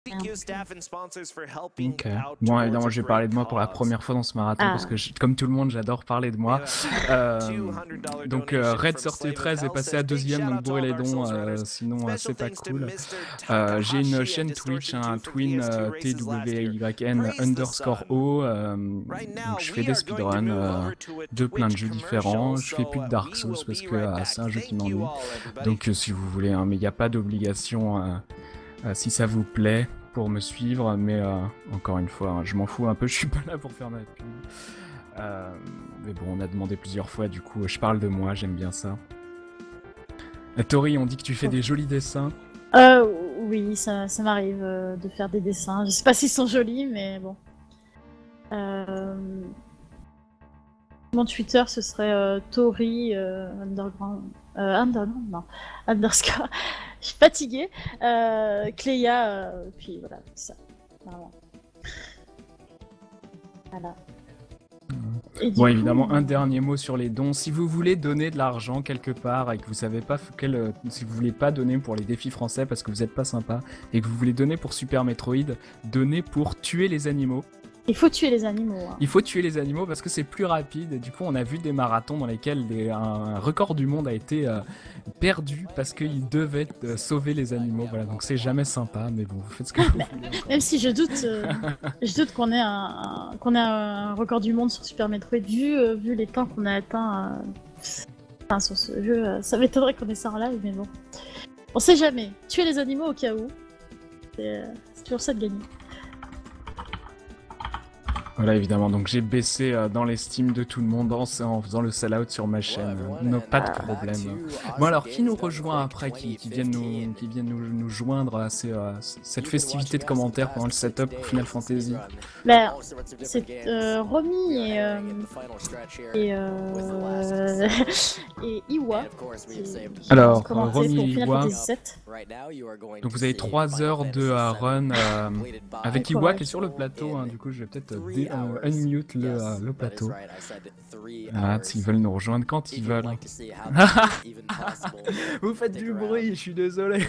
Ok. Bon, évidemment, je vais parler de moi pour la première fois dans ce marathon parce que, comme tout le monde, j'adore parler de moi. Donc, Red sortie 13 est passé à deuxième, donc bourrez les dons, sinon c'est pas cool. J'ai une chaîne Twitch, un twin TWYN_O. Donc, je fais des speedruns de plein de jeux différents. Je fais plus de Dark Souls parce que c'est un jeu qui m'ennuie. Donc, si vous voulez, hein, mais il n'y a pas d'obligation si ça vous plaît pour me suivre, mais encore une fois, hein, je m'en fous un peu, je suis pas là pour faire ma pub. Mais bon, on a demandé plusieurs fois, du coup, je parle de moi, j'aime bien ça. Tori, on dit que tu fais des jolis dessins. Oui, ça m'arrive de faire des dessins. Je sais pas s'ils sont jolis, mais bon. Mon Twitter, ce serait Tori underground. Underscore. Je suis fatiguée. Cléa, puis voilà, ça. Vraiment. Voilà. Bon, évidemment, un dernier mot sur les dons. Si vous voulez donner de l'argent quelque part et que vous savez pas si vous voulez pas donner pour les défis français parce que vous êtes pas sympa et que vous voulez donner pour Super Metroid, donnez pour tuer les animaux. Il faut tuer les animaux. Hein. Il faut tuer les animaux parce que c'est plus rapide. Et du coup, on a vu des marathons dans lesquels un record du monde a été perdu parce qu'ils devaient sauver les animaux. Voilà, donc c'est jamais sympa, mais bon, vous faites ce que vous voulez. Même si je doute qu'on ait un record du monde sur Super Metroid, vu les temps qu'on a atteints sur ce jeu. Ça m'étonnerait qu'on ait ça en live, mais bon. On sait jamais. Tuer les animaux au cas où. C'est toujours ça de gagner. Voilà, évidemment, donc j'ai baissé dans l'estime de tout le monde en faisant le sell-out sur ma chaîne. Pas de problème. Bon alors, qui nous rejoint après, qui viennent nous joindre à cette festivité de commentaires pendant le setup pour Final Fantasy? Ben, c'est Romy et Iwa. Alors, Romy et Iwa. Donc vous avez 3 heures de run avec Iwa qui est sur le plateau, hein, du coup je vais peut-être unmute le plateau. S'ils veulent nous rejoindre quand ils veulent. Vous faites du bruit, je suis désolé.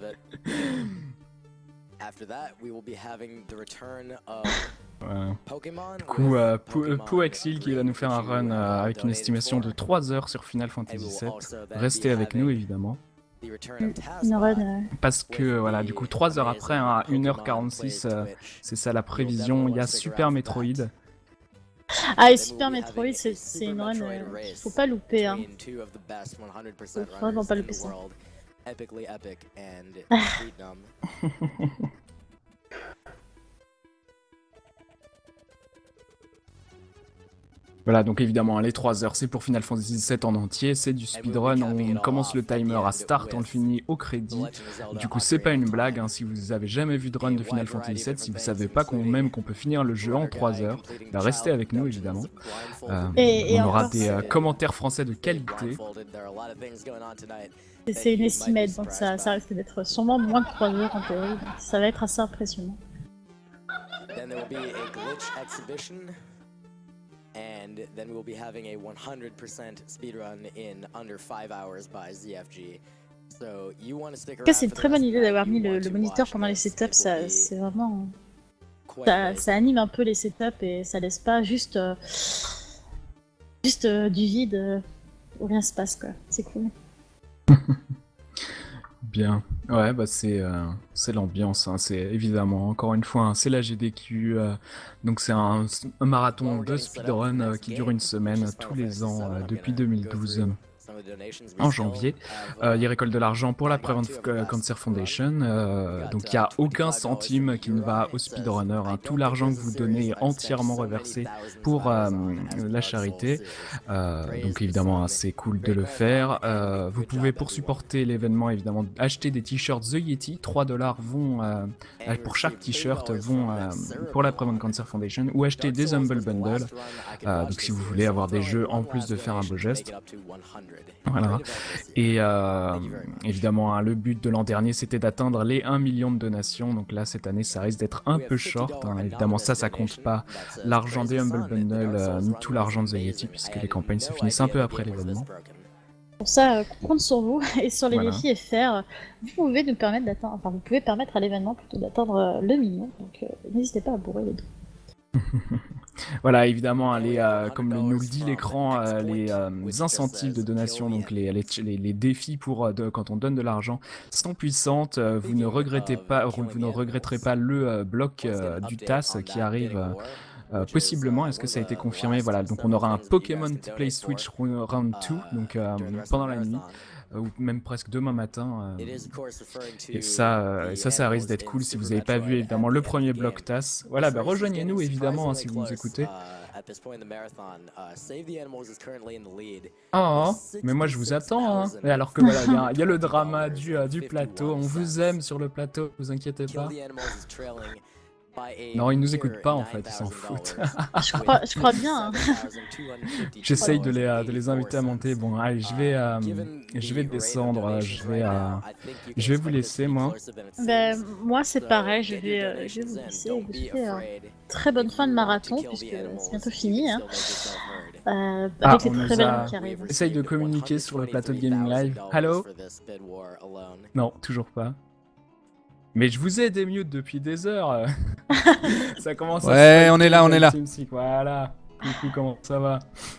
Du coup, Poexil qui va nous faire un run avec une estimation de 3 heures sur Final Fantasy VII. Restez avec nous évidemment. Parce que voilà, du coup 3 heures après, hein, à 1h46, c'est ça la prévision, il y a Super Metroid. Ah, et Super Metroid, c'est une run faut pas louper, hein. Faut vraiment pas louper ça. Voilà, donc évidemment, les 3 heures, c'est pour Final Fantasy VII en entier, c'est du speedrun, on commence le timer à start, on le finit au crédit. Du coup, c'est pas une blague, hein, si vous avez jamais vu de run de Final Fantasy VII, si vous savez pas qu'on peut finir le jeu en 3 heures, bah restez avec nous, évidemment. On aura des commentaires français de qualité. C'est une estimate, donc ça risque d'être sûrement moins de 3 heures en théorie, donc ça va être assez impressionnant. And then we'll be having a 100% speedrun in under 5 hours by ZFG. So you want to stick around. En tout cas, c'est une très bonne idée d'avoir mis le moniteur pendant les setups, c'est vraiment... Ça anime un peu les setups et ça laisse pas juste du vide où rien se passe, quoi. C'est cool. Bien, ouais, bah c'est l'ambiance, hein. C'est évidemment, encore une fois, hein, c'est la GDQ, donc c'est un marathon de speedrun qui dure une semaine tous les ans depuis 2012. En janvier, il récolte de l'argent pour la Prevent Cancer Foundation, donc il n'y a aucun centime qui ne va au speedrunner, hein. Tout l'argent que vous donnez est entièrement reversé pour la charité, donc évidemment hein, c'est cool de le faire. Vous pouvez pour supporter l'événement évidemment acheter des t-shirts The Yeti, 3$ vont pour chaque t-shirt vont pour la Prevent Cancer Foundation, ou acheter des Humble Bundle, donc si vous voulez avoir des jeux en plus de faire un beau geste. Voilà, et évidemment hein, le but de l'an dernier c'était d'atteindre les 1 million de donations, donc là cette année ça risque d'être un peu short, hein. Évidemment ça compte pas l'argent des Humble Bundle ni tout l'argent de The Yeti puisque les campagnes se finissent un peu après l'événement. Pour ça, on compte sur vous et sur les Voilà. défis FR. Vous pouvez nous permettre d'atteindre, enfin vous pouvez permettre à l'événement plutôt d'atteindre le million. Donc n'hésitez pas à bourrer les deux. Voilà, évidemment, hein, comme nous le dit l'écran, les incentives de donation, donc les défis pour quand on donne de l'argent, sont puissantes. Vous ne regretterez pas le bloc du TAS qui arrive possiblement. Est-ce que ça a été confirmé? Voilà, donc on aura un Pokémon Play Switch Round 2, donc pendant la nuit. Ou même presque demain matin. Et ça risque d'être cool si vous n'avez pas vu évidemment le premier bloc TAS. Voilà, bah rejoignez-nous évidemment hein, si vous nous écoutez. Oh, mais moi je vous attends. Hein. Et alors que voilà, il y a le drama du plateau. On vous aime sur le plateau, vous inquiétez pas. Non, ils nous écoutent pas en fait, ils s'en foutent. Je crois bien. Hein. J'essaye de les inviter à monter. Bon, allez, je vais descendre. Je vais vous laisser, moi. Ben, moi, c'est pareil. Je vais vous laisser et vous souhaiter très bonne fin de marathon puisque c'est bientôt fini. Hein. Avec les très belles qui arrivent. Essaye de communiquer sur le plateau de Gaming Live. Allô? Non, toujours pas. Mais je vous ai des mutes depuis des heures. Ça commence ouais, on est là, on est là. Voilà. Coucou, comment ça va?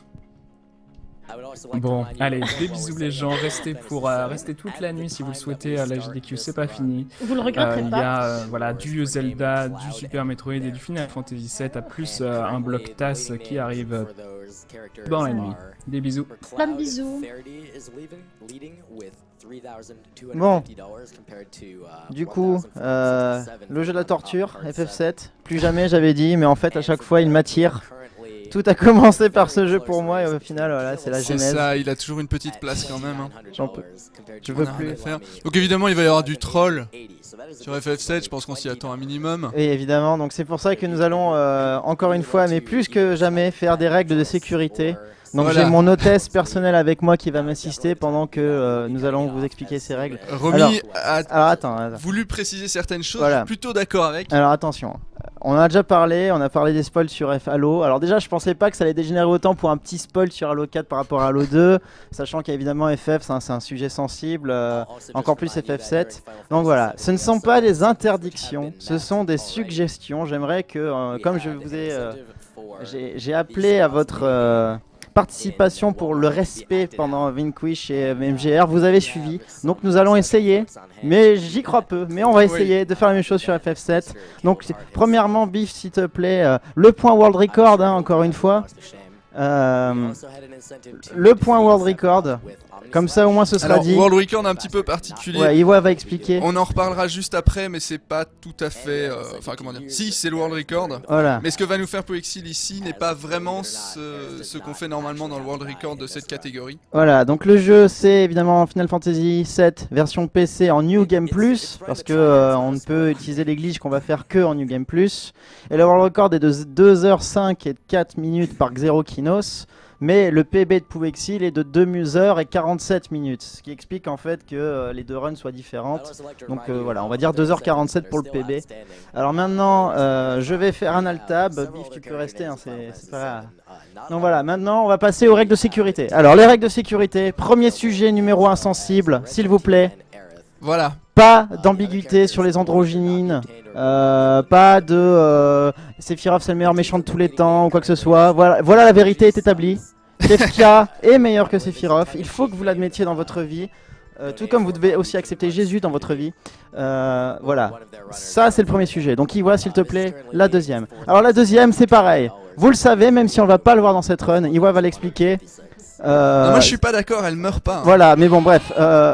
Bon, allez, des bisous les gens. Restez toute la nuit si vous le souhaitez. La JDQ, c'est pas fini. Vous le regretterez pas. Il y a voilà, du Zelda, du Super Metroid et du Final Fantasy VII, à plus un bloc TAS qui arrive dans la nuit. Des bisous. Plein de bisous. Bon, du coup, le jeu de la torture, FF7, plus jamais j'avais dit, mais en fait à chaque fois il m'attire. Tout a commencé par ce jeu pour moi et au final voilà, c'est la genèse. C'est ça, il a toujours une petite place quand même. Hein. Je veux On a plus. rien à faire. Donc évidemment il va y avoir du troll sur FF7, je pense qu'on s'y attend un minimum. Oui évidemment, donc c'est pour ça que nous allons encore une fois, mais plus que jamais, faire des règles de sécurité. Donc voilà. J'ai mon hôtesse personnelle avec moi qui va m'assister pendant que nous allons vous expliquer ces règles. Romy alors, attends. voulu préciser certaines choses, Voilà. je suis plutôt d'accord avec. Alors attention, on a déjà parlé, on a parlé des spoils sur Halo. Alors déjà je pensais pas que ça allait dégénérer autant pour un petit spoil sur Halo 4 par rapport à Halo 2, sachant qu'évidemment FF c'est un sujet sensible, encore plus FF7. Donc voilà, ce ne sont pas des interdictions, ce sont des suggestions. J'aimerais que, comme je vous ai... j'ai appelé à votre... participation pour le respect pendant Vanquish et MGR, vous avez suivi, donc nous allons essayer, mais j'y crois peu, mais on va essayer de faire la même chose sur FF7. Donc premièrement Biff s'il te plaît, le point World Record hein, encore une fois, le point World Record, comme ça au moins ce sera Alors, dit. World Record un petit peu particulier. Ouais, Iwa va expliquer. On en reparlera juste après, mais c'est pas tout à fait. Enfin, comment dire? Si, c'est le World Record. Voilà. Mais ce que va nous faire Poexil ici n'est pas vraiment ce qu'on fait normalement dans le World Record de cette catégorie. Voilà, donc le jeu c'est évidemment Final Fantasy VII version PC en New Game Plus, parce que on ne peut utiliser les glitches qu'on va faire que en New Game Plus. Et le World Record est de 2h05 et 4 minutes par Xerokinos. Mais le PB de Pouvexil est de 2h et 47 minutes, ce qui explique en fait que les deux runs soient différentes. Donc voilà, on va dire 2h47 pour le PB. Alors maintenant, je vais faire un alt-tab. Biff, tu peux rester, hein, c'est pas grave. Donc voilà, maintenant on va passer aux règles de sécurité. Alors les règles de sécurité, premier sujet numéro 1 sensible, s'il vous plaît. Voilà. Pas d'ambiguïté sur les androgynines, pas de Sephiroth c'est le meilleur méchant de tous les temps ou quoi que ce soit. Voilà la vérité est établie. Kefka est meilleur que Sephiroth, il faut que vous l'admettiez dans votre vie. Tout comme vous devez aussi accepter Jésus dans votre vie. Voilà, ça c'est le premier sujet. Donc Iwa s'il te plaît, la deuxième. Alors la deuxième c'est pareil, vous le savez même si on va pas le voir dans cette run, Iwa va l'expliquer. Non, moi je suis pas d'accord, elle meurt pas. Hein. Voilà, mais bon bref,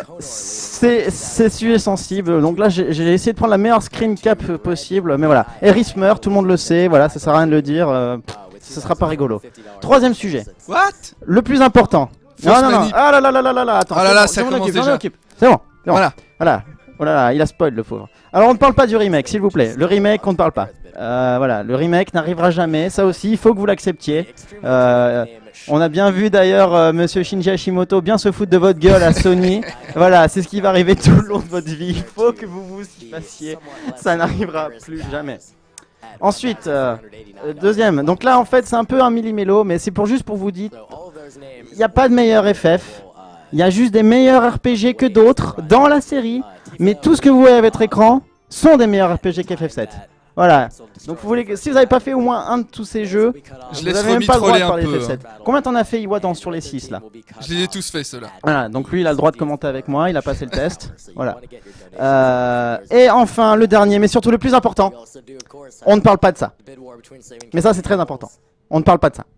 c'est sujet sensible, donc là j'ai essayé de prendre la meilleure screen cap possible, mais voilà. Eris meurt, tout le monde le sait, voilà, ça sert à rien de le dire, ce sera pas rigolo. Troisième sujet. What? Le plus important. Non, ah là là là là là, attends. Ah là là, ça commence déjà. C'est bon, voilà. Voilà. Oh là là, il a spoil le pauvre. Alors on ne parle pas du remake, s'il vous plaît. Le remake, on ne parle pas. Voilà, le remake n'arrivera jamais. Ça aussi, il faut que vous l'acceptiez. On a bien vu d'ailleurs Monsieur Shinji Hashimoto bien se foutre de votre gueule à Sony. Voilà, c'est ce qui va arriver tout le long de votre vie. Il faut que vous vous y fassiez. Ça n'arrivera plus jamais. Ensuite, deuxième. Donc là, en fait, c'est un peu un millimélo, mais c'est juste pour vous dire, il n'y a pas de meilleur FF. Il y a juste des meilleurs RPG que d'autres dans la série, mais tout ce que vous voyez à votre écran sont des meilleurs RPG qu'FF7. Voilà. Donc si vous n'avez pas fait au moins un de tous ces jeux, Je vous laisse n'avez même pas le droit de parler un peu, FF7. Combien t'en as fait Iwa sur les 6 là? Je les ai tous faits ceux-là. Voilà, donc lui il a le droit de commenter avec moi, il a passé le test. Voilà. Et enfin le dernier, mais surtout le plus important, on ne parle pas de ça. Mais ça c'est très important. On ne parle pas de ça.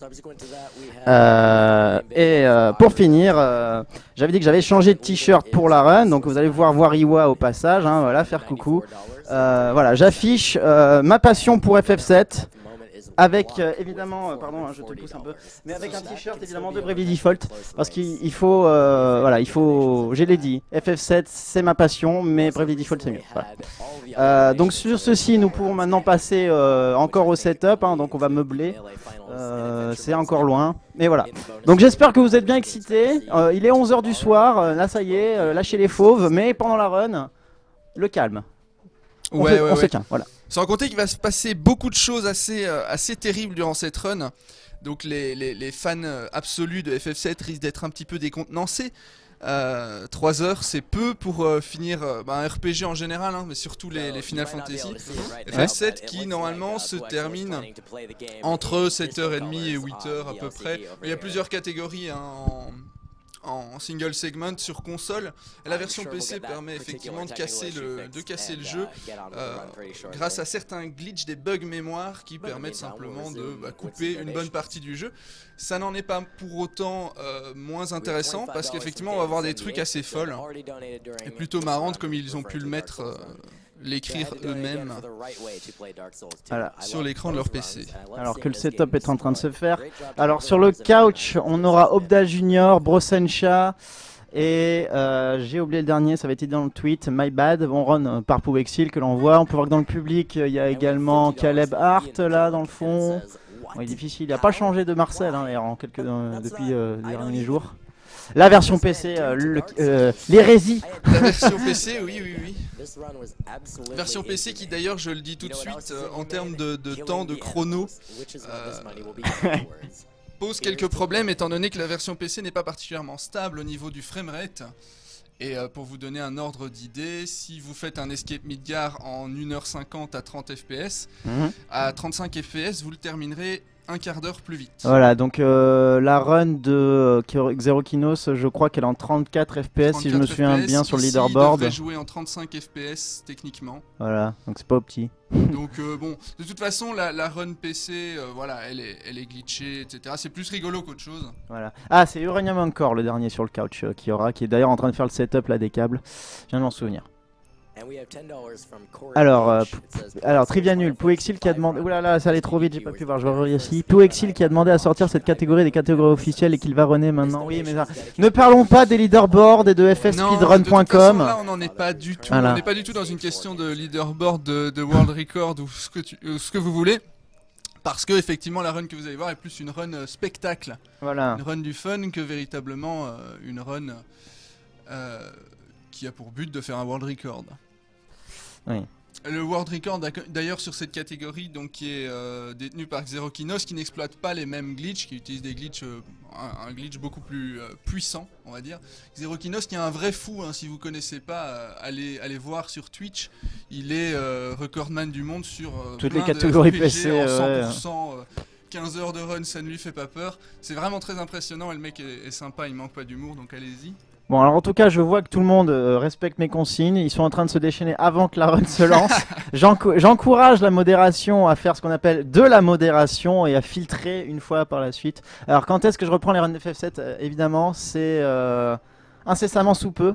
Voilà. Pour finir, j'avais dit que j'avais changé de t-shirt pour la run, donc vous allez voir Iwa au passage, hein, voilà, faire coucou. Voilà, j'affiche ma passion pour FF7 avec évidemment, pardon, hein, je te pousse un peu, mais avec un t-shirt évidemment de Bravely Default, parce qu'il faut, voilà, il faut, je l'ai dit, FF7 c'est ma passion, mais Bravely Default c'est mieux. Voilà. Donc sur ceci, nous pouvons maintenant passer encore au setup, hein, donc on va meubler. C'est encore loin, mais voilà. Donc j'espère que vous êtes bien excités. Il est 11 h du soir, là ça y est, lâchez les fauves, mais pendant la run, le calme. On se tient, voilà. Sans compter qu'il va se passer beaucoup de choses assez terribles durant cette run. Donc les fans absolus de FF7 risquent d'être un petit peu décontenancés. 3 heures c'est peu pour finir un RPG en général, hein, mais surtout les Final Fantasy. FF7 qui normalement se termine entre 7h30 et 8h à peu près. Il y a plusieurs catégories hein, en single segment sur console. La version PC permet effectivement de casser le jeu grâce à certains glitches, des bugs mémoire qui permettent simplement de couper une bonne partie du jeu. Ça n'en est pas pour autant moins intéressant parce qu'effectivement on va avoir des trucs assez folles et plutôt marrantes comme ils ont pu le mettre l'écrire eux-mêmes sur l'écran de leur PC. Alors que le setup est en train de se faire. Alors sur le couch, on aura Obda Junior, Brosensha et j'ai oublié le dernier, ça va être dans le tweet, My Bad, on run par Pouexil que l'on voit. On peut voir que dans le public, il y a également Caleb Hart là dans le fond. Bon, il est difficile, il n'a pas changé de Marcel hein, depuis les derniers jours. La version PC, l'hérésie. La version PC, oui. Version PC qui d'ailleurs, je le dis tout de suite, en termes de temps, de chrono, pose quelques problèmes étant donné que la version PC n'est pas particulièrement stable au niveau du framerate. Et pour vous donner un ordre d'idée, si vous faites un Escape Midgar en 1h50 à 30 fps, à 35 fps, vous le terminerez un quart d'heure plus vite. Voilà, donc la run de Xerokinos, je crois qu'elle est en 34 fps si je me souviens bien sur le leaderboard. Il devrait jouer en 35 fps techniquement. Voilà, donc c'est pas au petit. Donc bon, de toute façon la run PC, voilà, elle est glitchée, etc. C'est plus rigolo qu'autre chose. Voilà. Ah, c'est Uranium encore le dernier sur le couch qui est d'ailleurs en train de faire le setup là des câbles. Je viens de m'en souvenir. Alors Trivia Nul, Pouexil qui a demandé... Oulala, ça allait trop vite, j'ai pas pu voir, je vais revenir ici. Pouexil qui a demandé à sortir cette catégorie des catégories officielles et qu'il va runner maintenant. Oui, mais ça... Ne parlons pas des leaderboards et de fspeedrun.com. Là, on n'en est pas du tout. Voilà. On n'est pas du tout dans une question de leaderboard, de world record ou ce que vous voulez. Parce que effectivement la run que vous allez voir est plus une run spectacle. Voilà. Une run du fun que véritablement une run qui a pour but de faire un world record. Oui. Le world record d'ailleurs sur cette catégorie donc qui est détenu par Xerokinos qui n'exploite pas les mêmes glitches, qui utilise des glitches, un glitch beaucoup plus puissant on va dire. Xerokinos qui est un vrai fou hein, si vous connaissez pas, allez voir sur Twitch, il est recordman du monde sur toutes les catégories PC en 100%, 15 heures de run ça ne lui fait pas peur, c'est vraiment très impressionnant et le mec est sympa, il manque pas d'humour donc allez-y. Bon alors en tout cas je vois que tout le monde respecte mes consignes, ils sont en train de se déchaîner avant que la run se lance. J'encourage la modération à faire ce qu'on appelle de la modération et à filtrer une fois par la suite. Alors quand est-ce que je reprends les runs de FF7 évidemment c'est incessamment sous peu.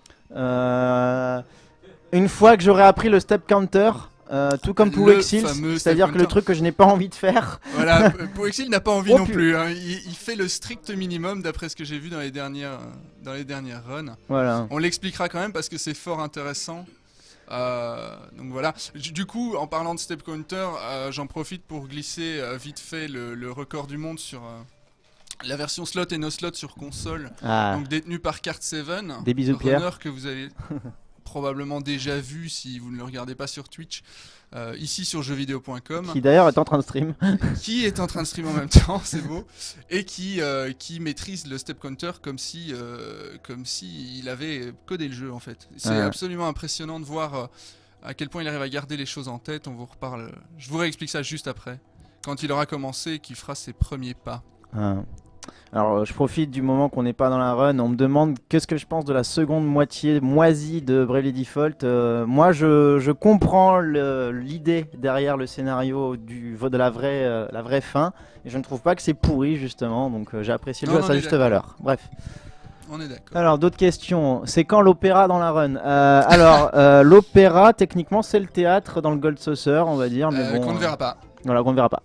Une fois que j'aurai appris le step counter. Tout comme Pouexil, c'est-à-dire que le truc que je n'ai pas envie de faire. Voilà, Pouexil n'a pas envie non plus. Hein. Il fait le strict minimum d'après ce que j'ai vu dans les dernières runs. Voilà. On l'expliquera quand même parce que c'est fort intéressant. Donc voilà. Du coup, en parlant de step counter, j'en profite pour glisser vite fait le record du monde sur la version slot et no slot sur console. Donc détenue par Card7. Des bisous Pierre. Que vous avez. probablement déjà vu si vous ne le regardez pas sur Twitch, ici sur jeuxvideo.com. Qui d'ailleurs est en train de stream. Qui est en train de stream en même temps, c'est beau, et qui maîtrise le step counter comme si il avait codé le jeu en fait. C'est absolument impressionnant de voir à quel point il arrive à garder les choses en tête. On vous reparle, je vous réexplique ça juste après, quand il aura commencé et qu'il fera ses premiers pas. Alors je profite du moment qu'on n'est pas dans la run, on me demande qu'est-ce que je pense de la seconde moitié moisie de Bravely Default. Moi je comprends l'idée derrière le scénario de la vraie fin, et je ne trouve pas que c'est pourri justement, donc j'ai apprécié le jeu à sa juste valeur. Bref. On est d'accord. Alors d'autres questions, c'est quand l'opéra dans la run? L'opéra techniquement c'est le théâtre dans le Gold Saucer on va dire, mais bon... Qu'on ne verra pas. Voilà, qu'on ne verra pas.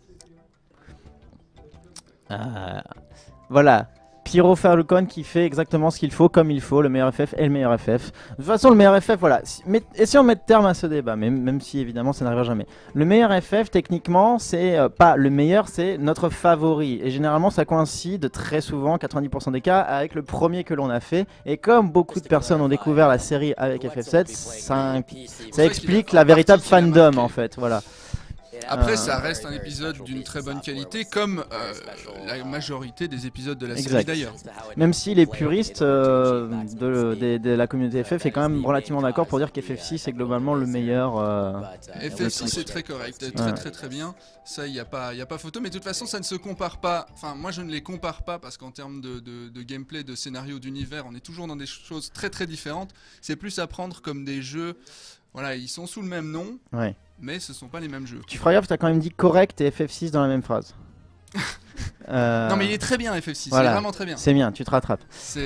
Voilà, Pyro Falcon qui fait exactement ce qu'il faut, comme il faut, le meilleur FF et le meilleur FF. De toute façon, le meilleur FF, voilà. Essayons de mettre terme à ce débat, même si évidemment ça n'arrivera jamais. Le meilleur FF, techniquement, c'est pas le meilleur, c'est notre favori. Et généralement, ça coïncide très souvent, 90% des cas, avec le premier que l'on a fait. Et comme beaucoup de personnes ont découvert la série avec FF7, ça explique la véritable fandom en fait, voilà. Après, ça reste un épisode d'une très bonne qualité, comme la majorité des épisodes de la série d'ailleurs. Même si les puristes de la communauté FF est quand même relativement d'accord pour dire qu'FF6 est globalement le meilleur. FF6 est très correct, très bien. Ça, il n'y a pas photo, mais de toute façon, ça ne se compare pas. Enfin, moi, je ne les compare pas parce qu'en termes de gameplay, de scénario, d'univers, on est toujours dans des choses très différentes. C'est plus à prendre comme des jeux. Voilà, ils sont sous le même nom. Ouais. Mais ce sont pas les mêmes jeux. Tu feras gaffe, t'as quand même dit correct et FF6 dans la même phrase. Non mais il est très bien FF6, voilà. Il est vraiment très bien. C'est bien, tu te rattrapes.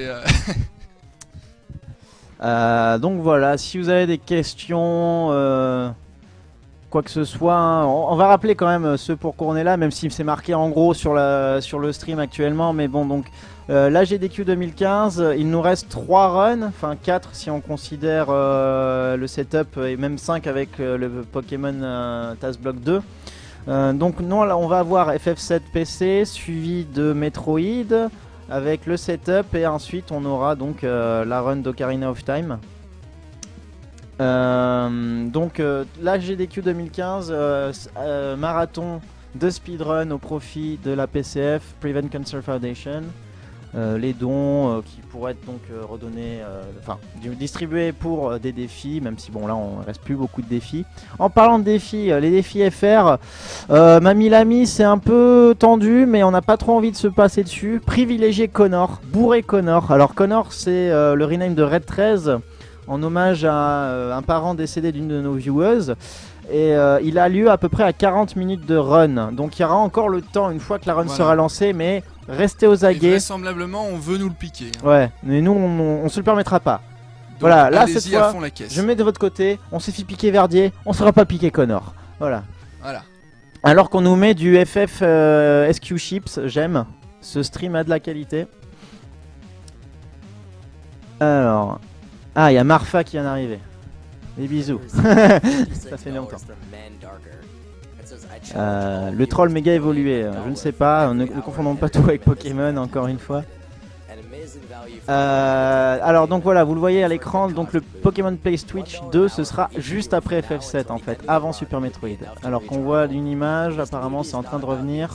Donc voilà, si vous avez des questions, quoi que ce soit, hein, on va rappeler quand même ce pourquoi on est là, même si c'est marqué en gros sur le stream actuellement. Mais bon, donc la GDQ 2015, il nous reste 3 runs, enfin 4 si on considère le setup, et même 5 avec le Pokémon Task Block 2. Donc non, là on va avoir FF7 PC suivi de Metroid avec le setup, et ensuite on aura donc la run d'Ocarina of Time. Donc la GDQ 2015, marathon de speedrun au profit de la PCF, Prevent Cancer Foundation. Les dons qui pourraient être donc redonnés, distribués pour des défis, même si bon là on reste plus beaucoup de défis. En parlant de défis, les défis FR, Mamie Lamy c'est un peu tendu, mais on n'a pas trop envie de se passer dessus. Privilégier Connor, bourrer Connor. Alors Connor c'est le rename de Red 13 en hommage à un parent décédé d'une de nos viewers. Et il a lieu à peu près à 40 minutes de run. Donc il y aura encore le temps une fois que la run sera lancée, mais restez aux aguets. Et vraisemblablement on veut nous le piquer. Hein. Ouais, mais nous on se le permettra pas. Donc, voilà, là cette fois, la caisse. je mets de votre côté, on s'est fait piquer Verdier, on sera pas piqué Connor. Voilà. Alors qu'on nous met du FF SQ Chips, j'aime. Ce stream a de la qualité. Alors... Ah, il y a Marfa qui vient d'arriver. Des bisous. Ça fait longtemps. Le troll méga évolué, je ne sais pas, ne confondons pas tout avec Pokémon encore une fois. Alors donc voilà, vous le voyez à l'écran, donc le Pokémon Play Switch 2 ce sera juste après FF7 en fait, avant Super Metroid. Alors qu'on voit une image, apparemment c'est en train de revenir.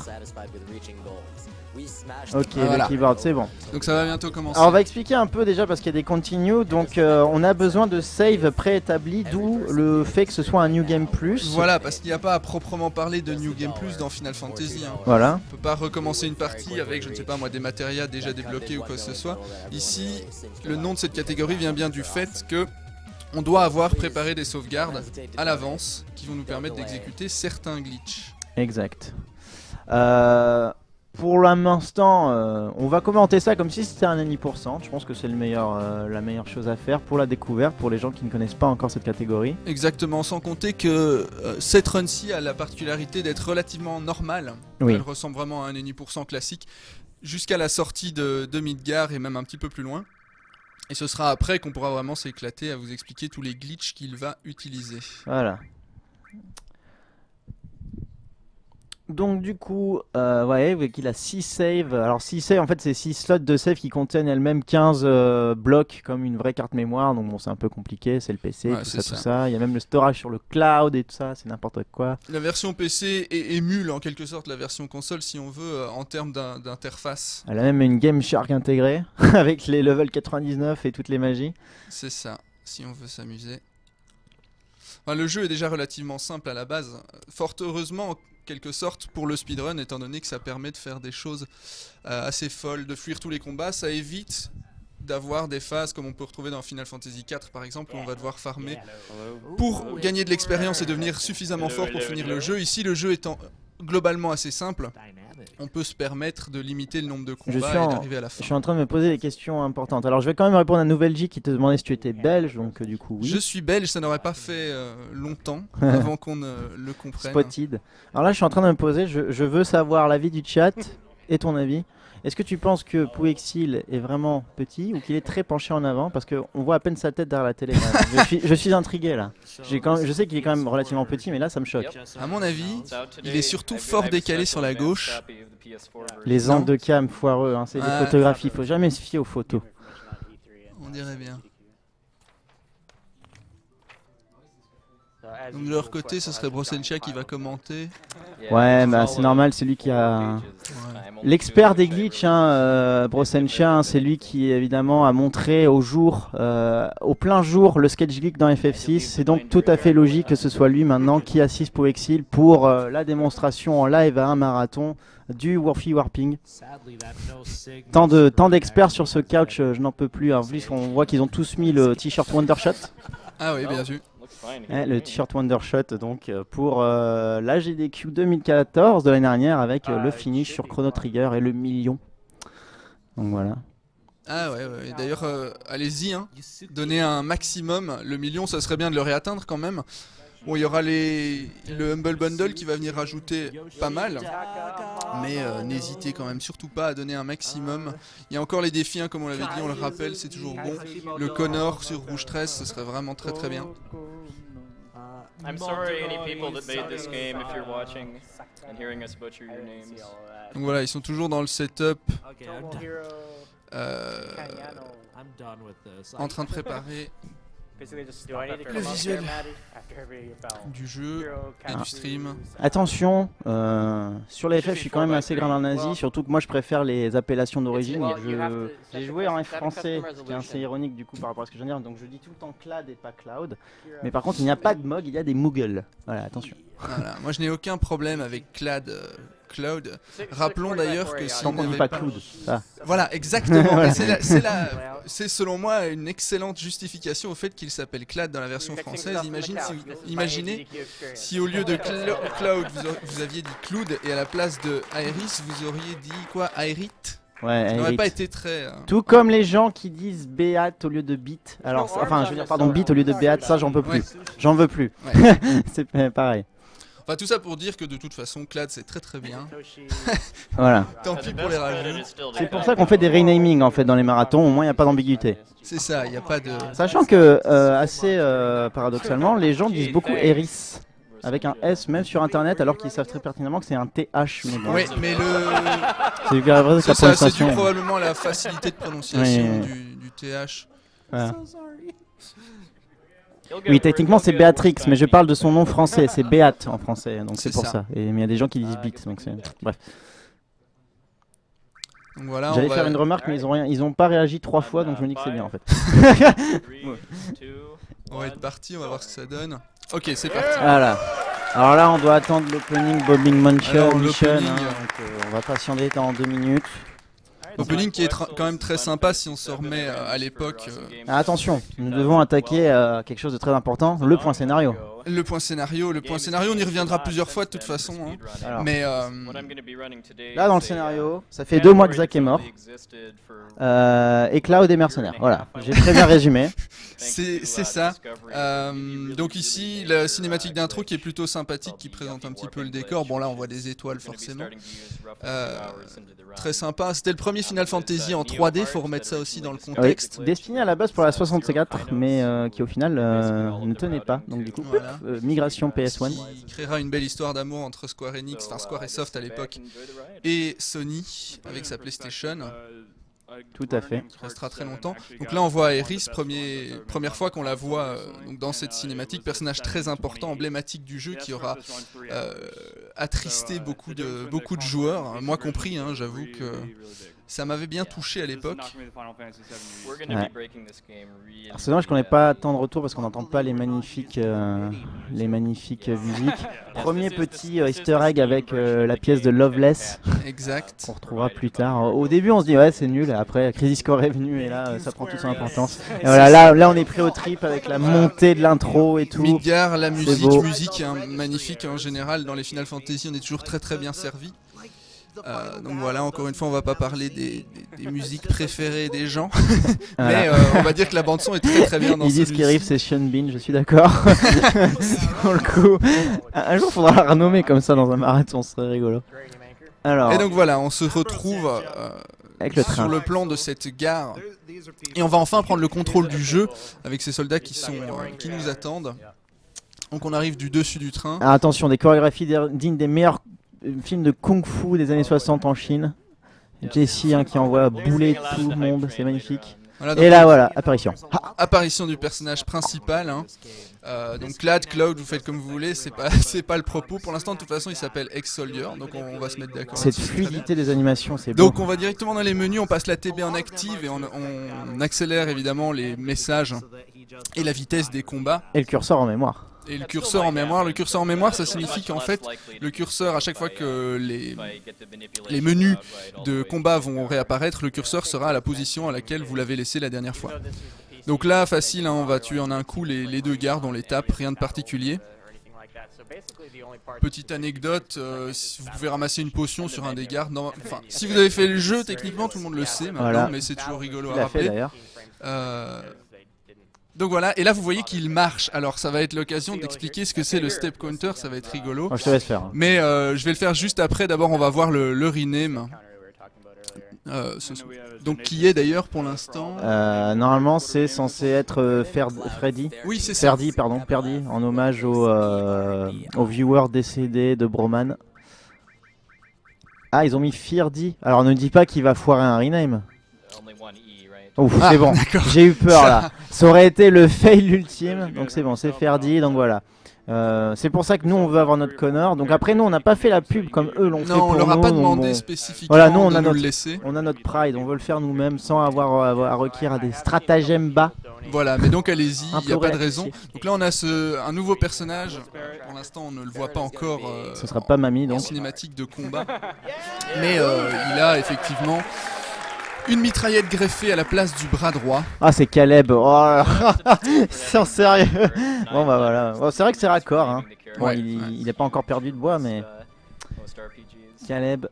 Ok, le keyboard, c'est bon. Donc ça va bientôt commencer. Alors on va expliquer un peu déjà parce qu'il y a des continues. Donc on a besoin de save préétabli, d'où le fait que ce soit un New Game Plus. Voilà, parce qu'il n'y a pas à proprement parler de New Game Plus dans Final Fantasy. Hein. Voilà. On peut pas recommencer une partie avec, je ne sais pas moi, des matérias déjà débloqués ou quoi que ce soit. Ici, le nom de cette catégorie vient bien du fait que on doit avoir préparé des sauvegardes à l'avance qui vont nous permettre d'exécuter certains glitches. Exact. Pour l'instant, on va commenter ça comme si c'était un Any%. Je pense que c'est la meilleure chose à faire pour la découverte, pour les gens qui ne connaissent pas encore cette catégorie. Exactement, sans compter que cette run-ci a la particularité d'être relativement normale. Oui. Elle ressemble vraiment à un Any% classique, jusqu'à la sortie de Midgar et même un petit peu plus loin. Et ce sera après qu'on pourra vraiment s'éclater à vous expliquer tous les glitches qu'il va utiliser. Voilà. Donc du coup, ouais, vu qu'il a 6 saves, alors 6 saves, en fait c'est 6 slots de save qui contiennent elles-mêmes 15 blocs comme une vraie carte mémoire, donc bon c'est un peu compliqué, c'est le PC, Ouais, tout c'est ça, tout ça. ça, il y a même le storage sur le cloud et tout ça, c'est n'importe quoi. La version PC émule en quelque sorte la version console si on veut en termes d'interface. Elle a même une Game Shark intégrée, avec les level 99 et toutes les magies. C'est ça, si on veut s'amuser. Enfin, le jeu est déjà relativement simple à la base, fort heureusement en quelque sorte pour le speedrun, étant donné que ça permet de faire des choses assez folles, de fuir tous les combats, ça évite d'avoir des phases comme on peut retrouver dans Final Fantasy IV par exemple, où on va devoir farmer pour gagner de l'expérience et devenir suffisamment fort pour finir le jeu. Ici, le jeu étant globalement assez simple, on peut se permettre de limiter le nombre de combats et d'arriver à la fin. Je suis en train de me poser des questions importantes. Alors je vais quand même répondre à Nouvelle J qui te demandait si tu étais belge, donc du coup oui. Je suis belge, ça n'aurait pas fait longtemps avant qu'on ne le comprenne. Spotted. Alors là je suis en train de me poser, je veux savoir l'avis du chat et ton avis. Est-ce que tu penses que Pouexil est vraiment petit ou qu'il est très penché en avant? Parce qu'on voit à peine sa tête derrière la télé. je suis intrigué là. Je sais qu'il est quand même relativement petit, mais là ça me choque. À mon avis, il est surtout fort décalé sur la gauche. Les angles de cam foireux, hein, c'est des photographies, faut jamais se fier aux photos. On dirait bien. Donc de leur côté, ce serait Brossencha qui va commenter. Ouais, bah c'est normal, c'est lui qui a... L'expert des glitches, hein, Brossencha, hein, c'est lui qui évidemment a montré au jour, au plein jour, le sketch glitch dans FF6. C'est donc tout à fait logique que ce soit lui maintenant qui assiste Pouexil pour la démonstration en live à un marathon du Warfy Warping. Tant d'experts sur ce couch, je n'en peux plus. En plus, on voit qu'ils ont tous mis le t-shirt Wondershot. Ah oui, bien sûr. Le t-shirt Wondershot donc pour la GDQ 2014 de l'année dernière avec le finish sur Chrono Trigger et le million. Donc voilà. Ah ouais. D'ailleurs, allez-y, hein. Donnez un maximum. Le million, ça serait bien de le réatteindre quand même. Bon, il y aura le Humble Bundle qui va venir rajouter pas mal. Mais n'hésitez quand même surtout pas à donner un maximum. Il y a encore les défis, hein, comme on l'avait dit, on le rappelle, c'est toujours bon. Le Connor sur Rouge 13, ce serait vraiment très très bien. I'm sorry any people that made this game if you're watching and hearing us butcher your names. Donc voilà, ils sont toujours dans le setup, en train de préparer le visuel du jeu et du stream. Attention, sur les FF je suis quand même assez grand en Asie, surtout que moi je préfère les appellations d'origine. J'ai joué en F français, ce qui est assez ironique du coup par rapport à ce que je viens de dire, donc je dis tout le temps Clad et pas Cloud. Mais par contre il n'y a pas de Mog, il y a des Moogle. Voilà, attention. Voilà. Moi je n'ai aucun problème avec Cloud. Rappelons d'ailleurs que si Tant on qu'on dit n'avait pas pas... Cloud. Ah. Voilà, exactement. C'est selon moi une excellente justification au fait qu'il s'appelle Clad dans la version française. Imaginez si au lieu de Cloud vous aviez dit Cloud et à la place de Aeris vous auriez dit quoi, Aerit? Ouais, ça n'aurait pas été très... Tout comme les gens qui disent Beat au lieu de Bit. Alors, enfin je veux dire pardon, Bit au lieu de Beat, ça j'en peux plus. Ouais. J'en veux plus. Ouais. C'est pareil. Enfin tout ça pour dire que de toute façon Clad c'est très très bien. Voilà. Tant pis pour les rageux. C'est pour ça qu'on fait des renaming en fait dans les marathons, au moins il n'y a pas d'ambiguïté. C'est ça, il n'y a pas de... Sachant que, assez paradoxalement, les gens disent beaucoup Eris, avec un S même sur internet, alors qu'ils savent très pertinemment que c'est un TH. Mais bon. Oui, mais c'est vrai que la c'est dû prononciation. probablement à la facilité de prononciation du TH. Voilà. Oui, techniquement c'est Béatrix, mais je parle de son nom français, c'est Béat en français, donc c'est pour ça. Et mais il y a des gens qui disent Bit, donc c'est... Bref. Donc voilà, j'allais faire une remarque, mais ils ont pas réagi 3 fois, donc je me dis que c'est bien en fait. On va être parti, on va voir ce que ça donne. Ok, c'est parti. Voilà. Alors là, on doit attendre l'opening Bobbing Mansion, Alors, l'opening, donc on va patienter dans 2 minutes. Opening qui est quand même très sympa si on se remet à l'époque. Attention, nous devons attaquer quelque chose de très important, le point scénario. Le point scénario, on y reviendra plusieurs fois de toute façon. Hein. Alors, mais là dans le scénario, ça fait 2 mois que Zack est mort. Et Cloud est mercenaire. Voilà, j'ai très bien résumé. C'est ça. Donc ici, la cinématique d'intro qui est plutôt sympathique, qui présente un petit peu le décor. Bon là, on voit des étoiles forcément. Très sympa. C'était le premier Final Fantasy en 3D, faut remettre ça aussi dans le contexte. Oui. Destiné à la base pour la 64, mais qui au final ne tenait pas. Donc du coup. Voilà. migration PS1. Qui créera une belle histoire d'amour entre Square Enix, enfin Square et Soft à l'époque, et Sony avec sa PlayStation. Tout à fait. Qui restera très longtemps. Donc là on voit Aeris, première fois qu'on la voit donc dans cette cinématique, personnage très important, emblématique du jeu qui aura attristé beaucoup de joueurs, moi compris, hein, j'avoue que ça m'avait bien touché à l'époque. Ouais. C'est dommage qu'on n'ait pas tant de retours parce qu'on n'entend pas les magnifiques musiques. Premier petit easter egg avec la pièce de Loveless. Exact. Qu'on retrouvera plus tard. Au début on se dit ouais c'est nul, après Crisis Core est venu et là ça prend toute son importance. Et voilà, là on est pris au trip avec la montée de l'intro et tout. Midgar, la musique hein, magnifique en général dans les Final Fantasy, on est toujours très bien servi. Donc voilà, encore une fois on va pas parler des musiques préférées des gens, mais on va dire que la bande son est très bien dans celui-ci. Ils disent qu'il c'est Sean Bean, je suis d'accord. Pour le coup, un jour faudra la renommer comme ça dans un marathon, ce serait rigolo. Alors, et donc voilà, on se retrouve avec le train. Sur le plan de cette gare et on va enfin prendre le contrôle du jeu avec ces soldats qui nous attendent. Donc on arrive du dessus du train. Alors, attention, des chorégraphies dignes des meilleurs films de kung-fu des années 60 en Chine. Jesse hein, qui envoie bouler tout le monde, c'est magnifique. Voilà, et là voilà, apparition. Apparition du personnage principal. Hein. Donc Cloud, vous faites comme vous voulez, c'est pas le propos. Pour l'instant, de toute façon, il s'appelle Ex-Soldier, donc on va se mettre d'accord. Cette fluidité des animations, c'est beau. Donc on va directement dans les menus, on passe la TB en active et on accélère évidemment les messages et la vitesse des combats. Et le curseur en mémoire. Et le curseur en mémoire. Le curseur en mémoire, ça signifie qu'en fait, le curseur, à chaque fois que les menus de combat vont réapparaître, le curseur sera à la position à laquelle vous l'avez laissé la dernière fois. Donc là, facile, hein, on va tuer en un coup les deux gardes, on les tape, rien de particulier. Petite anecdote, si vous pouvez ramasser une potion sur un des gardes, enfin, si vous avez fait le jeu, techniquement, tout le monde le sait maintenant, voilà. Mais c'est toujours rigolo à rappeler. Donc voilà, et là vous voyez qu'il marche, alors ça va être l'occasion d'expliquer ce que c'est le step counter, ça va être rigolo. Je te laisse faire. Mais je vais le faire juste après, d'abord on va voir le rename. Donc qui est d'ailleurs pour l'instant normalement c'est censé être Freddy. Oui c'est ça. Perdy, en hommage au viewer décédé de Broman. Ah ils ont mis Firdy, alors ne dis pas qu'il va foirer un rename. Ouf, c'est bon, j'ai eu peur là. Ça aurait été le fail ultime, donc c'est bon, c'est Ferdi, donc voilà. C'est pour ça que nous on veut avoir notre Connor. Donc après nous on n'a pas fait la pub comme eux l'ont fait pour nous. Non, on leur a pas demandé spécifiquement voilà, nous, de nous le laisser. On a notre pride, on veut le faire nous-mêmes sans avoir à requérir à des stratagèmes bas. Voilà, mais donc allez-y, il n'y a pas de raison. Donc là on a un nouveau personnage, pour l'instant on ne le voit pas encore ce sera pas Mamie donc. En cinématique de combat. Mais il a effectivement une mitraillette greffée à la place du bras droit. Ah c'est Caleb, oh c'est sérieux. Bon bah voilà, bon, c'est vrai que c'est raccord hein. Bon, ouais, il n'est pas encore perdu de bois mais... Caleb.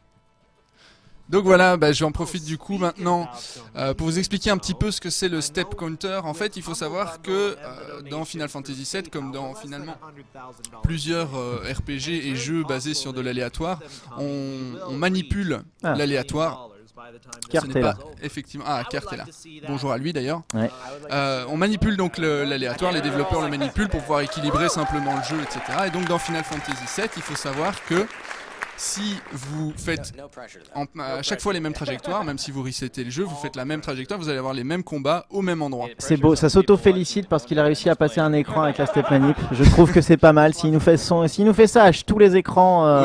Donc voilà, bah, j'en profite du coup maintenant pour vous expliquer un petit peu ce que c'est le step counter. En fait, il faut savoir que dans Final Fantasy VII, comme dans finalement plusieurs RPG et jeux basés sur de l'aléatoire, on manipule l'aléatoire. Carte est là. Effectivement, Carte est là. Bonjour à lui d'ailleurs. Ouais. On manipule donc l'aléatoire, les développeurs le manipulent pour pouvoir équilibrer simplement le jeu, etc. Et donc dans Final Fantasy VII, il faut savoir que si vous faites à chaque fois les mêmes trajectoires, même si vous resettez le jeu, vous faites la même trajectoire, vous allez avoir les mêmes combats au même endroit. C'est beau, ça s'auto-félicite parce qu'il a réussi à passer un écran avec la step manip. Je trouve que c'est pas mal. S'il nous fait ça à tous les écrans, oui,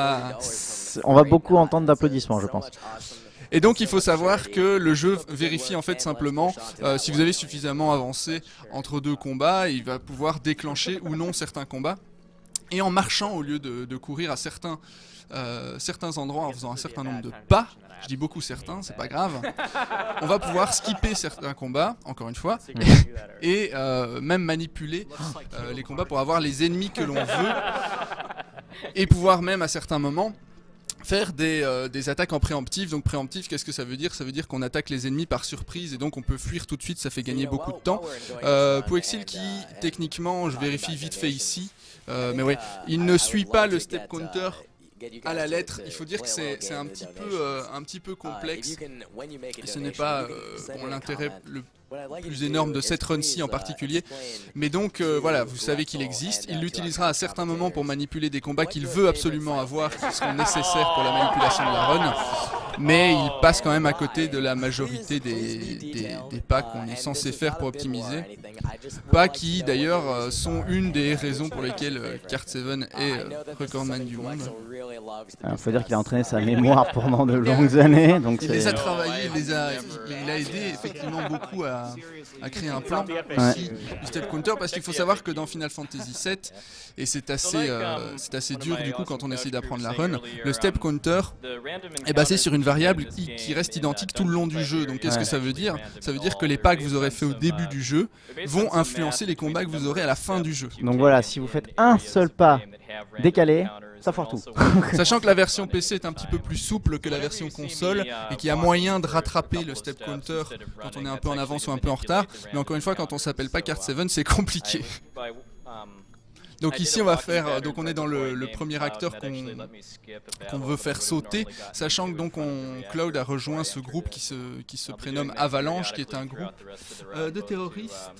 on va beaucoup entendre d'applaudissements, je pense. Et donc il faut savoir que le jeu vérifie en fait simplement si vous avez suffisamment avancé entre deux combats, il va pouvoir déclencher ou non certains combats. Et en marchant au lieu de courir à certains endroits en faisant un certain nombre de pas, je dis beaucoup certains, c'est pas grave, on va pouvoir skipper certains combats, encore une fois, et même manipuler les combats pour avoir les ennemis que l'on veut, et pouvoir même à certains moments faire des attaques en préemptif. Donc préemptif, qu'est-ce que ça veut dire? Ça veut dire qu'on attaque les ennemis par surprise et donc on peut fuir tout de suite, ça fait gagner beaucoup de temps. Poexil qui, techniquement, je vérifie vite fait ici, mais ouais, il ne suit pas le step counter à la lettre. Il faut dire que c'est un petit peu complexe. Et ce n'est pas l'intérêt le plus énorme de cette run-ci en particulier. Mais donc voilà, vous savez qu'il existe. Il l'utilisera à certains moments pour manipuler des combats qu'il veut absolument avoir, qui seront nécessaires pour la manipulation de la run. Mais il passe quand même à côté de la majorité des packs qu'on est censé faire pour optimiser. Pas qui d'ailleurs sont une des raisons pour lesquelles Card7 est recordman du monde. Il faut dire qu'il a entraîné sa mémoire pendant de longues années. Donc il les a travaillés, il a aidé effectivement beaucoup à créer un plan aussi du step counter, parce qu'il faut savoir que dans Final Fantasy VII, et c'est assez dur du coup quand on essaie d'apprendre la run, le step counter est basé sur une variable qui reste identique tout le long du jeu. Donc qu'est-ce que ça veut dire? Ça veut dire que les pas que vous aurez fait au début du jeu vont influencer les combats que vous aurez à la fin du jeu. Donc voilà, si vous faites un seul pas décalé, ça foire tout. Sachant que la version PC est un petit peu plus souple que la version console et qu'il y a moyen de rattraper le step counter quand on est un peu en avance ou un peu en retard. Mais encore une fois, quand on s'appelle pas Card7, c'est compliqué. Donc ici on va faire, donc on est dans le premier acteur qu'on veut faire sauter, sachant que donc Cloud a rejoint ce groupe qui se prénomme Avalanche, qui est un groupe de terroristes,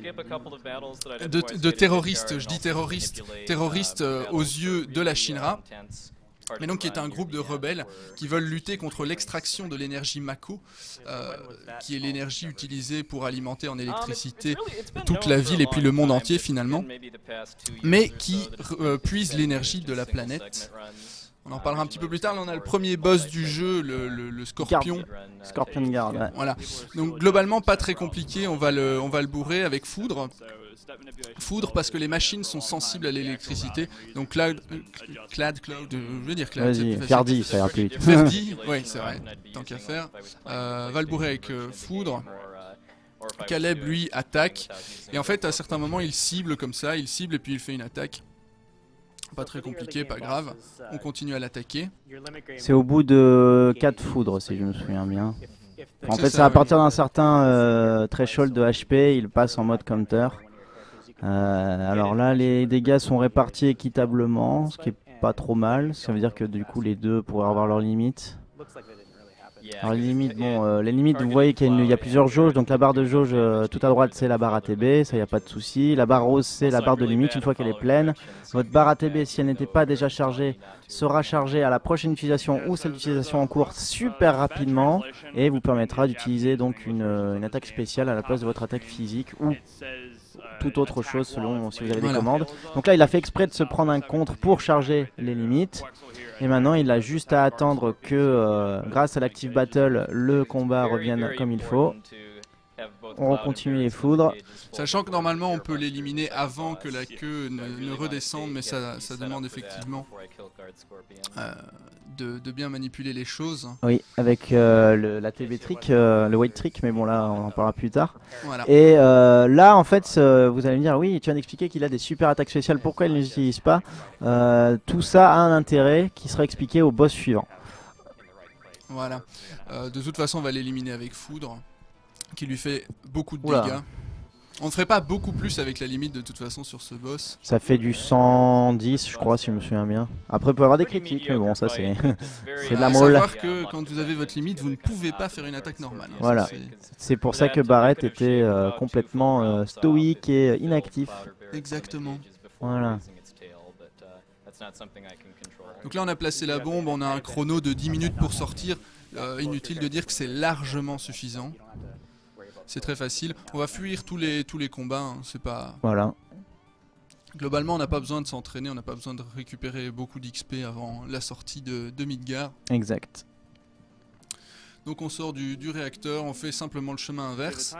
je dis terroristes aux yeux de la Shinra. Mais donc qui est un groupe de rebelles qui veulent lutter contre l'extraction de l'énergie Mako, qui est l'énergie utilisée pour alimenter en électricité toute la ville et puis le monde entier finalement, mais qui puise l'énergie de la planète. On en parlera un petit peu plus tard. Là on a le premier boss du jeu, le Scorpion. Scorpion Guard, ouais. Voilà. Donc globalement pas très compliqué, on va le bourrer avec foudre. Foudre parce que les machines sont sensibles à l'électricité. Donc Cloud, je veux dire Cloud. Vas-y, Ferdi, ça ira plus vite. Ferdi, oui c'est vrai, tant qu'à faire. Va le bourrer avec foudre. Caleb lui attaque. Et en fait à certains moments il cible comme ça, il cible et puis il fait une attaque. Pas très compliqué, pas grave. On continue à l'attaquer. C'est au bout de 4 foudres si je me souviens bien. En fait c'est à partir d'un certain threshold de HP, il passe en mode counter. Alors là les dégâts sont répartis équitablement, ce qui est pas trop mal, ça veut dire que du coup les deux pourraient avoir leurs limites. Alors les limites, les limites vous voyez qu'il y a plusieurs jauges, donc la barre de jauge tout à droite c'est la barre ATB, ça y a pas de souci. La barre rose c'est la barre de limite une fois qu'elle est pleine. Votre barre ATB si elle n'était pas déjà chargée sera chargée à la prochaine utilisation ou celle d'utilisation en cours super rapidement et vous permettra d'utiliser donc une attaque spéciale à la place de votre attaque physique ou toute autre chose selon si vous avez des commandes. Donc là il a fait exprès de se prendre un contre pour charger les limites. Et maintenant il a juste à attendre que grâce à l'active battle le combat revienne comme il faut. On continue les foudres. Sachant que normalement on peut l'éliminer avant que la queue ne redescende, mais ça demande effectivement de bien manipuler les choses. Oui, avec la TB trick, le white trick, mais bon là on en parlera plus tard. Voilà. Et là en fait vous allez me dire oui tu viens d'expliquer qu'il a des super attaques spéciales, pourquoi il ne les utilise pas? Tout ça a un intérêt qui sera expliqué au boss suivant. Voilà, de toute façon on va l'éliminer avec foudre, qui lui fait beaucoup de dégâts. On ne ferait pas beaucoup plus avec la limite de toute façon sur ce boss. Ça fait du 110 je crois si je me souviens bien. Après il peut y avoir des critiques mais bon ça c'est de la molle. Savoir que quand vous avez votre limite vous ne pouvez pas faire une attaque normale. Voilà, c'est pour ça que Barrett était complètement stoïque et inactif. Exactement. Voilà. Donc là on a placé la bombe, on a un chrono de 10 minutes pour sortir. Inutile de dire que c'est largement suffisant. C'est très facile. On va fuir tous les combats, hein. C'est pas... Voilà. Globalement on n'a pas besoin de s'entraîner, on n'a pas besoin de récupérer beaucoup d'XP avant la sortie de Midgar. Exact. Donc on sort du réacteur, on fait simplement le chemin inverse.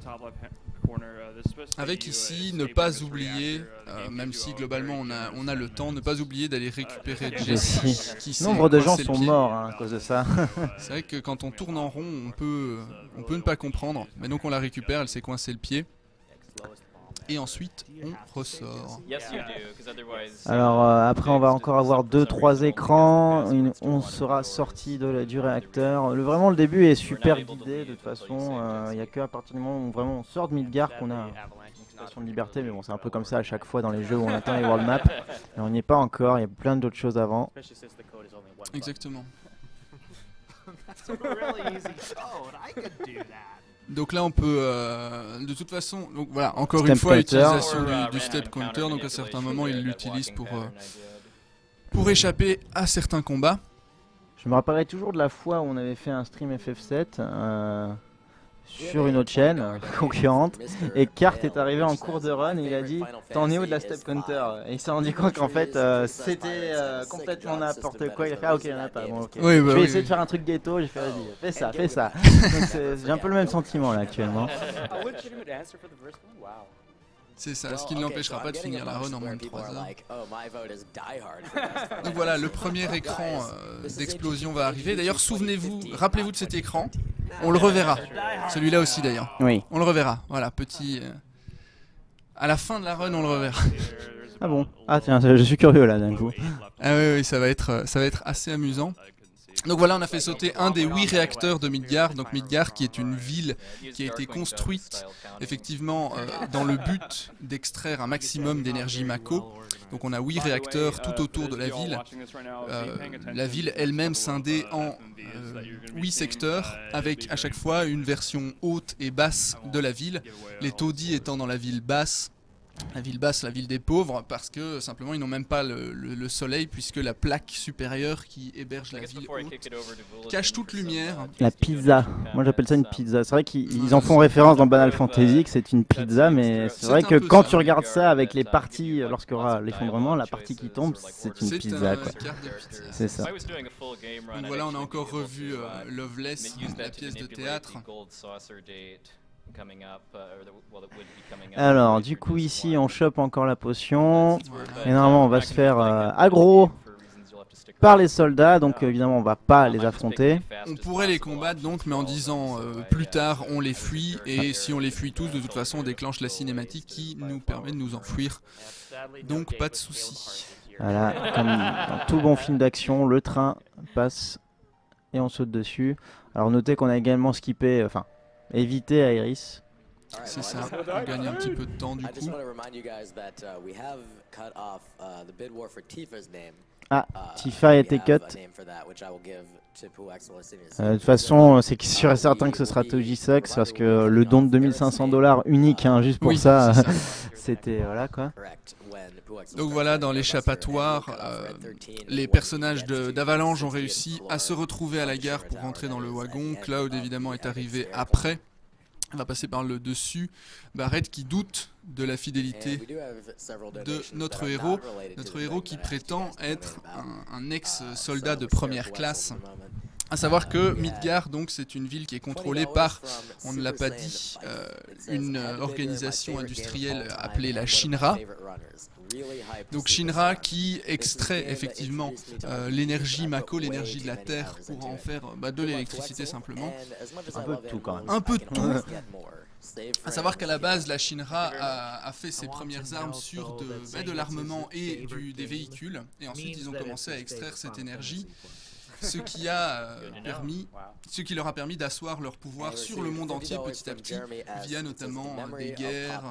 Avec ici, ne pas oublier, même si globalement on a le temps, ne pas oublier d'aller récupérer Jessie. Nombre de gens sont morts hein, à cause de ça. C'est vrai que quand on tourne en rond, on peut ne pas comprendre. Mais donc on la récupère, elle s'est coincée le pied. Et ensuite on ressort. Alors après on va encore avoir 2-3 écrans, on sera sorti du réacteur. Vraiment le début est super guidé de toute façon, il n'y a qu'à partir du moment où vraiment on sort de Midgar qu'on a une station de liberté, mais bon c'est un peu comme ça à chaque fois dans les jeux où on atteint les world maps. Et on n'y est pas encore, il y a plein d'autres choses avant. Exactement. Really easy code. I could do that. Donc là on peut de toute façon, donc voilà, encore Step une fois counter. l'utilisation du step counter, donc à certains moments il l'utilise pour échapper à certains combats. Je me rappellerai toujours de la fois où on avait fait un stream FF7 sur une autre chaîne concurrente et Kart est arrivé en cours de run et il a dit t'en es où de la step counter, et il s'est rendu compte qu'en fait c'était complètement n'importe quoi. Il a fait ah ok il y en a pas, bon ok. Oui, Je bah vais oui, essayer oui. de faire un truc ghetto, j'ai fait vas-y fais ça. Donc j'ai un peu le même sentiment là actuellement. A legitimate answer for the first one? Wow. C'est ça, ce qui ne l'empêchera pas de finir la run en moins de 3 heures. oh, my vote is Die Hard for best fight. Donc voilà, le premier écran d'explosion va arriver. D'ailleurs, souvenez-vous, rappelez-vous de cet écran. On le reverra. Celui-là aussi d'ailleurs. Oui. On le reverra. Voilà, petit. À la fin de la run, on le reverra. Ah bon. Ah tiens, je suis curieux là d'un coup. Ah oui, oui, ça va être assez amusant. Donc voilà, on a fait sauter un des 8 réacteurs de Midgar. Donc Midgar, qui est une ville qui a été construite effectivement dans le but d'extraire un maximum d'énergie Mako. Donc on a 8 réacteurs tout autour de la ville. La ville elle-même scindée en 8 secteurs, avec à chaque fois une version haute et basse de la ville. Les taudis étant dans la ville basse, la ville des pauvres, parce que simplement ils n'ont même pas le soleil, puisque la plaque supérieure qui héberge la ville haute cache toute lumière. La pizza. Moi j'appelle ça une pizza. C'est vrai qu'ils en font référence dans Banal Fantasy que c'est une pizza, mais c'est vrai que quand tu regardes ça avec les parties, lorsqu'il y aura l'effondrement, la partie qui tombe, c'est une pizza quoi. C'est ça. Donc voilà, on a encore revu Loveless, la pièce de théâtre. Alors du coup ici on chope encore la potion et normalement on va se faire aggro par les soldats, donc évidemment on va pas les affronter. On pourrait les combattre donc, mais en disant plus tard on les fuit, et si on les fuit tous, de toute façon on déclenche la cinématique qui nous permet de nous enfuir, donc pas de soucis. Voilà, comme dans tout bon film d'action, le train passe et on saute dessus. Alors notez qu'on a également skippé, enfin évité Aeris. C'est ça, on gagne un petit peu de temps du I just coup. want to remind you guys that we have cut off the bid war for Tifa's name. Ah, Tifa a été We have cut. a name for that, which I will give to Puax Lysinius. De toute façon, c'est sûr et certain que ce sera Toji Sucks parce que le don de 2500 $ unique, hein, juste pour Oui, ça, c'est ça. c'était voilà quoi. Correct. When Puax was Donc voilà, dans Buster l'échappatoire, and cut off Red 13, les what personnages we get to d'Avalanche ont 60 réussi floor à se retrouver à la of the gare Shipper pour Tower, rentrer dans le that is wagon. at the end Cloud of évidemment the est arrivé Epic Sphere. après. Elle va passer par le dessus. Barrett qui doute de la fidélité And we do have several de donations notre that are héros. not related to Notre the héros thing qui that I asked you prétend guys to être comment about. un ex-soldat So de let's première stare classe. Puax for the moment. À savoir que Midgar, donc, c'est une ville qui est contrôlée par, $20 on ne l'a pas from dit, Super Saiyan 5. It says, une "Add Bigger, organisation my favorite industrielle game of all appelée time la and one of my Shinra. favorite runners. Really hyped Donc Super Shinra Saiyan. qui extrait effectivement l'énergie Mako, l'énergie de la Terre, pour en faire de l'électricité simplement. Un peu de tout, quand même. Un peu de tout. À savoir qu'à la base, la Shinra a fait ses premières armes sur de l'armement et des véhicules, et ensuite ils ont commencé à extraire cette énergie, ce qui leur a permis d'asseoir leur pouvoir sur le monde entier petit à petit, via notamment des guerres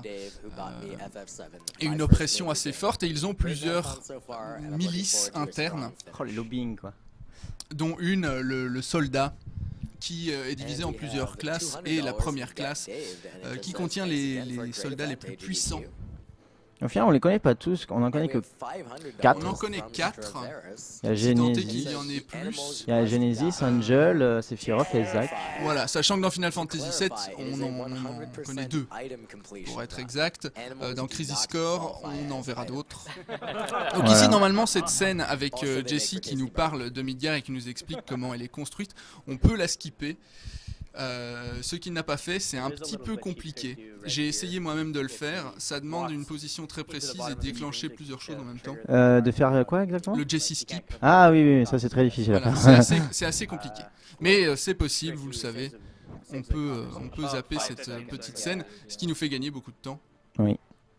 et une oppression assez forte, et ils ont plusieurs milices internes, Oh les lobbying quoi. dont une, le soldat, qui est divisé en plusieurs classes, et la première classe qui contient les soldats les plus puissants. Au final, on les connaît pas tous, on en connaît que 4. On en connaît 4. Il y a Si tant est qu'il Genesis, y en ait plus. il y a Genesis, Angel, Sephiroth et Zack. Voilà, sachant que dans Final Fantasy VII, on en connaît 2, pour être exact. Dans Crisis Core, on en verra d'autres. Donc ici, normalement, cette scène avec Jessie qui nous parle de Midgar et qui nous explique comment elle est construite, on peut la skipper. Ce qu'il n'a pas fait, c'est un petit peu compliqué. J'ai essayé moi-même de le faire. Ça demande une position très précise et de déclencher plusieurs choses en même temps. De faire quoi exactement? Le Jessie skip, Ah oui, ça c'est très difficile à voilà, faire. c'est assez compliqué. Mais c'est possible, vous le savez. On peut zapper cette petite scène, ce qui nous fait gagner beaucoup de temps. Oui.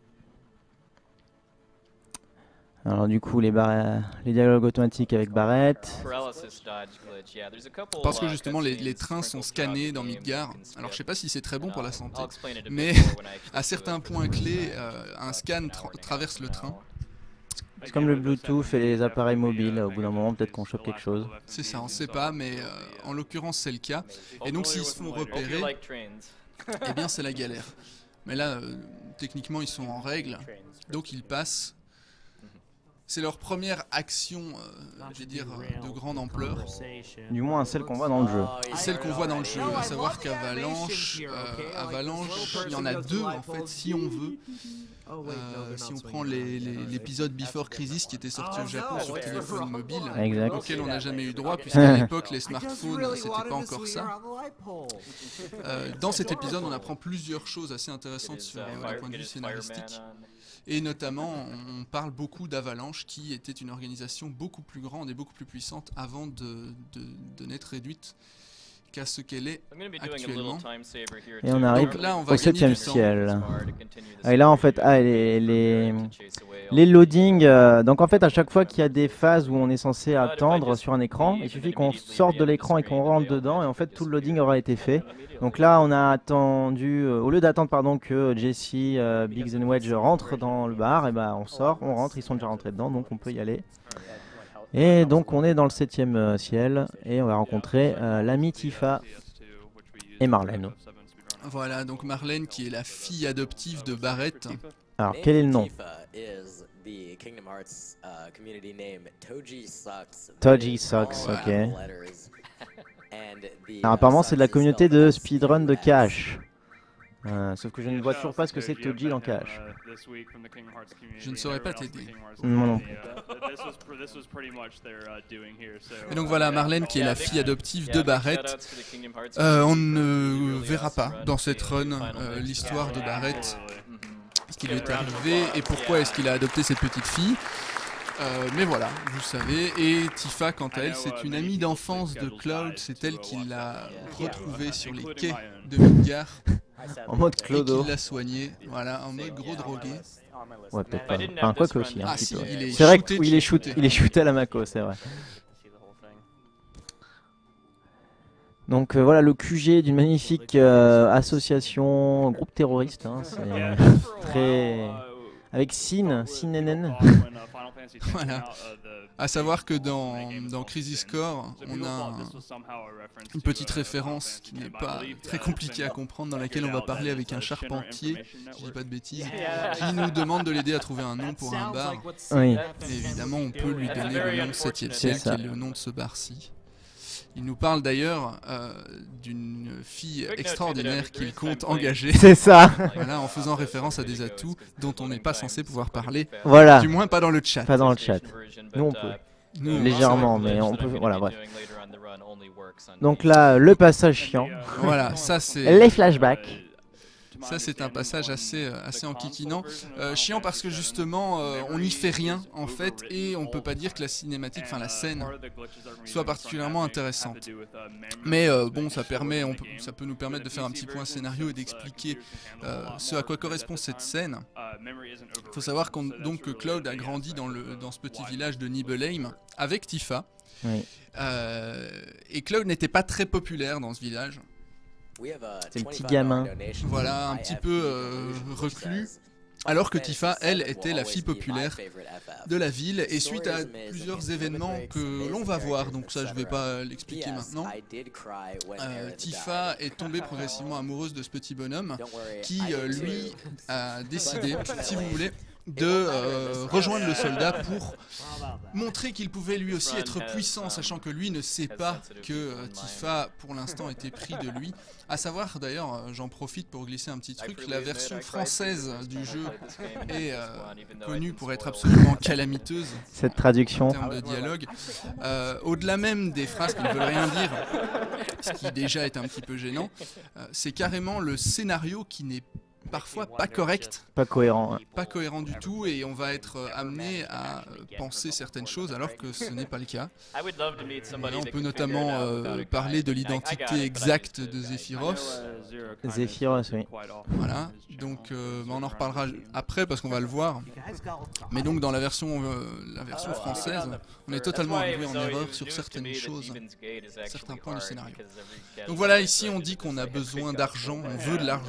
Alors du coup, les dialogues automatiques avec Barrett. Parce que justement, les trains sont scannés dans Midgar. Alors je sais pas si c'est très bon pour la santé, mais à certains points clés, un scan traverse le train. C'est comme le Bluetooth et les appareils mobiles, au bout d'un moment peut-être qu'on chope quelque chose. C'est ça, on sait pas, mais en l'occurrence c'est le cas. Et donc s'ils se font repérer, eh bien c'est la galère. Mais là, techniquement ils sont en règle, donc ils passent. C'est leur première action, je vais dire, de grande ampleur. Du moins celle qu'on voit dans le jeu. Celle qu'on voit dans le jeu, à savoir qu'Avalanche, il y en a deux en fait, si on veut. Si on prend l'épisode Before Crisis qui était sorti au Japon sur téléphone mobile, Exact. auquel on n'a jamais eu droit, puisqu'à l'époque les smartphones c'était pas encore ça. Dans cet épisode, on apprend plusieurs choses assez intéressantes sur le point de vue scénaristique. Et notamment, on parle beaucoup d'Avalanche, qui était une organisation beaucoup plus grande et beaucoup plus puissante avant de n'être réduite qu'à ce qu'elle est actuellement. Et on arrive Donc là, on va au gagner 7e du temps. ciel. Et là en fait, les loadings, donc en fait à chaque fois qu'il y a des phases où on est censé attendre sur un écran, il suffit qu'on sorte de l'écran et qu'on rentre dedans et en fait tout le loading aura été fait. Donc là on a attendu, au lieu d'attendre pardon que Jesse, Biggs et Wedge rentrent dans le bar, et ben on sort, on rentre, ils sont déjà rentrés dedans donc on peut y aller. Et donc on est dans le 7e ciel et on va rencontrer l'ami Tifa et Marlène. Voilà, donc Marlène qui est la fille adoptive de Barrett. Alors quel est le nom? Toji Sucks, ok. Alors apparemment c'est de la communauté de speedrun de Cash. Sauf que je ne vois toujours pas ce que c'est Toji dans Cash. Je ne saurais pas t'aider. Moi non plus. Et donc voilà, Marlène qui est la fille adoptive de Barrett. On ne verra pas dans cette run l'histoire de Barrett, ce qui lui est arrivé et pourquoi est-ce qu'il a adopté cette petite fille. Mais voilà, vous savez. Et Tifa, quant à elle, c'est une amie d'enfance de Cloud. C'est elle qui l'a retrouvée sur les quais de Midgar. En mode Et clodo. qui l'a soignée, voilà, en mode gros drogué. Ouais, peut-être pas. Enfin, quoi que aussi, un Ah petit si, peu. il est C'est vrai shooté, qu'il est shooté, il est shooté à la Mako, c'est vrai. Donc voilà le QG d'une magnifique association, groupe terroriste, hein, c'est très... avec Sin NN. Voilà. À savoir que dans Crisis Core, on a une petite référence qui n'est pas très compliquée à comprendre, dans laquelle on va parler avec un charpentier, si je dis pas de bêtises, qui nous demande de l'aider à trouver un nom pour un bar. Oui. Et évidemment, on peut lui donner le nom 7e ciel, qui ça. est le nom de ce bar-ci. Il nous parle d'ailleurs d'une fille extraordinaire qu'il compte engager. C'est ça. Voilà, en faisant référence à des atouts dont on n'est pas censé pouvoir parler, Voilà. du moins pas dans le chat. Pas dans le chat. Nous on peut. Nous, Légèrement, c'est vrai. mais on peut. Voilà, bref. Donc là, le passage chiant. Voilà, ça c'est... Les flashbacks. Ça c'est un passage assez enquiquinant, chiant parce que justement on n'y fait rien en fait et on peut pas dire que la cinématique, enfin la scène, soit particulièrement intéressante. Mais bon, ça peut nous permettre de faire un petit point scénario et d'expliquer ce à quoi correspond cette scène. Il faut savoir que Cloud a grandi dans ce petit village de Nibelheim avec Tifa. Oui. Et Cloud n'était pas très populaire dans ce village. C'est le petit gamin. Voilà, un petit peu reclus. Alors que Tifa, elle, était la fille populaire de la ville. Et suite à plusieurs événements que l'on va voir, donc ça je vais pas l'expliquer maintenant, Tifa est tombée progressivement amoureuse de ce petit bonhomme qui, lui, a décidé, si vous voulez, de rejoindre le soldat pour montrer qu'il pouvait lui aussi être puissant, sachant que lui ne sait pas que Tifa pour l'instant était pris de lui. À savoir d'ailleurs, j'en profite pour glisser un petit truc, la version française du jeu est connue pour être absolument calamiteuse. Cette traduction. En termes de dialogue, au-delà même des phrases qui ne veulent rien dire, ce qui déjà est un petit peu gênant, c'est carrément le scénario qui n'est parfois pas correct, Pas cohérent. pas cohérent du tout, et on va être amené à penser certaines choses alors que ce n'est pas le cas. Là, on peut notamment parler de l'identité exacte de Zephyros. Zephyros, oui. Voilà, donc on en reparlera après parce qu'on va le voir. Mais donc dans la version française, on est totalement arrivé en erreur sur certaines choses, certains points du scénario. Donc voilà, ici on dit qu'on a besoin d'argent, on veut de l'argent.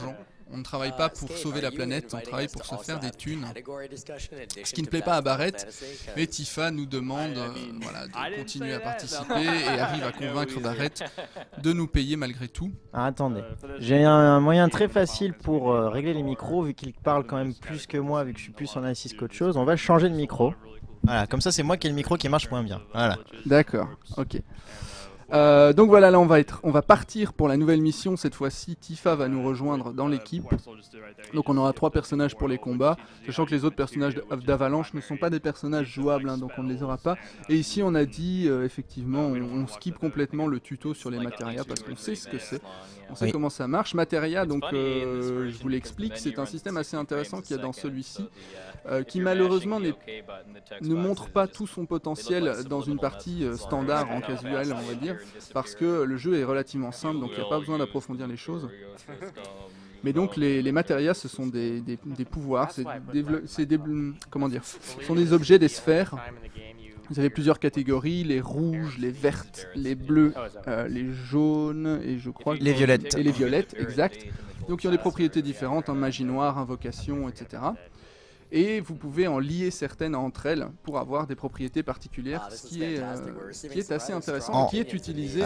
On ne travaille pas pour sauver la planète, on travaille pour se faire des thunes. Ce qui ne plaît pas à Barrett, mais Tifa nous demande voilà, de continuer à participer et arrive à convaincre Barrett de nous payer malgré tout. Ah, attendez, j'ai un moyen très facile pour régler les micros, vu qu'il parle quand même plus que moi, vu que je suis plus en assist qu'autre chose. On va changer de micro. Voilà, comme ça c'est moi qui ai le micro qui marche moins bien. Voilà. D'accord, ok. Donc voilà, là on va partir pour la nouvelle mission. Cette fois-ci, Tifa va nous rejoindre dans l'équipe. Donc on aura 3 personnages pour les combats, sachant que les autres personnages d'Avalanche ne sont pas des personnages jouables, hein, donc on ne les aura pas. Et ici on a dit, effectivement, on skip complètement le tuto sur les matérias parce qu'on sait ce que c'est. On sait comment ça marche. Materia, donc je vous l'explique, c'est un système assez intéressant qu'il y a dans celui-ci, qui malheureusement ne montre pas tout son potentiel dans une partie standard en casual, on va dire, parce que le jeu est relativement simple, donc il n'y a pas besoin d'approfondir les choses. Mais donc les matérias, ce sont des pouvoirs, comment dire, ce sont des objets, des sphères. Vous avez plusieurs catégories, les rouges, les vertes, les bleus, les jaunes et je crois les violettes. Et les violettes, exact. Donc ils ont des propriétés différentes, hein, magie noire, invocation, etc. Et vous pouvez en lier certaines entre elles pour avoir des propriétés particulières, ce qui est assez intéressant, et qui est utilisé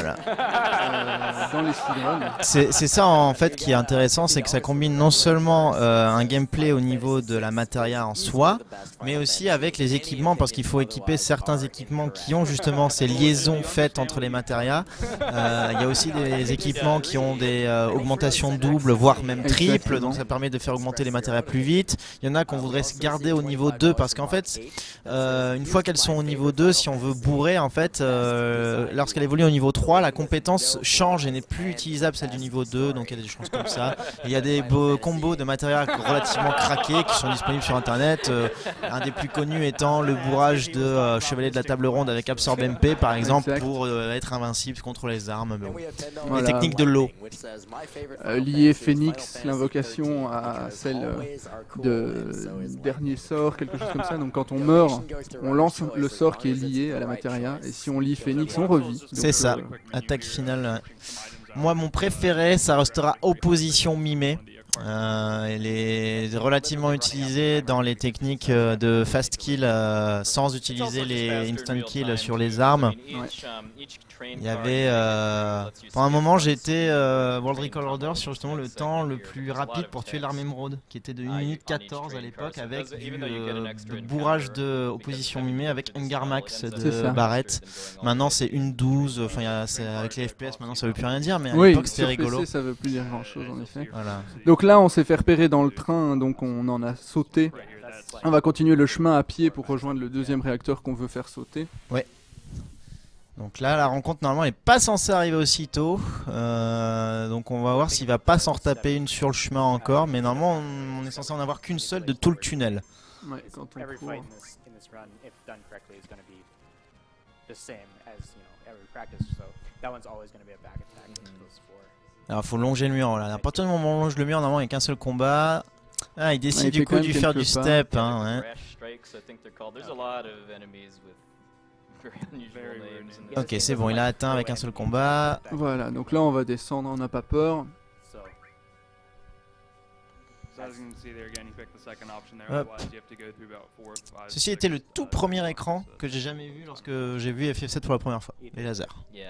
dans les speedruns. C'est ça en fait qui est intéressant, c'est que ça combine non seulement un gameplay au niveau de la matéria en soi, mais aussi avec les équipements, parce qu'il faut équiper certains équipements qui ont justement ces liaisons faites entre les matérias. Il y a aussi des équipements qui ont des augmentations doubles, voire même triples, donc ça permet de faire augmenter les matérias plus vite. Il y en a qu'on voudrait garder au niveau 2 parce qu'en fait une fois qu'elles sont au niveau 2, si on veut bourrer en fait lorsqu'elle évolue au niveau 3, la compétence change et n'est plus utilisable celle du niveau 2, donc il y a des choses comme ça. Et il y a des combos de matériel relativement craqués qui sont disponibles sur internet, un des plus connus étant le bourrage de Chevalier de la Table Ronde avec Absorb MP par exemple, pour être invincible contre les armes, bon. Voilà. Les techniques de l'eau, lier Phoenix, l'invocation à celle de dernier sort, quelque chose comme ça. Donc quand on meurt, on lance le sort qui est lié à la matéria, et si on lit Phoenix, on revit. C'est ça, attaque finale. Moi mon préféré, ça restera opposition mimée. Elle est relativement utilisée dans les techniques de fast kill sans utiliser les instant kill sur les armes. Il y avait pendant un moment j'étais World Record Order sur justement le temps le plus rapide pour tuer l'armée émeraude, qui était de 1 minute 14 à l'époque, avec du bourrage de opposition mimée avec Hunger Max de Barrett. Maintenant c'est 1.12, enfin avec les FPS maintenant ça veut plus rien dire, mais à l'époque c'était rigolo. PC, ça veut plus dire grand chose en effet. Voilà. Donc là on s'est fait repérer dans le train, donc on en a sauté. On va continuer le chemin à pied pour rejoindre le deuxième réacteur qu'on veut faire sauter. Ouais. Donc là, la rencontre normalement n'est pas censée arriver aussitôt, donc on va voir s'il va pas s'en retaper une sur le chemin encore, mais normalement on est censé en avoir qu'une seule de tout le tunnel. Ouais, quand on court. Alors faut longer le mur, là. À partir du moment où on longe le mur, normalement il n'y a qu'un seul combat. Ah, il décide du coup de faire du step, hein, ouais. Ok, c'est bon, il a atteint avec un seul combat. Voilà, donc là on va descendre, on n'a pas peur. Hop. Ceci était le tout premier écran que j'ai jamais vu lorsque j'ai vu FF7 pour la première fois, les lasers.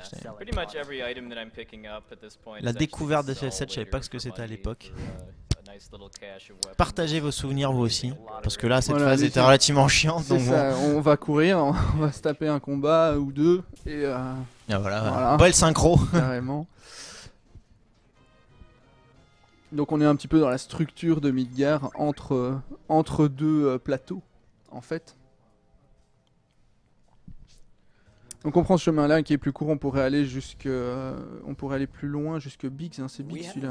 La découverte de FF7, je savais pas ce que c'était à l'époque. Partagez vos souvenirs vous aussi, parce que là cette phase était relativement chiante. Donc ça, on va courir, on va se taper un combat ou deux et voilà. Belle synchro. Carrément. Donc on est un petit peu dans la structure de Midgar entre deux plateaux en fait. Donc on prend ce chemin là qui est plus court, on pourrait aller plus loin jusque Biggs, hein, c'est Biggs celui-là.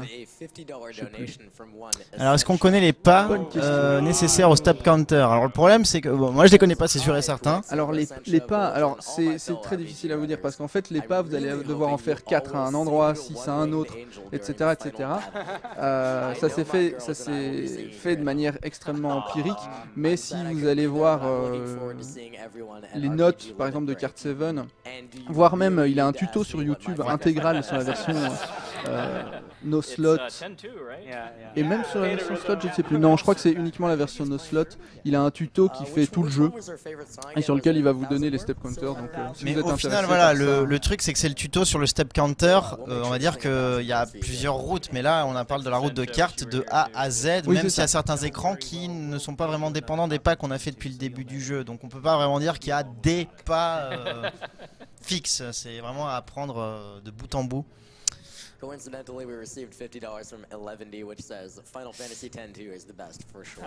Alors est-ce qu'on connaît les pas nécessaires au step counter? Alors le problème c'est que moi je les connais pas, c'est sûr et certain. Alors les pas, alors c'est très difficile à vous dire parce qu'en fait les pas vous allez devoir en faire 4 à un endroit, 6 à un autre, etc. etc. Ça s'est fait de manière extrêmement empirique, mais si vous allez voir les notes par exemple de Card 7, voire même il a un tuto sur YouTube intégral sur la version no slot. It's 10-2, right? Et même sur la version slot, je ne sais plus. Non, je crois que c'est uniquement la version no slot. Il a un tuto qui fait tout le jeu et sur lequel il va vous donner les step counters. Donc, si Mais vous êtes au final, intéressé voilà, par ça- le truc c'est que c'est le tuto sur le step counter. On va dire qu'il y a plusieurs routes, mais là on parle de la route de carte de A à Z, Oui, même c'est s'il y a ça. certains écrans qui ne sont pas vraiment dépendants des pas qu'on a fait depuis le début du jeu. Donc on peut pas vraiment dire qu'il y a des pas fixes. C'est vraiment à apprendre de bout en bout. Coincidentally, we received $50 from 11D, which says Final Fantasy X-2 is the best for sure.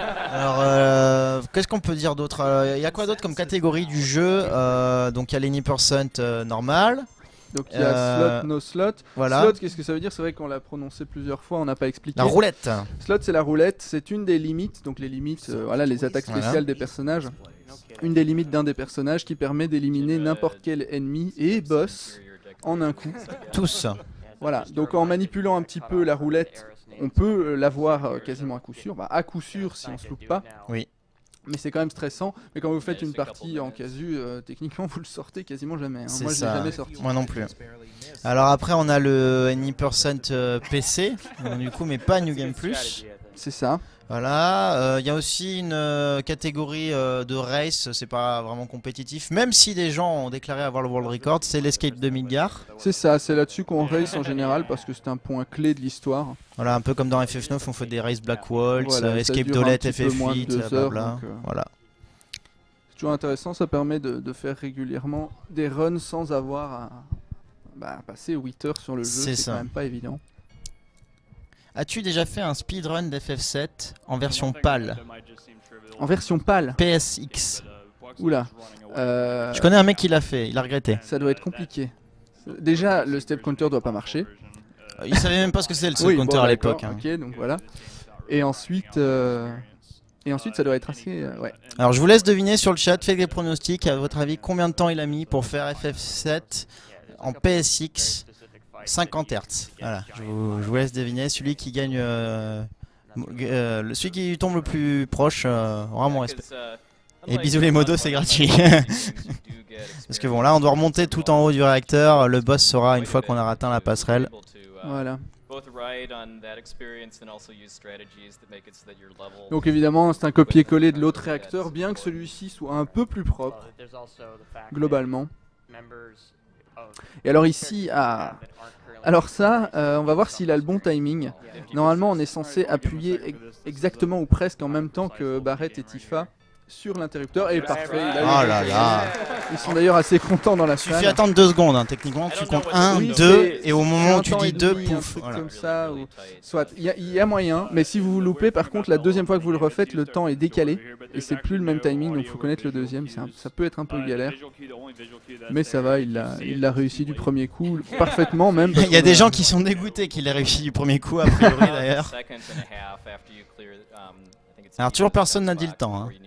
Alors, qu'est-ce qu'on peut dire d'autre? Il y a quoi d'autre comme catégorie du jeu? Donc il y a l'Any% normal. Donc il y a slot, no slot. Voilà. Slot, qu'est-ce que ça veut dire? C'est vrai qu'on l'a prononcé plusieurs fois, on n'a pas expliqué. La roulette. Slot, c'est la roulette, c'est une des limites, donc les limites, voilà, les attaques spéciales Voilà. des personnages. Une des limites d'un des personnages qui permet d'éliminer n'importe quel ennemi et boss en un coup. Tous. Voilà, donc en manipulant un petit peu la roulette, on peut l'avoir quasiment à coup sûr. Bah, à coup sûr si on se loupe pas. Oui. Mais c'est quand même stressant. Mais quand vous faites une partie en casu, techniquement vous le sortez quasiment jamais. Hein. C'est Moi je l'ai ça. jamais sorti. Moi non plus. Alors après on a le Any% PC, donc, du coup mais pas New Game Plus. C'est ça. Voilà, il y a aussi une catégorie de race, c'est pas vraiment compétitif, même si des gens ont déclaré avoir le world record, c'est l'Escape de Midgar. C'est ça, c'est là-dessus qu'on race en général parce que c'est un point clé de l'histoire. Voilà, un peu comme dans FF9, on fait des races Black Waltz, Voilà, ça Escape dure Dolette, un petit peu moins de FF8, 2 heures, blabla. donc, Voilà. C'est toujours intéressant, ça permet de faire régulièrement des runs sans avoir à passer 8 heures sur le jeu, C'est c'est ça. quand même pas évident. As-tu déjà fait un speedrun d'FF7 en version PAL? En version PAL, PSX. oula, Je connais un mec qui l'a fait, il a regretté. ça doit être compliqué. Déjà, le step counter doit pas marcher. Il savait même pas ce que c'était le step Oui, counter bon, à l'époque. d'accord, hein. Ok, donc voilà. Et ensuite, ça doit être assez... ouais. Alors je vous laisse deviner sur le chat, faites des pronostics, à votre avis combien de temps il a mis pour faire FF7 en PSX 50 Hz. Voilà, je vous laisse deviner, celui qui gagne, celui qui tombe le plus proche aura mon respect. Et bisous les modos, c'est gratuit. Parce que bon là on doit remonter tout en haut du réacteur, le boss sera une fois qu'on a atteint la passerelle. Voilà. Donc Donc évidemment, c'est un copier-coller de l'autre réacteur, bien que celui-ci soit un peu plus propre, globalement. Et alors ici, alors ça, on va voir s'il a le bon timing. Normalement, on est censé appuyer exactement ou presque en même temps que Barrett et Tifa sur l'interrupteur. Et parfait, il a eu Oh le là bon là. timing. Ils sont d'ailleurs assez contents dans la Il suffit salle. d'attendre 2 secondes, hein. Techniquement tu comptes 1, Oui, 2 c'est- et au moment où tu c'est un temps dis et 2, demi, un pouf. truc Voilà. comme ça, ou- soit, il y a moyen, mais si vous vous loupez, par contre, la deuxième fois que vous le refaites, le temps est décalé et c'est plus le même timing, donc il faut connaître le deuxième. Ça peut être un peu galère, mais ça va, il l'a réussi du premier coup, parfaitement même. parce Il y a qu'on des gens qui sont dégoûtés qu'il ait réussi du premier coup, a priori d'ailleurs. Alors toujours personne n'a dit le temps. Hein.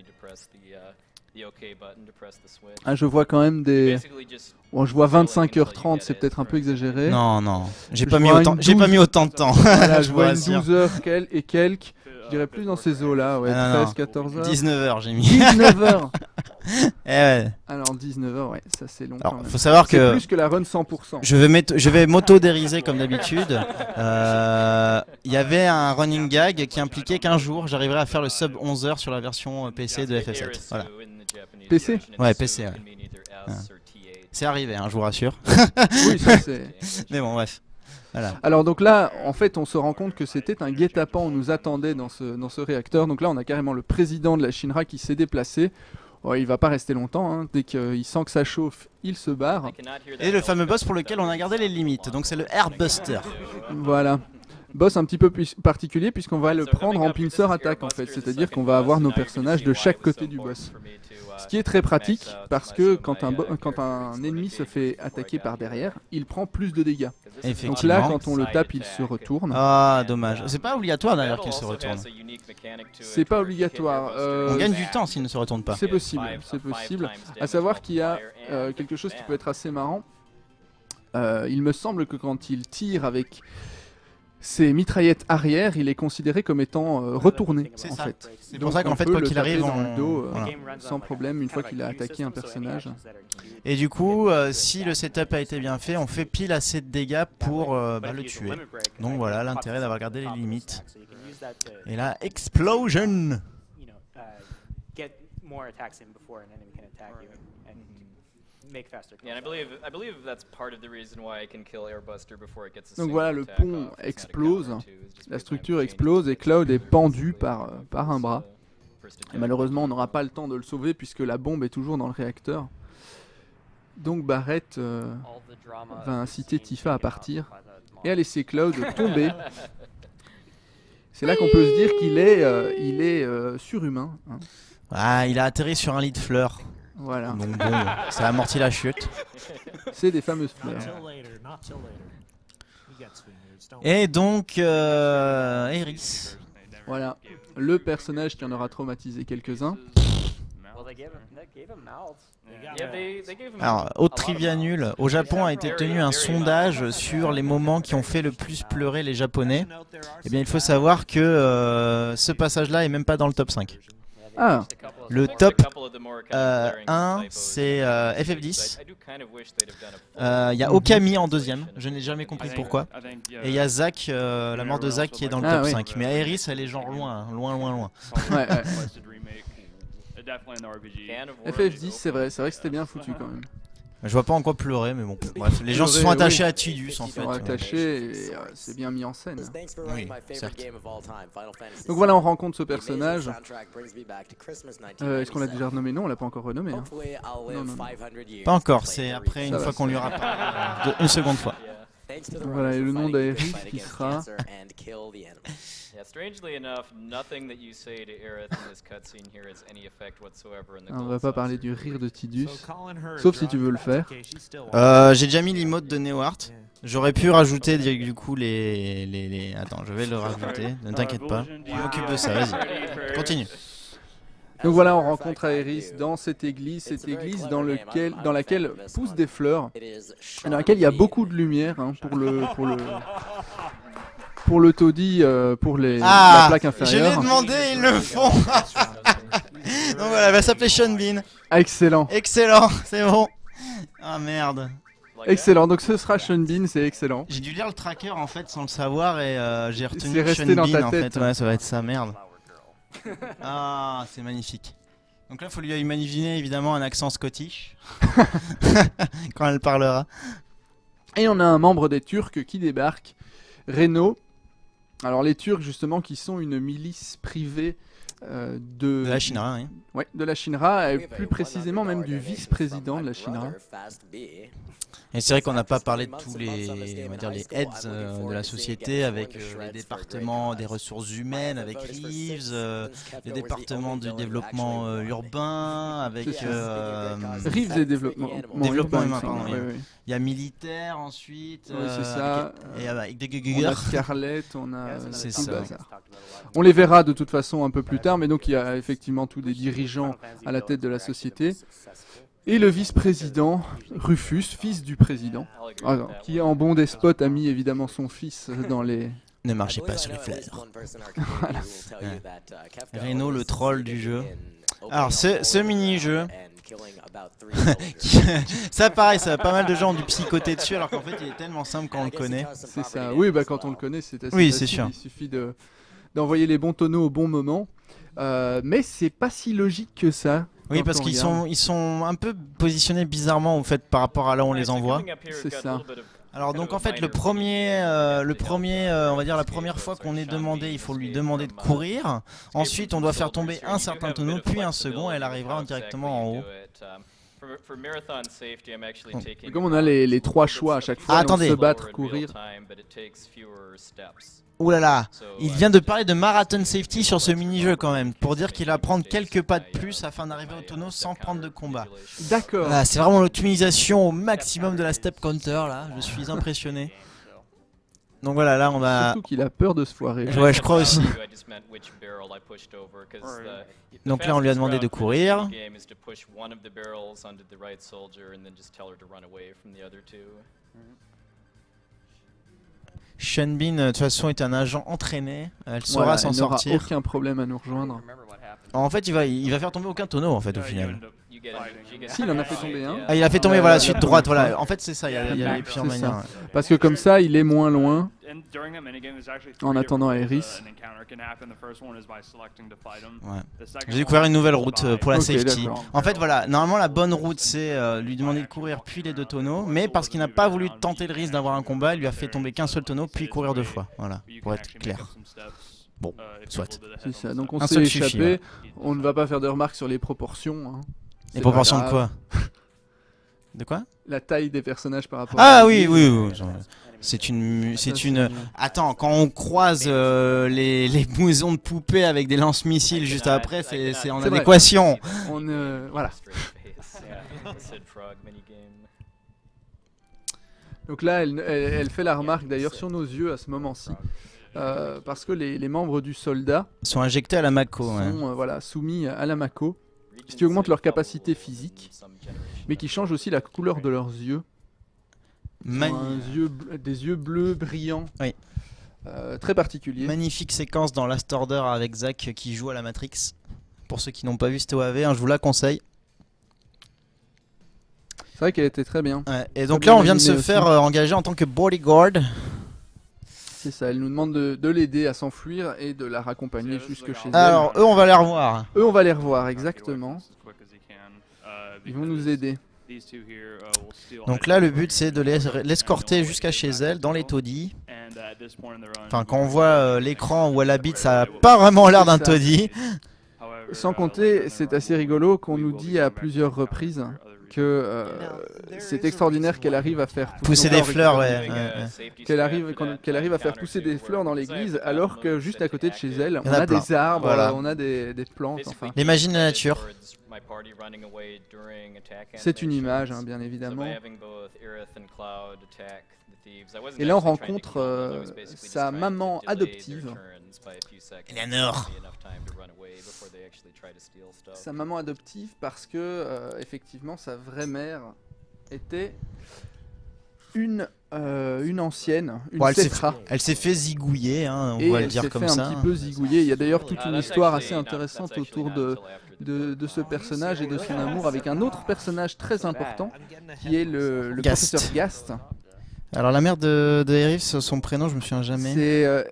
Ah, je vois quand même des. Bon, je vois 25h30, c'est peut-être un peu exagéré. Non, non, j'ai Je pas mis vois autant, une j'ai pas 12. mis autant de temps. Voilà, je je vous vois une rassure. 12h et quelques. Je dirais plus dans ces eaux-là, ouais, Ah, non. 13, 14h. 19h j'ai mis. 19h Eh ouais. Alors 19h, ouais, ça c'est long Alors quand même. faut savoir C'est que plus que la run 100%. je vais m'auto-dériser comme d'habitude. Il y avait un running gag qui impliquait qu'un jour j'arriverais à faire le sub 11h sur la version PC de FF7. Voilà. PC? Ouais, PC, ouais. Ah. C'est arrivé, hein, je vous rassure. Oui, ça c'est... Mais bon, bref. Voilà. Alors donc là, en fait, on se rend compte que c'était un guet-apens, on nous attendait dans ce réacteur. Donc là, on a carrément le président de la Shinra qui s'est déplacé. Oh, il va pas rester longtemps, hein. Dès qu'il sent que ça chauffe, il se barre. Et le fameux boss pour lequel on a gardé les limites, donc c'est le Airbuster. Voilà. Boss un petit peu particulier puisqu'on va le prendre en pincer attack en fait. C'est-à-dire qu'on va avoir nos personnages de chaque côté du boss. Ce qui est très pratique parce que quand un ennemi se fait attaquer par derrière, il prend plus de dégâts. Effectivement. Donc là, quand on le tape, il se retourne. Ah, dommage. C'est pas obligatoire d'ailleurs qu'il se retourne. C'est pas obligatoire. On gagne du temps s'il ne se retourne pas. C'est possible, c'est possible. À savoir qu'il y a quelque chose qui peut être assez marrant. Il me semble que quand il tire avec ses mitraillettes arrière, il est considéré comme étant retourné C'est en ça. fait. C'est Donc, pour ça qu'en on fait, peut quoi le qu'il taper arrive, dans le dos voilà. sans problème une fois qu'il a attaqué un personnage. Et du coup, si le setup a été bien fait, on fait pile assez de dégâts pour le tuer. Donc voilà l'intérêt d'avoir gardé les limites. Et là, explosion. Yeah, and I believe that's part of the reason why I can kill Airbuster before it gets a Donc single voilà, le attack pont off. It's not a explose, counter too, it's just la every structure time it explose changes et Cloud est position, pendu so par un bras. first Et attack malheureusement, on n'aura will pas le temps de le sauver puisque la bombe est toujours dans le réacteur. Donc Barrett va inciter Tifa à partir et à laisser Cloud tomber. C'est là qu'on peut se dire qu'il est surhumain. Hein. Ah, il a atterri sur un lit de fleurs. Voilà, Donc bon, ça amortit la chute. c'est des fameuses fleurs. Et donc, Eris. Voilà, le personnage qui en aura traumatisé quelques-uns. Yeah, they gave him Alors, a autre lot of trivia rounds. nul, au Japon a été tenu un sondage sur les moments qui ont fait le plus pleurer les Japonais. Eh bien, il faut savoir que ce passage-là est même pas dans le top 5. Ah, Le top 1, c'est FF10. Il y a Okami en deuxième, je n'ai jamais compris pourquoi. Et il y a Zack, la mort de Zack qui est dans le Ah, top oui. 5. Mais Aeris, elle est genre loin, loin. ouais, ouais. Can of FF10, c'est vrai que c'était bien foutu quand même. Je vois pas en quoi pleurer, mais bon, bref. Les gens se sont Pleurer, attachés oui. à Tidus en Ils fait. sont attachés et c'est bien mis en scène. Oui, certes. Donc voilà, on rencontre ce personnage. Est-ce qu'on l'a déjà renommé? Non, on l'a pas encore renommé. Hein. Non, non. Pas encore, c'est après une Ça fois va, qu'on lui aura parlé. Une seconde fois. Donc voilà, et le nom d'Aerith qui sera... Yeah, strangely enough, nothing that you say to Aerith in this cutscene here has any effect whatsoever in the On gold va pas parler saucer. du rire de Tidus. Sauf si tu veux le faire. J'ai déjà mis l'emote de NeoHeart. J'aurais pu rajouter du coup les... Attends, je vais le rajouter. Ne t'inquiète pas. Je m'occupe de ça, vas-y. Continue. Donc voilà, on rencontre Aerith dans cette église dans laquelle poussent des fleurs, et dans laquelle il y a beaucoup de lumière hein, pour le taudis, pour la plaque Je l'ai inférieure. demandé, ils le font. Donc voilà, elle va s'appeler Sean Bean. Ah, excellent, Excellent, c'est bon. Ah merde. excellent. Donc ce sera Sean Bean, c'est excellent. J'ai dû lire le tracker en fait sans le savoir et j'ai retenu C'est resté Sean dans ta Bean en tête. fait. Ouais, ça va être ça, merde. Ah, c'est magnifique. Donc là, il faut lui imaginer évidemment un accent scottish quand elle parlera. Et on a un membre des Turcs qui débarque, Reno. Alors les Turcs justement qui sont une milice privée De la Shinra, oui. Ouais, de la Shinra, et plus précisément même du vice-président de la Shinra. Et c'est vrai qu'on n'a pas parlé de tous les, on va dire les heads de la société avec les départements des ressources humaines, avec Reeves, les départements du développement urbain, avec C'est ça. il Reeves et développement Développement urbain, humain, il me semble. pardon, Ouais, ouais. y a militaire ensuite, Ouais, c'est ça. et avec des On a gugueurs. Scarlett, on a C'est tout le ça. bazar. On les verra de toute façon un peu plus tard, mais donc il y a effectivement tous des dirigeants à la tête de la société. Et le vice-président, Rufus, fils du président, qui en bon despote a mis évidemment son fils dans les... Ne marchez pas sur les fleurs. Reno, le troll du jeu. Alors ce mini-jeu, ça pareil, ça a pas mal de gens ont dû psychoter dessus alors qu'en fait il est tellement simple quand on le connaît. C'est ça, oui, bah quand on le connaît c'est assez Oui, facile, c'est sûr. il suffit d'envoyer les bons tonneaux au bon moment. Mais c'est pas si logique que ça. Oui, quand parce on qu'ils regarde. sont un peu positionnés bizarrement en fait par rapport à là où on les envoie. C'est ça. Alors donc en fait le premier, on va dire la première fois qu'on est demandé, il faut lui demander de courir. Ensuite on doit faire tomber un certain tonneau, puis un second, et elle arrivera directement en haut. Et comme on a les trois choix à chaque fois, Ah, donc attendez. se battre, courir. Ouh là là, il vient de parler de marathon safety sur ce mini-jeu quand même, pour dire qu'il va prendre quelques pas de plus afin d'arriver au tonneau sans prendre de combat. D'accord. Voilà, c'est vraiment l'optimisation au maximum de la step counter là, je suis impressionné. Donc voilà, là on va... Surtout qu'il a peur de se foirer. Ouais, je crois aussi. Donc là on lui a demandé de courir. Sean Bean, de toute façon, est un agent entraîné. Elle saura s'en elle n'aura sortir. aucun problème à nous rejoindre. En fait, il va faire tomber aucun tonneau, en fait, au final. Si, il en a fait tomber un. Ah, il a fait tomber, voilà, suite droite, voilà. En fait, c'est ça, il y a les plusieurs C'est ça. manières. Parce que comme ça, il est moins loin. En attendant Aeris. Ouais. J'ai découvert une nouvelle route pour la Ok, safety. d'accord. En fait, voilà, normalement, la bonne route, c'est lui demander de courir puis les 2 tonneaux. Mais parce qu'il n'a pas voulu tenter le risque d'avoir un combat, il lui a fait tomber qu'un seul tonneau puis courir 2 fois. Voilà, pour être clair. Bon, soit. C'est ça. Donc on Un s'est seul échappé. suffit, ouais. On ne va pas faire de remarques sur les proportions. Hein. Les C'est proportions pas de grave. quoi? De quoi? La taille des personnages par rapport Ah à oui, oui, oui. C'est une. Attends, quand on croise les maisons de poupées avec des lance-missiles juste après, c'est en C'est vrai. adéquation. On voilà. Donc là, elle fait la remarque d'ailleurs sur nos yeux à ce moment-ci. Parce que les membres du soldat Ils sont injectés à la Mako. sont Ouais. voilà, soumis à la Mako, ce qui augmente leur capacité physique, mais qui change aussi la couleur de leurs yeux. Ils ont des yeux bleus brillants, Oui. très particuliers. Magnifique séquence dans Last Order avec Zack qui joue à la Matrix. Pour ceux qui n'ont pas vu cette OAV, hein, je vous la conseille. C'est vrai qu'elle était très bien. Ouais. Et donc bien là, on vient de se animée faire aussi. engager en tant que bodyguard. C'est ça, elle nous demande de l'aider à s'enfuir et de la raccompagner jusque chez elle. Alors, eux, on va les revoir. Eux, on va les revoir, exactement. Ils vont nous aider. Donc là, le but, c'est de l'escorter jusqu'à chez elle, dans les taudis. Enfin, quand on voit l'écran où elle habite, ça n'a pas vraiment l'air d'un C'est ça. taudis. Sans compter, c'est assez rigolo qu'on nous dit à plusieurs reprises que c'est extraordinaire qu'elle arrive à faire Pousser donc là, des on fleurs, récupère ouais. qu'elle arrive à faire pousser des fleurs dans l'église, alors que juste à côté de chez elle, Il y on en a a plein. des arbres, Voilà. on a des plantes, enfin. Les magies de la nature. C'est une image, hein, bien évidemment. Et là, on rencontre sa maman adoptive. Eleanor. Sa maman adoptive parce que, effectivement, sa vraie mère était une ancienne, une Bon, Cetra. elle s'est fait zigouiller, hein, on Et va le elle dire s'est comme fait ça. un petit peu zigouiller. Il y a d'ailleurs toute une histoire assez intéressante autour de ce personnage et de son amour avec un autre personnage très important qui est le Gast. professeur Gast. Alors la mère de Aerith, son prénom, je me souviens jamais. C'est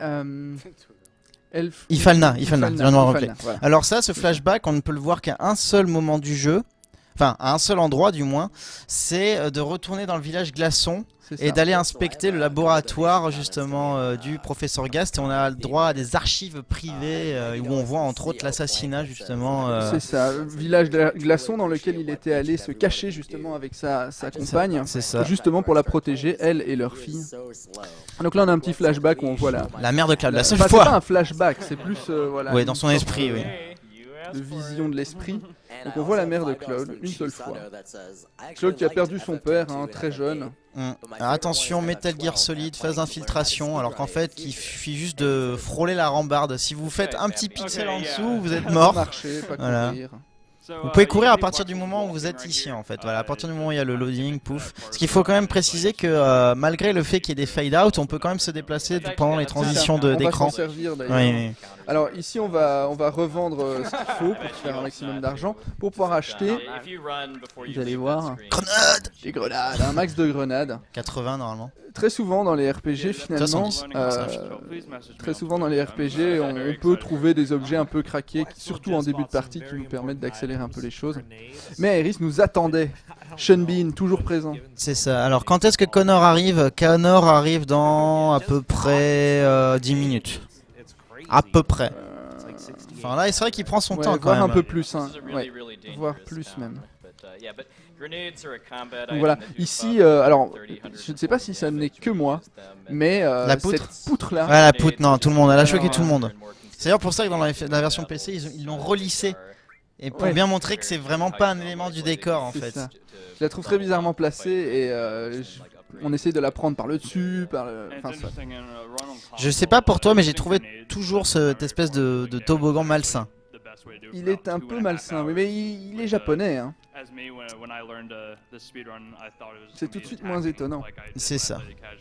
Ifalna, je viens de me rappeler. voilà. Alors ça, ce flashback, on ne peut le voir qu'à un seul moment du jeu. Enfin, à un seul endroit du moins. C'est de retourner dans le village glaçon. C'est Et ça. d'aller inspecter le laboratoire justement du professeur Gast, et on a le droit à des archives privées où on voit entre autres l'assassinat justement. C'est ça, village glaçon dans lequel il était allé se cacher justement avec sa compagne, C'est ça. justement pour la protéger, elle et leur fille. Donc là on a un petit flashback où on voit La mère de Cloud, la seule Enfin, c'est pas fois. un flashback, c'est plus voilà. Ouais, une dans son sorte esprit, oui. de vision de l'esprit. Donc on voit la mère de Cloud une seule fois. Cloud qui a perdu son père, hein, très jeune. Alors, attention, Metal Gear Solid, phase d'infiltration, alors qu'en fait il suffit juste de frôler la rambarde. Si vous faites un petit pixel en dessous, vous êtes Pas mort. marcher, pas Voilà. courir. Vous pouvez courir à partir du moment où vous êtes ici en fait. Voilà, à partir du moment où il y a le loading, pouf. Ce qu'il faut quand même préciser que malgré le fait qu'il y ait des fade out, on peut quand même se déplacer pendant les transitions On va d'écran. s'en servir d'ailleurs. Oui, oui. Alors ici on va revendre ce qu'il faut pour faire un maximum d'argent pour pouvoir acheter, vous allez voir, Grenade. des grenades, un max de grenades. 80 normalement. Très souvent dans les RPG finalement, 70, très souvent dans les RPG on peut trouver des objets un peu craqués, surtout en début de partie, qui nous permettent d'accélérer un peu les choses. Mais Aerith nous attendait, Sean Bean toujours présent. C'est ça. Alors quand est-ce que Connor arrive? Connor arrive dans à peu près 10 minutes. À peu près. Enfin là, c'est vrai qu'il prend son Ouais, temps quand voire même. un peu plus, hein. Ouais, voire plus même. Donc voilà, ici, alors, je ne sais pas si ça n'est que moi, mais La poutre cette poutre-là, Ouais, la poutre, non, tout le monde. Elle a choqué Alors, tout le monde. C'est d'ailleurs pour ça que dans la version PC, ils l'ont relissé. Et pour Ouais. bien montrer que c'est vraiment pas un élément du décor en c'est fait. ça. Je la trouve très bizarrement placée et on essaie de la prendre par le dessus, par le... Enfin, ça. Je sais pas pour toi, mais j'ai trouvé toujours cette espèce de toboggan malsain. Il est un peu malsain, oui, mais il est japonais, hein. C'est tout de suite moins étonnant. C'est ça.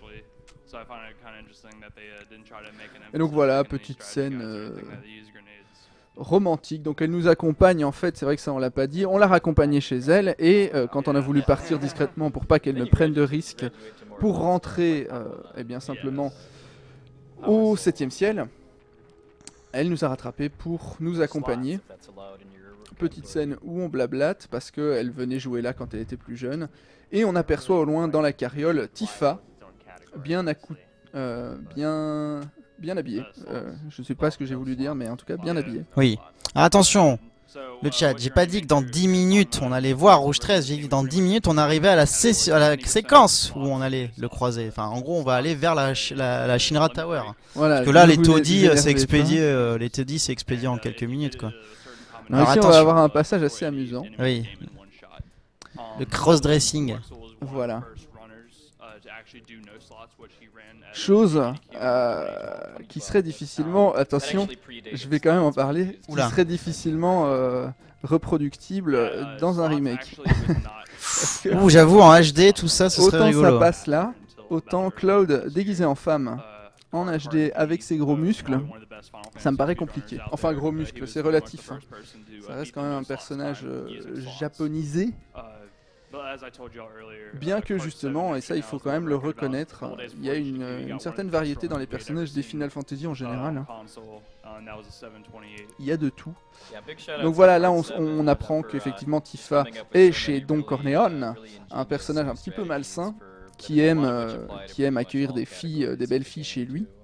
Et donc voilà, petite scène romantique. Donc elle nous accompagne en fait, c'est vrai que ça on l'a pas dit, on l'a raccompagnée chez elle et quand on a voulu partir discrètement pour pas qu'elle ne prenne de risques pour rentrer eh bien simplement au 7e ciel, elle nous a rattrapés pour nous accompagner. Petite scène où on blablate parce qu'elle venait jouer là quand elle était plus jeune. Et on aperçoit au loin dans la carriole Tifa, bien habillée. Je sais pas ce que j'ai voulu dire, mais en tout cas bien habillée. Oui. Ah, attention, le chat, j'ai pas dit que dans 10 minutes on allait voir Rouge 13, j'ai dit que dans 10 minutes on arrivait à la séquence où on allait le croiser. Enfin, en gros, on va aller vers la Shinra Tower. Voilà, Parce que là, les taudis c'est expédié en quelques minutes, quoi. Non, ici, on va avoir un passage assez amusant. Oui. Le cross-dressing. Voilà. Chose qui serait difficilement, attention, je vais quand même en parler, qui serait difficilement reproductible dans un remake. Ouh, j'avoue, en HD, tout ça, ce serait rigolo. Autant ça passe là, autant Cloud déguisé en femme, en HD avec ses gros muscles, ça me paraît compliqué. Enfin, gros muscles, c'est relatif. Hein. Ça reste quand même un personnage japonisé. Bien que justement, et ça il faut quand même le reconnaître, il y a une certaine variété dans les personnages des Final Fantasy en général. Hein. Il y a de tout. Donc voilà, là on apprend qu'effectivement Tifa est chez Don Corleone, un personnage un petit peu malsain qui aime accueillir des filles, des belles filles chez lui.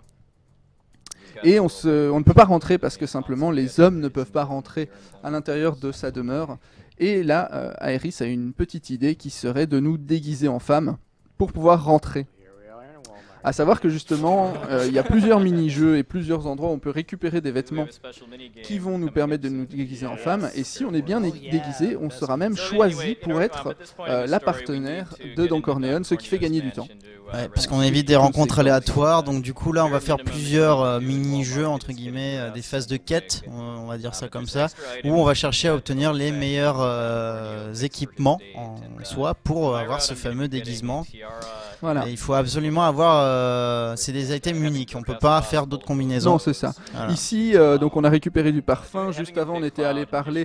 Et on ne peut pas rentrer parce que simplement les hommes ne peuvent pas rentrer à l'intérieur de sa demeure. Et là, Aeris a une petite idée qui serait de nous déguiser en femmes pour pouvoir rentrer. A savoir que justement, il y a plusieurs mini-jeux et plusieurs endroits où on peut récupérer des vêtements qui vont nous permettre de nous déguiser en femmes. Et si on est bien déguisé, on sera même choisi pour être la partenaire de Don Corleone, ce qui fait gagner du temps. Ouais, parce qu'on évite des rencontres aléatoires, donc du coup là on va faire plusieurs mini-jeux entre guillemets, des phases de quête, on va dire ça comme ça, où on va chercher à obtenir les meilleurs équipements en soi pour avoir ce fameux déguisement. Voilà. Et il faut absolument avoir, c'est des items uniques, on peut pas faire d'autres combinaisons. Non, c'est ça. Voilà. Ici, donc on a récupéré du parfum, juste avant on était allé parler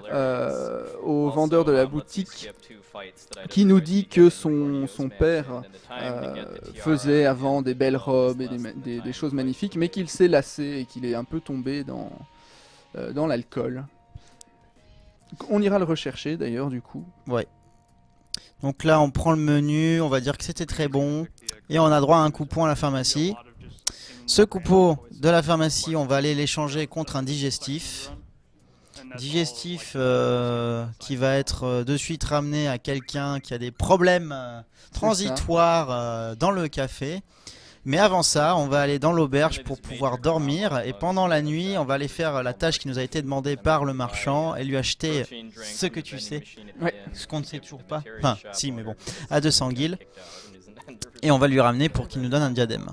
au vendeur de la boutique qui nous dit que son père faisait avant des belles robes et des choses magnifiques, mais qu'il s'est lassé et qu'il est un peu tombé dans l'alcool. On ira le rechercher d'ailleurs du coup. Ouais. Donc là on prend le menu, on va dire que c'était très bon et on a droit à un coupon à la pharmacie. Ce coupon de la pharmacie, on va aller l'échanger contre un digestif. Digestif qui va être de suite ramené à quelqu'un qui a des problèmes transitoires dans le café. Mais avant ça, on va aller dans l'auberge pour pouvoir dormir. Et pendant la nuit, on va aller faire la tâche qui nous a été demandée par le marchand et lui acheter ce que tu sais. Ouais. Ce qu'on ne sait toujours pas. Enfin, si, mais bon. À 200 guilds. Et on va lui ramener pour qu'il nous donne un diadème.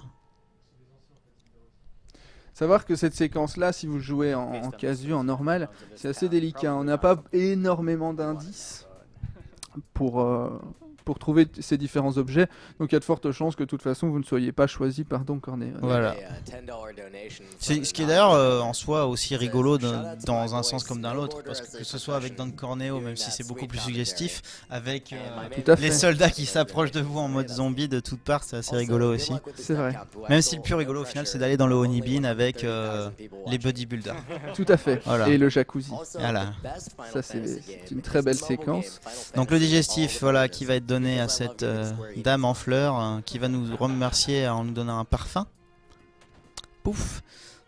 Savoir que cette séquence-là, si vous jouez en casu, en normal, c'est assez délicat. On n'a pas énormément d'indices pour trouver ces différents objets. Donc il y a de fortes chances que de toute façon vous ne soyez pas choisi par Don Corleone. Voilà. Ce qui est d'ailleurs en soi aussi rigolo dans un sens comme dans l'autre, parce que ce soit avec Don Corleone, même si c'est beaucoup plus suggestif, avec les soldats qui s'approchent de vous en mode zombie de toutes parts, c'est assez rigolo aussi. C'est vrai. Même si le plus rigolo au final c'est d'aller dans le Honeybean avec les bodybuilders. Tout à fait. Voilà. Et le jacuzzi. Voilà. Ça c'est une très belle séquence. Donc le digestif, voilà, qui va être donné à cette dame en fleurs qui va nous remercier en nous donnant un parfum. Pouf.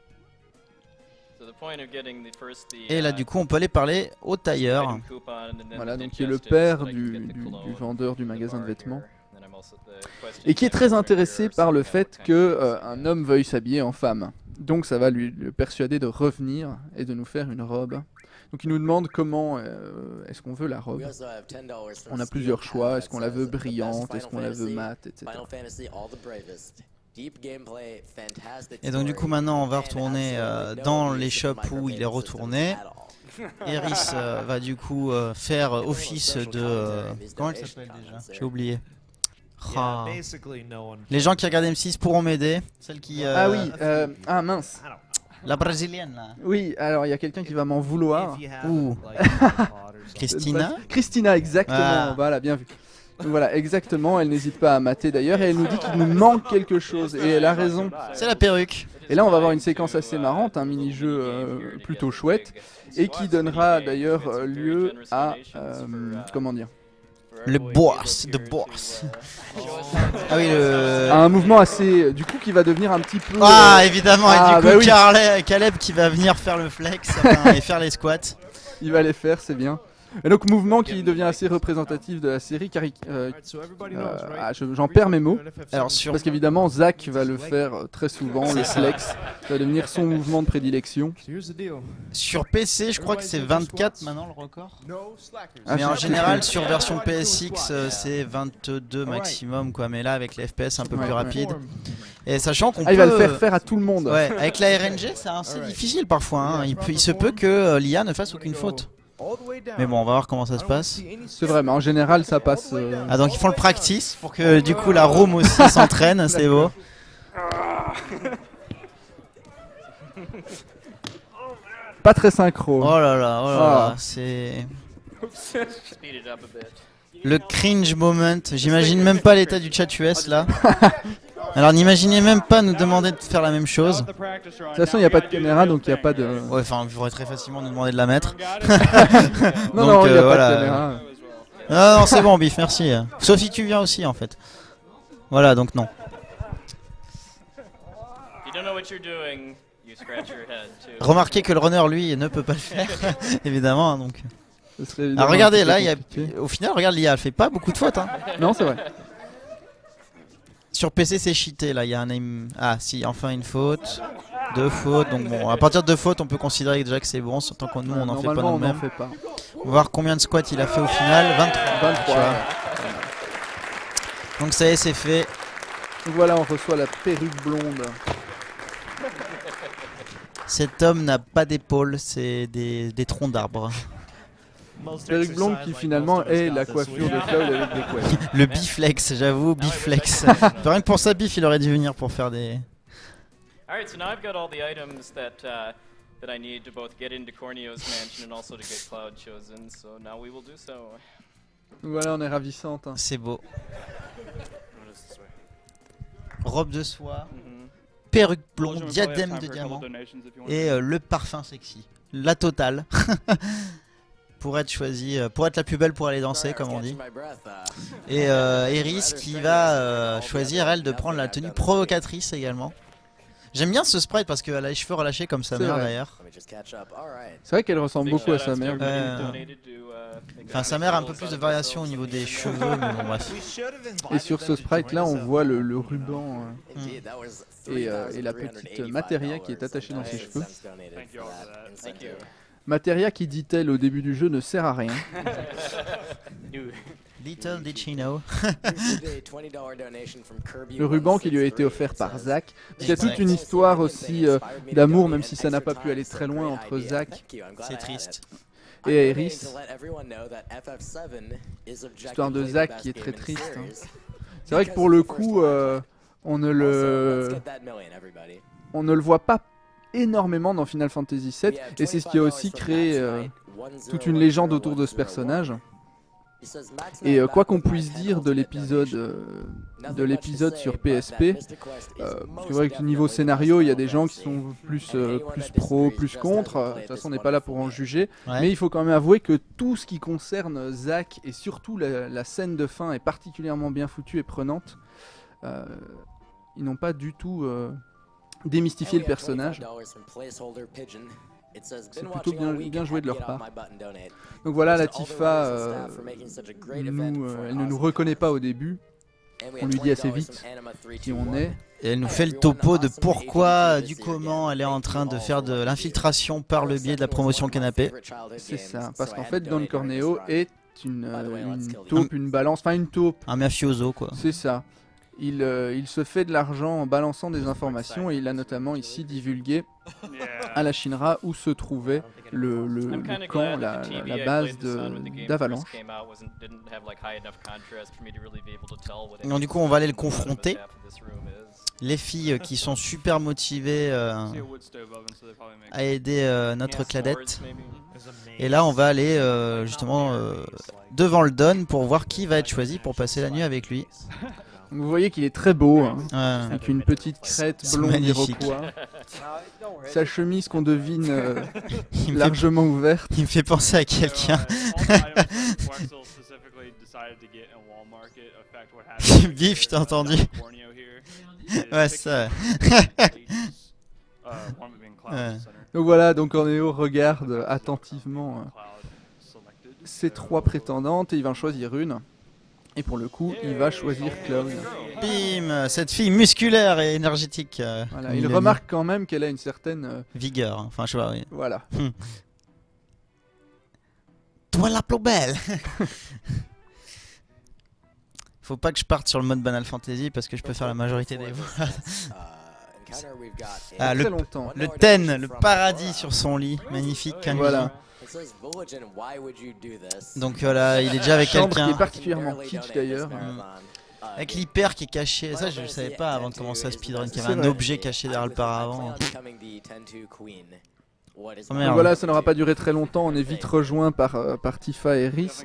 Et là du coup on peut aller parler au tailleur. Voilà, donc qui est le père du vendeur du magasin de vêtements. Et qui est très intéressé par le fait que un homme veuille s'habiller en femme. Donc ça va lui persuader de revenir et de nous faire une robe. Donc il nous demande comment est-ce qu'on veut la robe. On a plusieurs choix, est-ce qu'on la veut brillante, est-ce qu'on la veut mate, etc. Et donc du coup maintenant on va retourner dans les shops où il est retourné. Eris va du coup faire office de... comment elle s'appelle déjà? J'ai oublié. Ah. Les gens qui regardent M6 pourront m'aider. Celle qui... Ah oui, ah mince. La brésilienne là. Oui, alors il y a quelqu'un qui va m'en vouloir. Ouh. Christina. Christina, exactement. Ah. Voilà, bien vu. Donc voilà, exactement. Elle n'hésite pas à mater d'ailleurs et elle nous dit qu'il nous manque quelque chose. Et elle a raison. C'est la perruque. Et là, on va avoir une séquence assez marrante, un mini-jeu plutôt chouette. Et qui donnera d'ailleurs lieu à... comment dire? Le boss, the boss. Ah oui, le... un mouvement assez... Du coup, qui va devenir un petit peu... Ah, évidemment, et du coup, bah oui. Caleb qui va venir faire le flex et faire les squats. Il va les faire, c'est bien. Et donc, mouvement qui devient assez représentatif de la série, car j'en perds mes mots. Alors, parce qu'évidemment, Zach va le faire très souvent, le flex. Ça va devenir son mouvement de prédilection. Sur PC, je crois que c'est 24 maintenant le record. Ah, Mais en général, sur version PSX, c'est 22 maximum, quoi. Mais là, avec les FPS un peu plus rapides. Et sachant qu'on peut... il va le faire à tout le monde. Ouais, avec la RNG, c'est assez difficile parfois. Hein. Il se peut que l'IA ne fasse aucune faute. Mais bon, on va voir comment ça se passe. C'est vrai, mais en général, ça passe... Ah, donc ils font le practice pour que du coup la room aussi s'entraîne, c'est beau. Pas très synchro. Oh là là, c'est... Le cringe moment. J'imagine même pas l'état du chat US là. Alors n'imaginez même pas nous demander de faire la même chose. De toute façon, il n'y a pas de caméra, donc il n'y a pas de... Ouais, enfin, vous pourrez très facilement nous demander de la mettre. non, non, il n'y a pas de caméra. Non, non, c'est bon, Biff, merci. Sauf si tu viens aussi, en fait. Voilà, donc non. Remarquez que le runner, lui, ne peut pas le faire, évidemment. Donc. Alors regardez, là, au final, regarde l'IA, elle fait pas beaucoup de fautes. Hein. Non, c'est vrai. Sur PC, c'est cheaté, là, il y a un aim... Ah, si, enfin une faute. 2 fautes, donc bon, à partir de 2 fautes, on peut considérer déjà que c'est bon, surtout que nous, on n'en fait pas non même. On va voir combien de squats il a fait au final. 23. Donc ça y est, c'est fait. Donc voilà, on reçoit la perruque blonde. Cet homme n'a pas d'épaule, c'est des troncs d'arbres. Perruque blonde qui finalement est la coiffure de Cloud avec des couettes. Le biflex, j'avoue, biflex. Rien que pour ça, Biff, il aurait dû venir pour faire des... Alright, so now I've got all the items that I need to both get into Corneo's mansion and also to get Cloud chosen, so now we will do so. Voilà, on est ravissante. Hein. C'est beau. Robe de soie, perruque blonde, diadème de diamant et le parfum sexy. La totale. Pour être choisie, pour être la plus belle pour aller danser, comme on dit. Et Eris qui va choisir, elle, de prendre la tenue provocatrice également. J'aime bien ce sprite parce qu'elle a les cheveux relâchés comme sa mère d'ailleurs. C'est vrai qu'elle ressemble beaucoup à sa mère. Enfin, sa mère a un peu plus de variation au niveau des cheveux, mais bon, bref. Et sur ce sprite là, on voit le ruban et la petite Materia qui est attachée dans ses cheveux. Materia qui, dit-elle au début du jeu, ne sert à rien. Little did she know. Le ruban qui lui a été offert par Zach. Il y a toute une histoire aussi d'amour, même si ça n'a pas pu aller très loin entre Zach. C'est triste. Et Eris. L'histoire de Zach qui est très triste. Hein. C'est vrai que pour le coup, on ne le voit pas énormément dans Final Fantasy VII, et c'est ce qui a aussi créé toute une légende autour de ce personnage. Et quoi qu'on puisse dire de l'épisode sur PSP, c'est vrai que niveau scénario, il y a des gens qui sont plus pro, plus contre. De toute façon, on n'est pas là pour en juger. Ouais. Mais il faut quand même avouer que tout ce qui concerne Zach, et surtout la scène de fin, est particulièrement bien foutue et prenante. Ils n'ont pas du tout démystifié le personnage. C'est plutôt bien joué de leur part. Donc voilà, la Tifa, elle ne nous reconnaît pas au début. On lui dit assez vite qui on est. Et elle nous fait le topo de pourquoi, du comment elle est en train de faire de l'infiltration par le biais de la promotion canapé. C'est ça, parce qu'en fait Don Corneo est une taupe, une balance, enfin une taupe. Un mafioso quoi. C'est ça. il se fait de l'argent en balançant des informations et il a notamment ici divulgué à la Shinra où se trouvait le camp, la base d'Avalanche. Donc du coup on va aller le confronter. Les filles qui sont super motivées à aider notre Cladette. Et là on va aller justement devant le Don pour voir qui va être choisi pour passer la nuit avec lui. Vous voyez qu'il est très beau, hein, Ouais. avec une petite crête blonde magnifique. iroquois. Sa chemise qu'on devine Il me largement ouverte. Il me fait penser à quelqu'un. Bif, t'as entendu? Ouais, ça. Ouais. Donc voilà, donc Corneo regarde attentivement ces 3 prétendantes et il va en choisir une. Et pour le coup, il va choisir Clown. Bim, cette fille musculaire et énergétique. Voilà, il remarque quand même qu'elle a une certaine vigueur. Enfin, je sais pas. Oui. Voilà. Toi la plus belle. Faut pas que je parte sur le mode Banal Fantasy parce que je peux faire la majorité des voix. Ah, Très longtemps. le Ten, le paradis sur son lit, magnifique. Kanji. Voilà. Donc voilà, il est déjà avec Chambre quelqu'un. qui est particulièrement kitsch d'ailleurs. Avec l'hyper qui est caché. Ça, je le savais pas avant de commencer à speedrun qu'il y avait C'est un vrai. objet caché derrière le paravent. Oh Donc merde. voilà, ça n'aura pas duré très longtemps. On est vite rejoint par Tifa et Rhys.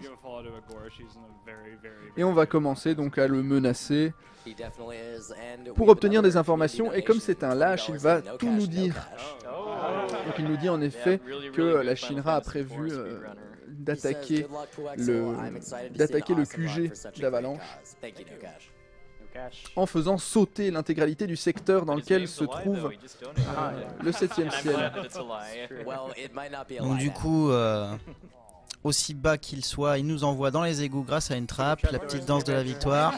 Et on va commencer donc à le menacer pour obtenir des informations. Et comme c'est un lâche, il va tout nous dire. Donc il nous dit en effet que la Shinra a prévu d'attaquer le QG d'Avalanche en faisant sauter l'intégralité du secteur dans lequel se trouve le 7ème ciel. Donc du coup, aussi bas qu'il soit, il nous envoie dans les égouts grâce à une trappe, la petite danse de la victoire.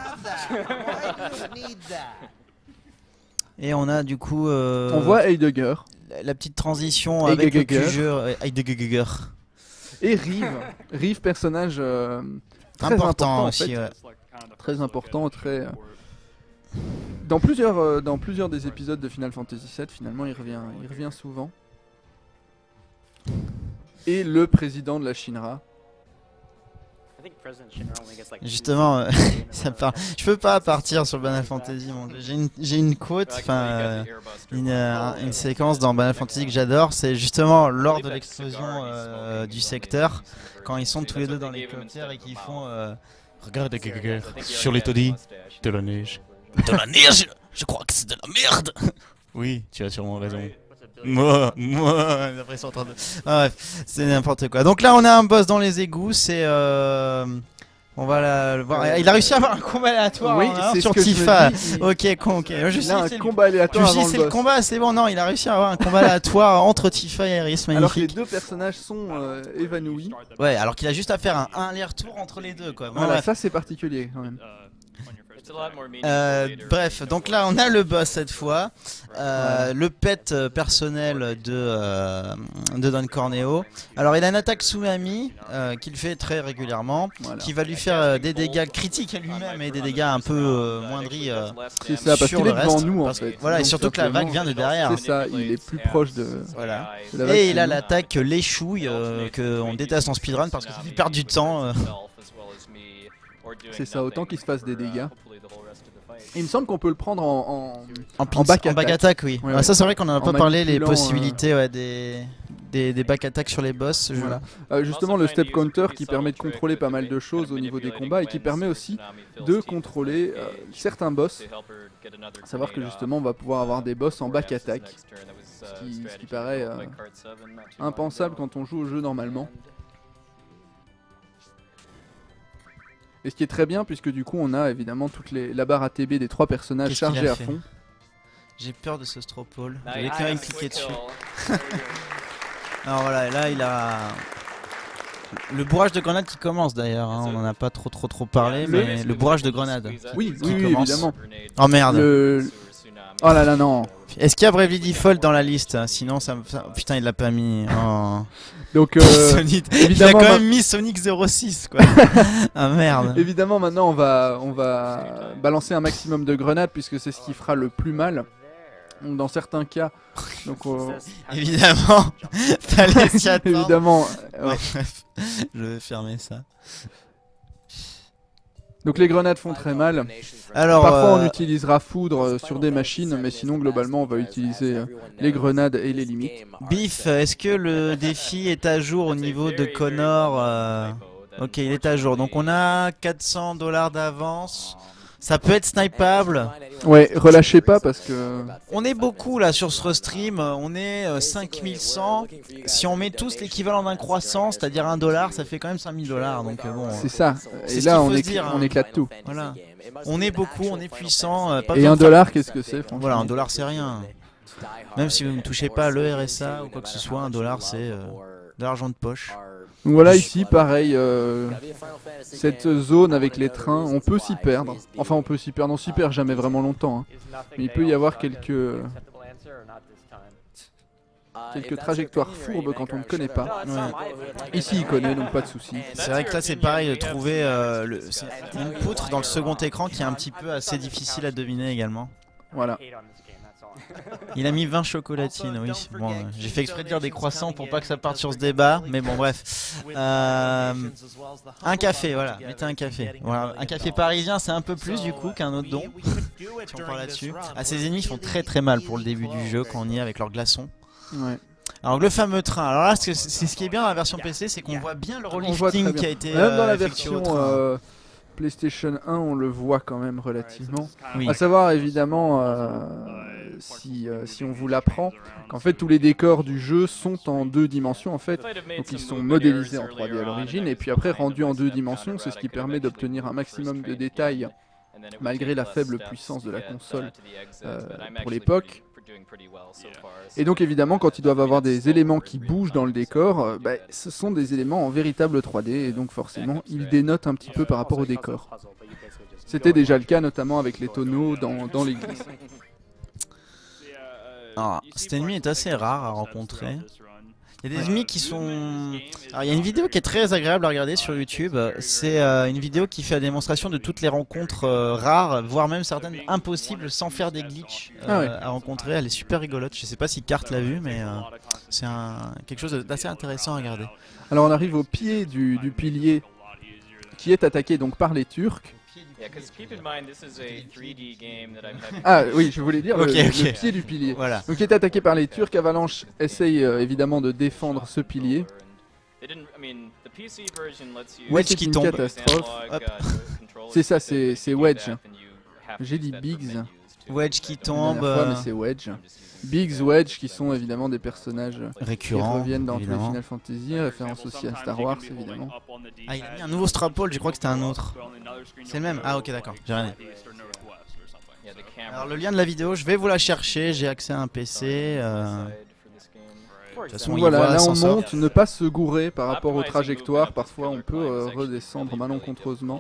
Et on a du coup On voit Heidegger la petite transition avec le QG Heidegger. et Rive, personnage très Important en aussi, fait. ouais. Très important, très dans plusieurs des épisodes de Final Fantasy VII, finalement, il revient souvent. Et le président de la Shinra. Justement, ça parle. Je peux pas partir sur Banal Fantasy, mon dieu. J'ai une quote, enfin une séquence dans Banal Fantasy que j'adore, c'est justement lors de l'explosion du secteur, quand ils sont tous les deux dans l'hélicoptère et qu'ils font regarde sur les taudis de la neige. De la neige. Je crois que c'est de la merde. Oui, tu as sûrement raison. Moi, après ils sont en train de... Ah, bref, c'est n'importe quoi. Donc là on a un boss dans les égouts, c'est... On va le voir. Il a réussi à avoir un combat aléatoire Oui, hein, c'est sur ce que je me Tifa. dis, Ok, con, ok. Il a un combat aléatoire avant c'est le le boss. combat, c'est bon, non, il a réussi à avoir un combat aléatoire entre Tifa et Rhys, Alors que les magnifique. deux personnages sont évanouis. Ouais, alors qu'il a juste à faire un aller-retour entre les deux, quoi. Bon, Voilà, bref. ça c'est particulier quand même. Bref, donc là on a le boss cette fois, le pet personnel de Don Corneo. Alors il a une attaque Tsunami qu'il fait très régulièrement, Voilà. qui va lui faire des dégâts critiques à lui-même et des dégâts un peu moindris C'est ça, parce sur qu'il le est devant reste, nous en parce que- fait. voilà, et Donc, surtout que la vague vient de derrière. C'est ça, il est plus proche de... Voilà. de la vague Et il que a nous. l'attaque l'échouille qu'on déteste en speedrun parce que ça fait perdre du temps. C'est ça, autant qu'il se fasse des dégâts. Il me semble qu'on peut le prendre en En back attack, oui. Ouais, Ah, ça c'est vrai qu'on en a en pas parlé, les manipulant, possibilités ouais, des back attacks sur les boss. Voilà. Justement le step counter qui permet de contrôler pas mal de choses au niveau des combats et qui permet aussi de contrôler certains boss. Savoir que justement on va pouvoir avoir des boss en back attack, ce qui paraît impensable quand on joue au jeu normalement. Et ce qui est très bien puisque du coup on a évidemment la barre ATB des 3 personnages Qu'est-ce qu'il chargés a à fait fond. J'ai peur de ce Stropole. Je vais quand même cliquer dessus. Alors voilà, et là il a le bourrage de grenade qui commence d'ailleurs. Hein. On en a pas trop parlé, mais le bourrage de grenade. Oui, qui oui, commence. évidemment. Oh merde. Oh là là, non. Est-ce qu'il y a Bravely Default dans la liste? Sinon, putain, il l'a pas mis. Oh. Donc, Sonic... Il a évidemment, quand même mis Sonic 06, quoi. Ah merde. évidemment, maintenant, on va balancer un maximum de grenades puisque c'est ce qui fera le plus mal. Donc, dans certains cas, donc, Évidemment, fallait s'y attendre. évidemment, Ouais, bref, je vais fermer ça. donc les grenades font très mal. Alors, Parfois, on utilisera foudre sur des machines, mais sinon, globalement, on va utiliser les grenades et les limites. Biff, est-ce que le défi est à jour au niveau de Connor? Ok, il est à jour. Donc on a 400 $ d'avance. Ça peut être snipable. Ouais, relâchez pas parce que... On est beaucoup là sur ce stream, on est 5100. Si on met tous l'équivalent d'un croissant, c'est-à-dire $1, ça fait quand même 5000 $. Donc bon, C'est ça. c'est Et ce là, qu'il faut se dire, hein. on éclate tout. Voilà. On est beaucoup, on est puissant. Pas Et besoin de faire- $1, qu'est-ce que c'est, franchement? Voilà, $1 c'est rien. Même si vous ne touchez pas le RSA ou quoi que ce soit, $1 c'est de l'argent de poche. Donc voilà, ici, pareil, cette zone avec les trains, on peut s'y perdre. Enfin, on peut s'y perdre, on s'y perd jamais vraiment longtemps. Hein. Mais il peut y avoir quelques trajectoires fourbes quand on ne connaît pas. Ouais. Ici, il connaît, donc pas de souci. C'est vrai que là c'est pareil de trouver c'est une poutre dans le second écran qui est un petit peu assez difficile à deviner également. Voilà. Il a mis 20 chocolatines, oui. Bon, j'ai fait exprès de dire des croissants pour pas que ça parte sur ce débat, mais bon bref. Un café, voilà, mettez un café. Voilà. Un café parisien c'est un peu plus du coup qu'un autre don. Si on parle là-dessus. Ah, ces ennemis font très très mal pour le début du jeu quand on y est avec leurs glaçons. Ouais. Alors le fameux train, alors là c'est ce qui est bien dans la version PC, c'est qu'on voit bien le On voit très rolling bien. qui a été Même dans la effectué au version train. PlayStation 1, on le voit quand même relativement. Oui. À savoir évidemment, si on vous l'apprend, qu'en fait tous les décors du jeu sont en 2 dimensions en fait. Donc ils sont modélisés en 3D à l'origine et puis après rendus en 2 dimensions, c'est ce qui permet d'obtenir un maximum de détails malgré la faible puissance de la console pour l'époque. Et donc évidemment quand ils doivent avoir des éléments qui bougent dans le décor, ce sont des éléments en véritable 3D et donc forcément ils dénotent un petit peu par rapport au décor. C'était déjà le cas notamment avec les tonneaux dans l'église. Alors, cet ennemi est assez rare à rencontrer. Il y a des ennemis qui sont... Alors il y a une vidéo qui est très agréable à regarder sur YouTube. C'est une vidéo qui fait la démonstration de toutes les rencontres rares, voire même certaines impossibles sans faire des glitches à rencontrer. Elle est super rigolote. Je sais pas si Cart l'a vu, mais c'est quelque chose d'assez intéressant à regarder. Alors on arrive au pied du pilier qui est attaqué donc par les Turcs. Ah oui, je voulais dire le pied du pilier. Voilà. Donc il est attaqué par les Turcs. Avalanche essaye évidemment de défendre ce pilier. Wedge C'est qui une tombe. catastrophe. Hop. C'est ça, c'est Wedge. J'ai dit Biggs Wedge qui la tombe. dernière fois, mais c'est Wedge. Biggs, Wedge qui sont évidemment des personnages qui Récurrent. reviennent dans tous les évidemment. Final Fantasy, référence aussi à Star Wars évidemment. Ah, il a mis un nouveau Strapole, je crois que c'était un autre. C'est le même. Ah, ok, d'accord. J'ai rien dit. Alors, le lien de la vidéo, je vais vous la chercher. J'ai accès à un PC. De toute façon, Donc il voilà, voit là on l'ascenseur. monte, ne pas se gourer par rapport aux trajectoires, parfois on peut redescendre malencontreusement.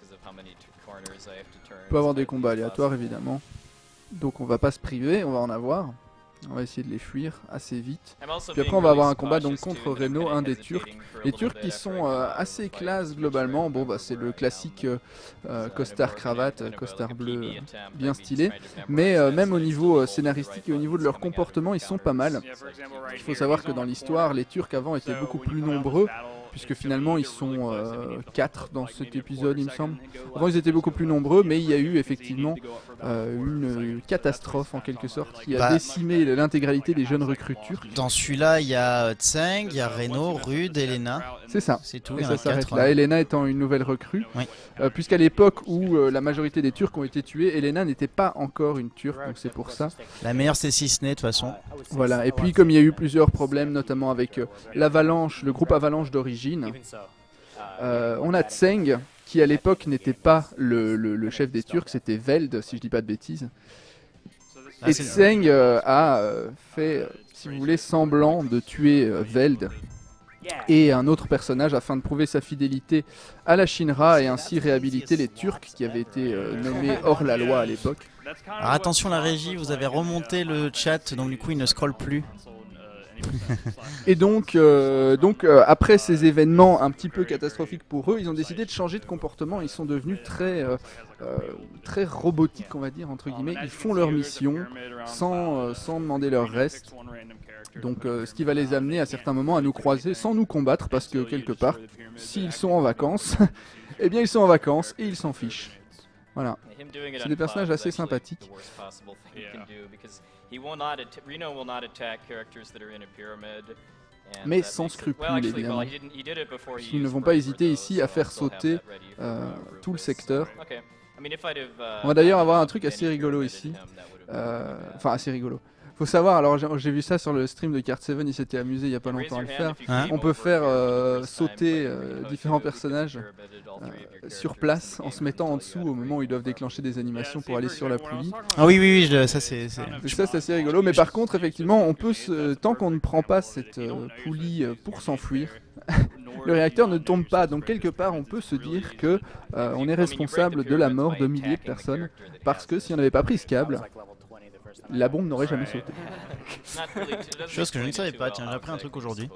On peut avoir des combats aléatoires évidemment, donc on va pas se priver, on va en avoir. On va essayer de les fuir assez vite. Puis après on va avoir un combat donc contre Reno, un des Turcs. Les Turcs qui sont assez classe globalement. Bon c'est le classique costard cravate, costard bleu bien stylé. Mais même au niveau scénaristique et au niveau de leur comportement ils sont pas mal. Il faut savoir que dans l'histoire les Turcs avant étaient beaucoup plus nombreux. Puisque finalement ils sont 4 dans cet épisode il me semble. Avant ils étaient beaucoup plus nombreux mais il y a eu effectivement une catastrophe en quelque sorte qui a décimé l'intégralité des jeunes recrues turcs. Dans celui-là il y a Tseng, il y a Reno, Rude, Elena. C'est ça. C'est tout, Et il y en ça a s'arrête 4. là. Elena étant une nouvelle recrue. Oui. Puisqu'à l'époque où la majorité des Turcs ont été tués, Elena n'était pas encore une Turque donc c'est pour ça. La meilleure c'est Cisne de toute façon. Voilà, et puis comme il y a eu plusieurs problèmes notamment avec l'Avalanche, le groupe Avalanche d'origine, on a Tseng qui à l'époque n'était pas le chef des Turcs, c'était Veld si je dis pas de bêtises. Et Tseng a fait, si vous voulez, semblant de tuer Veld et un autre personnage afin de prouver sa fidélité à la Shinra et ainsi réhabiliter les Turcs qui avaient été nommés hors la loi à l'époque. Alors attention la régie, vous avez remonté le chat, donc du coup il ne scrolle plus. Et donc, après ces événements un petit peu catastrophiques pour eux, ils ont décidé de changer de comportement. Ils sont devenus très robotiques, on va dire, entre guillemets. Ils font leur mission sans demander leur reste. Donc ce qui va les amener à certains moments à nous croiser sans nous combattre, parce que quelque part, s'ils sont en vacances, eh bien ils sont en vacances et ils s'en fichent. Voilà. C'est des personnages assez sympathiques. Mais sans scrupules, évidemment. Ils ne vont pas hésiter ici à faire sauter tout le secteur. On va d'ailleurs avoir un truc assez rigolo ici. Enfin, assez rigolo. Faut savoir, alors j'ai vu ça sur le stream de Card7, il s'était amusé il y a pas longtemps à le faire. On peut faire sauter différents personnages sur place en se mettant en dessous au moment où ils doivent déclencher des animations pour aller sur la poulie. Ah oui, ça c'est... Ça c'est assez rigolo, mais par contre effectivement on peut tant qu'on ne prend pas cette poulie pour s'enfuir, le réacteur ne tombe pas, donc quelque part on peut se dire que on est responsable de la mort de milliers de personnes, parce que si on n'avait pas pris ce câble, la bombe n'aurait jamais sauté. Chose que je ne savais pas, tiens, j'ai appris un truc aujourd'hui.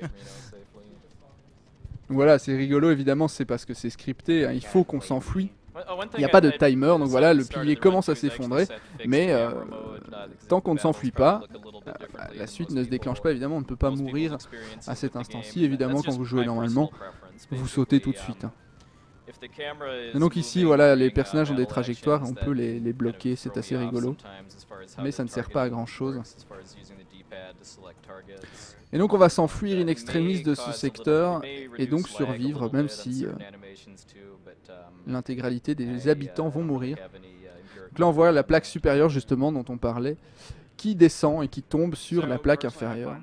Voilà, c'est rigolo évidemment, c'est parce que c'est scripté, hein, il faut qu'on s'enfuit. Il n'y a pas de timer, donc voilà, le pilier commence à s'effondrer, mais tant qu'on ne s'enfuit pas, la suite ne se déclenche pas, évidemment, on ne peut pas mourir à cet instant-ci. Évidemment, quand vous jouez normalement, vous sautez tout de suite. Et donc ici, voilà, les personnages ont des trajectoires, on peut les bloquer, c'est assez rigolo, mais ça ne sert pas à grand chose. Et donc on va s'enfuir in extremis de ce secteur et donc survivre, même si l'intégralité des habitants vont mourir. Donc là on voit la plaque supérieure justement dont on parlait, qui descend et qui tombe sur la plaque inférieure.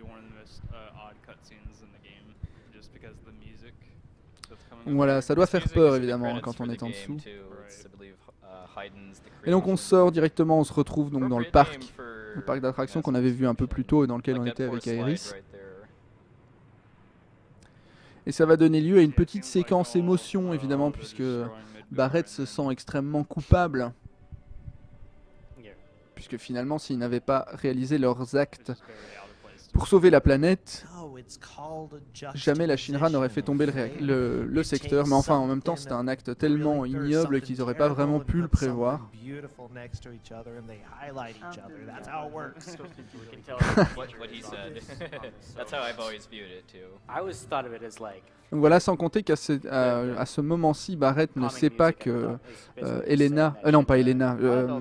Voilà, ça doit faire peur évidemment quand on est en dessous. Et donc on sort directement, on se retrouve donc dans le parc d'attractions qu'on avait vu un peu plus tôt et dans lequel on était avec Aeris. Et ça va donner lieu à une petite séquence émotion évidemment, puisque Barrett se sent extrêmement coupable. Puisque finalement s'ils n'avaient pas réalisé leurs actes pour sauver la planète, jamais la Shinra n'aurait fait tomber le secteur, mais enfin en même temps c'était un acte tellement ignoble qu'ils n'auraient pas vraiment pu le prévoir. Donc voilà, sans compter qu'à ce moment-ci, Barrett ne sait pas que Elena... non, pas Elena.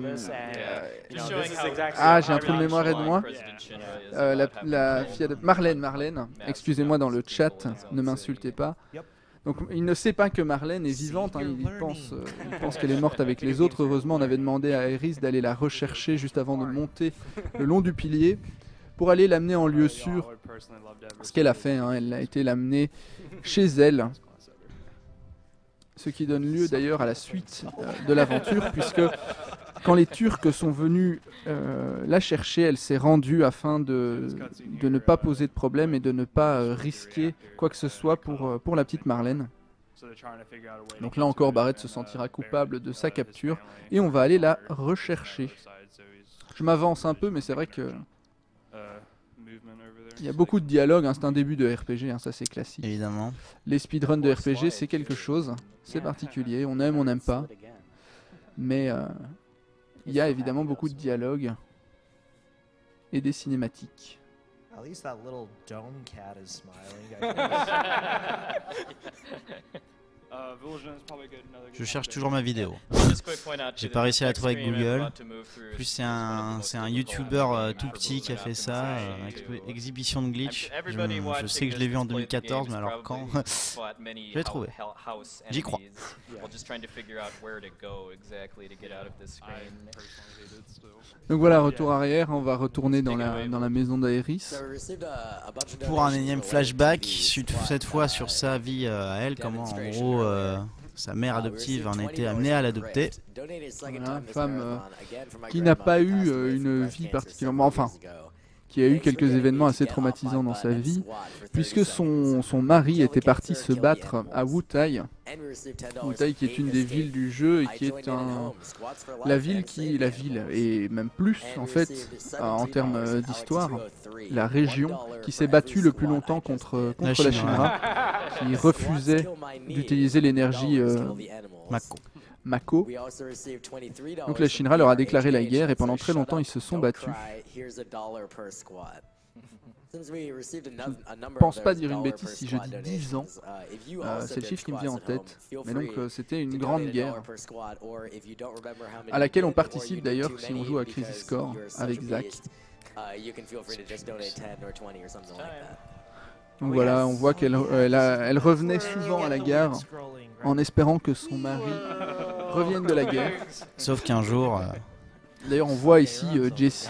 J'ai un trou de mémoire, aide-moi. La fille de Marlène, excusez-moi dans le chat, ne m'insultez pas. Donc il ne sait pas que Marlène est vivante, hein, il pense qu'elle est morte avec les autres. Heureusement, on avait demandé à Aeris d'aller la rechercher juste avant de monter le long du pilier pour aller l'amener en lieu sûr. Ce qu'elle a fait, hein, elle a été l'amener chez elle. Ce qui donne lieu d'ailleurs à la suite de l'aventure, puisque quand les Turcs sont venus la chercher, elle s'est rendue afin de ne pas poser de problème et de ne pas risquer quoi que ce soit pour la petite Marlène. Donc là encore, Barrett se sentira coupable de sa capture et on va aller la rechercher. Je m'avance un peu, mais c'est vrai que il y a beaucoup de dialogue, hein, c'est un début de RPG, hein, ça c'est classique. Évidemment. Les speedruns de RPG, c'est quelque chose, c'est particulier, on aime, on n'aime pas. Mais il y a évidemment beaucoup de dialogue et des cinématiques. Je cherche toujours ma vidéo. J'ai pas réussi à la trouver avec Google. En plus c'est un YouTuber tout petit qui a fait ça, exhibition de glitch. Je sais que je l'ai vu en 2014, mais alors quand je l'ai trouvé. J'y crois. Donc voilà, retour arrière, on va retourner dans la maison d'Aeris. Pour un énième flashback, cette fois sur sa vie à elle, comment en gros sa mère adoptive en a été amenée à l'adopter. Voilà, femme qui n'a pas eu une vie particulièrement... Enfin, qui a eu quelques événements assez traumatisants dans sa vie, puisque son mari était parti se battre à Wutai. Wutai qui est une des villes du jeu et qui est la ville et même plus en fait en termes d'histoire, la région qui s'est battue le plus longtemps contre la Shinra, qui refusait d'utiliser l'énergie Mako. Donc la Shinra leur a déclaré la guerre et pendant très longtemps ils se sont battus. Je ne pense pas dire une bêtise si je dis 10 ans, c'est le chiffre qui me vient en tête, mais donc c'était une grande guerre, à laquelle on participe d'ailleurs si on joue à Crisis Core avec Zach. Donc voilà, on voit qu'elle revenait souvent à la gare en espérant que son mari revienne de la guerre. Sauf qu'un jour... D'ailleurs on voit ici Jesse.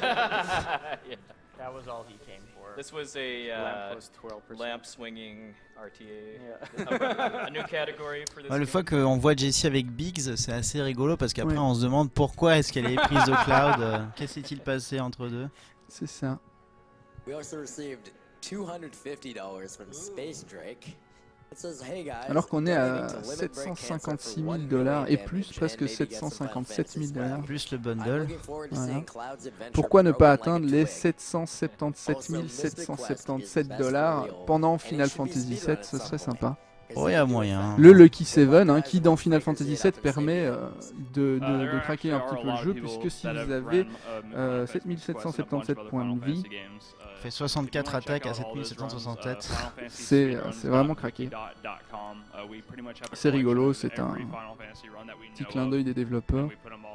This was a lamp swinging RTA, a new category for this. Le fois qu'on voit Jessie avec Biggs, c'est assez rigolo parce qu'après on se demande pourquoi est-ce qu'elle est prise de Cloud, qu'est-ce qui s'est-il passé entre deux. C'est ça. We also received $250 from Space Drake. Alors qu'on est à 756 000 $ et plus, presque 757 000 $. Plus le bundle. Voilà. Pourquoi ne pas atteindre les 777 777 $ pendant Final Fantasy VII? Ce serait sympa. Oh, il y a moyen. Le Lucky 7, qui dans Final Fantasy VII permet de craquer un petit peu le jeu, puisque si vous avez 7777 points de vie, fait 64 attaques à 7767. C'est vraiment craqué. C'est rigolo, c'est un petit clin d'œil des développeurs.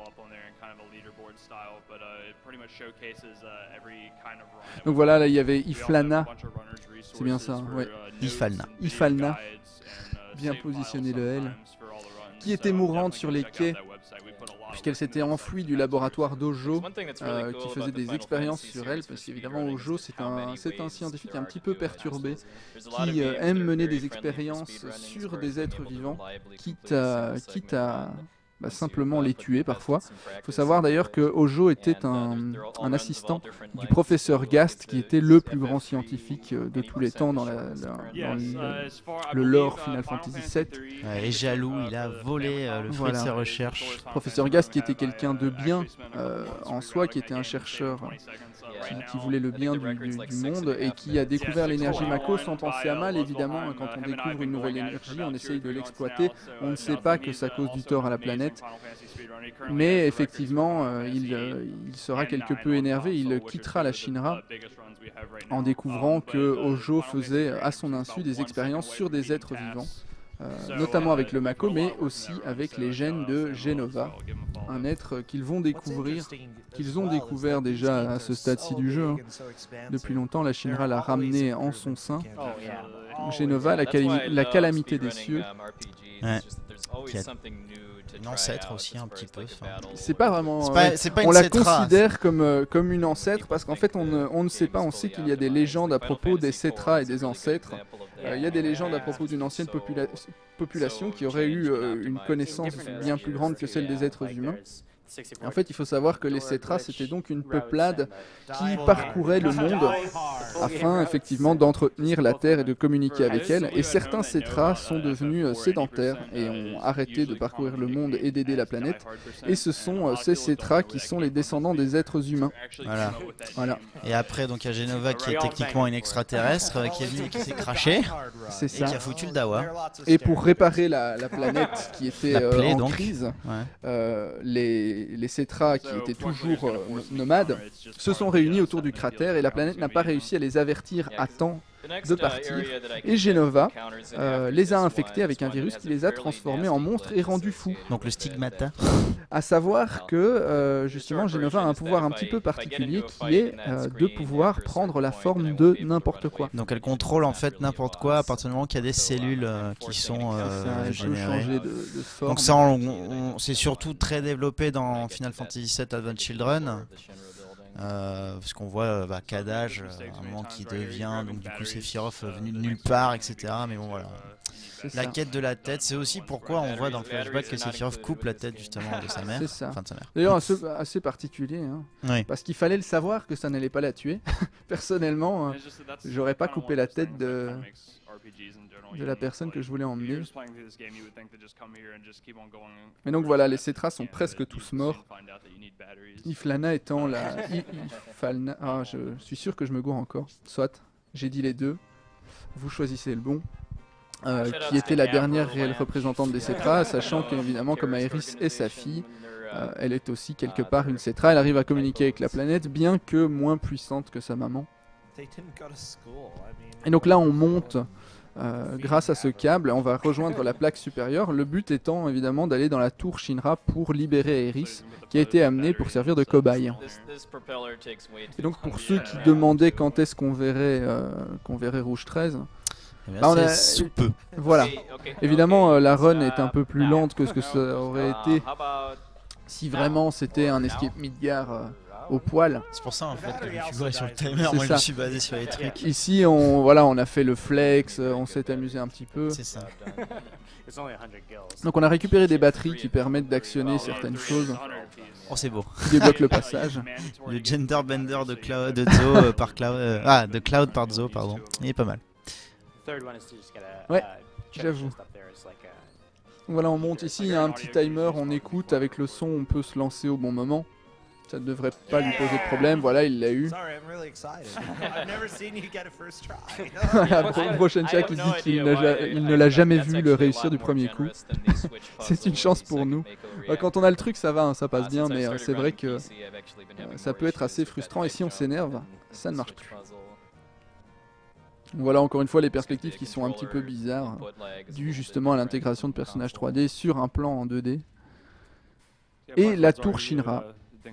Donc voilà, là il y avait Iflana, c'est bien ça, ouais. Ifalna, bien positionné le L, qui était mourante sur les quais puisqu'elle s'était enfuie du laboratoire d'Ojo qui faisait des expériences sur elle, parce qu'évidemment Ojo c'est un scientifique un petit peu perturbé qui aime mener des expériences sur des êtres vivants, quitte à simplement les tuer parfois. Il faut savoir d'ailleurs que Ojo était un assistant du professeur Gast, qui était le plus grand scientifique de tous les temps dans le lore Final Fantasy VII. Et jaloux, il a volé le fruit de ses recherches. Professeur Gast qui était quelqu'un de bien en soi, qui était un chercheur qui voulait le bien du monde et qui a découvert l'énergie Mako sans penser à mal. Évidemment, quand on découvre une nouvelle énergie, on essaye de l'exploiter. On ne sait pas que ça cause du tort à la planète. Mais effectivement, il sera quelque peu énervé. Il quittera la Shinra en découvrant que Ojo faisait à son insu des expériences sur des êtres vivants. Notamment avec le Mako, mais aussi avec les gènes de Genova, un être qu'ils ont découvert déjà à ce stade-ci du jeu. Depuis longtemps, la Shinra l'a ramené en son sein. Genova, la calamité des cieux. Ouais. Une ancêtre aussi un petit peu. C'est pas vraiment. On la considère comme une ancêtre parce qu'en fait on ne sait pas. On sait qu'il y a des légendes à propos des Cetras et des ancêtres. Il y a des légendes à propos d'une ancienne population qui aurait eu une connaissance bien plus grande que celle des êtres humains. En fait, il faut savoir que les Cetras, c'était donc une peuplade qui parcourait le monde afin effectivement d'entretenir la Terre et de communiquer avec elle. Et certains Cetras sont devenus sédentaires et ont arrêté de parcourir le monde et d'aider la planète. Et ce sont ces Cetras qui sont les descendants des êtres humains. Voilà. Et après, donc il y a Genova qui est techniquement une extraterrestre qui est venue et qui s'est crashée. C'est ça. Et qui a foutu le dawa. Et pour réparer la planète qui était en crise, les Cetras qui étaient toujours nomades se sont réunis autour du cratère et la planète n'a pas réussi à les avertir à temps de partir. Et Genova les a infectés avec un virus qui les a transformés en monstres et rendus fous. Donc le stigmata. À savoir que justement Genova a un pouvoir un petit peu particulier qui est de pouvoir prendre la forme de n'importe quoi. Donc elle contrôle en fait n'importe quoi à partir du moment qu'il y a des cellules qui sont générées. Changer de forme. Donc ça c'est surtout très développé dans Final Fantasy VII Advent Children. Parce qu'on voit Kadaj à un moment qui devient donc du coup Sephiroth venu de nulle part, etc. Mais bon voilà. La quête de la tête, c'est aussi pourquoi on voit dans le flashback que Sephiroth coupe la tête justement de sa mère. C'est ça. Enfin de sa mère. D'ailleurs assez particulier, hein, Oui. parce qu'il fallait le savoir que ça n'allait pas la tuer. Personnellement, j'aurais pas coupé la tête de la personne que je voulais emmener. Mais donc voilà, les Cetras sont presque tous morts. Iflana étant la... Ifalna... Ah, je suis sûr que je me gourre encore. Soit, j'ai dit les deux. Vous choisissez le bon. Qui était la dernière réelle représentante des Cetras, sachant qu'évidemment, comme Aeris est sa fille, elle est aussi quelque part une Cetra. Elle arrive à communiquer avec la planète, bien que moins puissante que sa maman. Et donc là, on monte grâce à ce câble, on va rejoindre la plaque supérieure. Le but étant évidemment d'aller dans la tour Shinra pour libérer Aeris, qui a été amenée pour servir de cobaye. Et donc pour ceux qui demandaient quand est-ce qu'on verrait Rouge 13, on a sous peu. Voilà. Évidemment, la run est un peu plus lente que ce que ça aurait été si vraiment c'était un escape Midgar au poil. C'est pour ça en fait que je me suis basé sur le timer, moi je me suis basé sur les trucs. Ici, on a fait le flex, on s'est amusé un petit peu. C'est ça. Donc on a récupéré des batteries qui permettent d'actionner certaines choses. Oh c'est beau. Qui débloquent le passage. Le gender bender de Zo par Cloud, de Cloud par Zo, pardon. Il est pas mal. Ouais, j'avoue. Voilà, on monte ici, il y a un petit timer, on écoute, avec le son on peut se lancer au bon moment. Ça ne devrait pas lui poser de problème, voilà, il l'a eu. La prochaine chat qui dit qu'il ne l'a jamais vu le réussir du premier coup. C'est une chance pour nous. Quand on a le truc, ça va, hein, ça passe bien, mais c'est vrai que ça peut être assez frustrant, et si on s'énerve, ça ne marche plus. Voilà encore une fois les perspectives qui sont un petit peu bizarres, dues justement à l'intégration de personnages 3D sur un plan en 2D. Et la tour Shinra.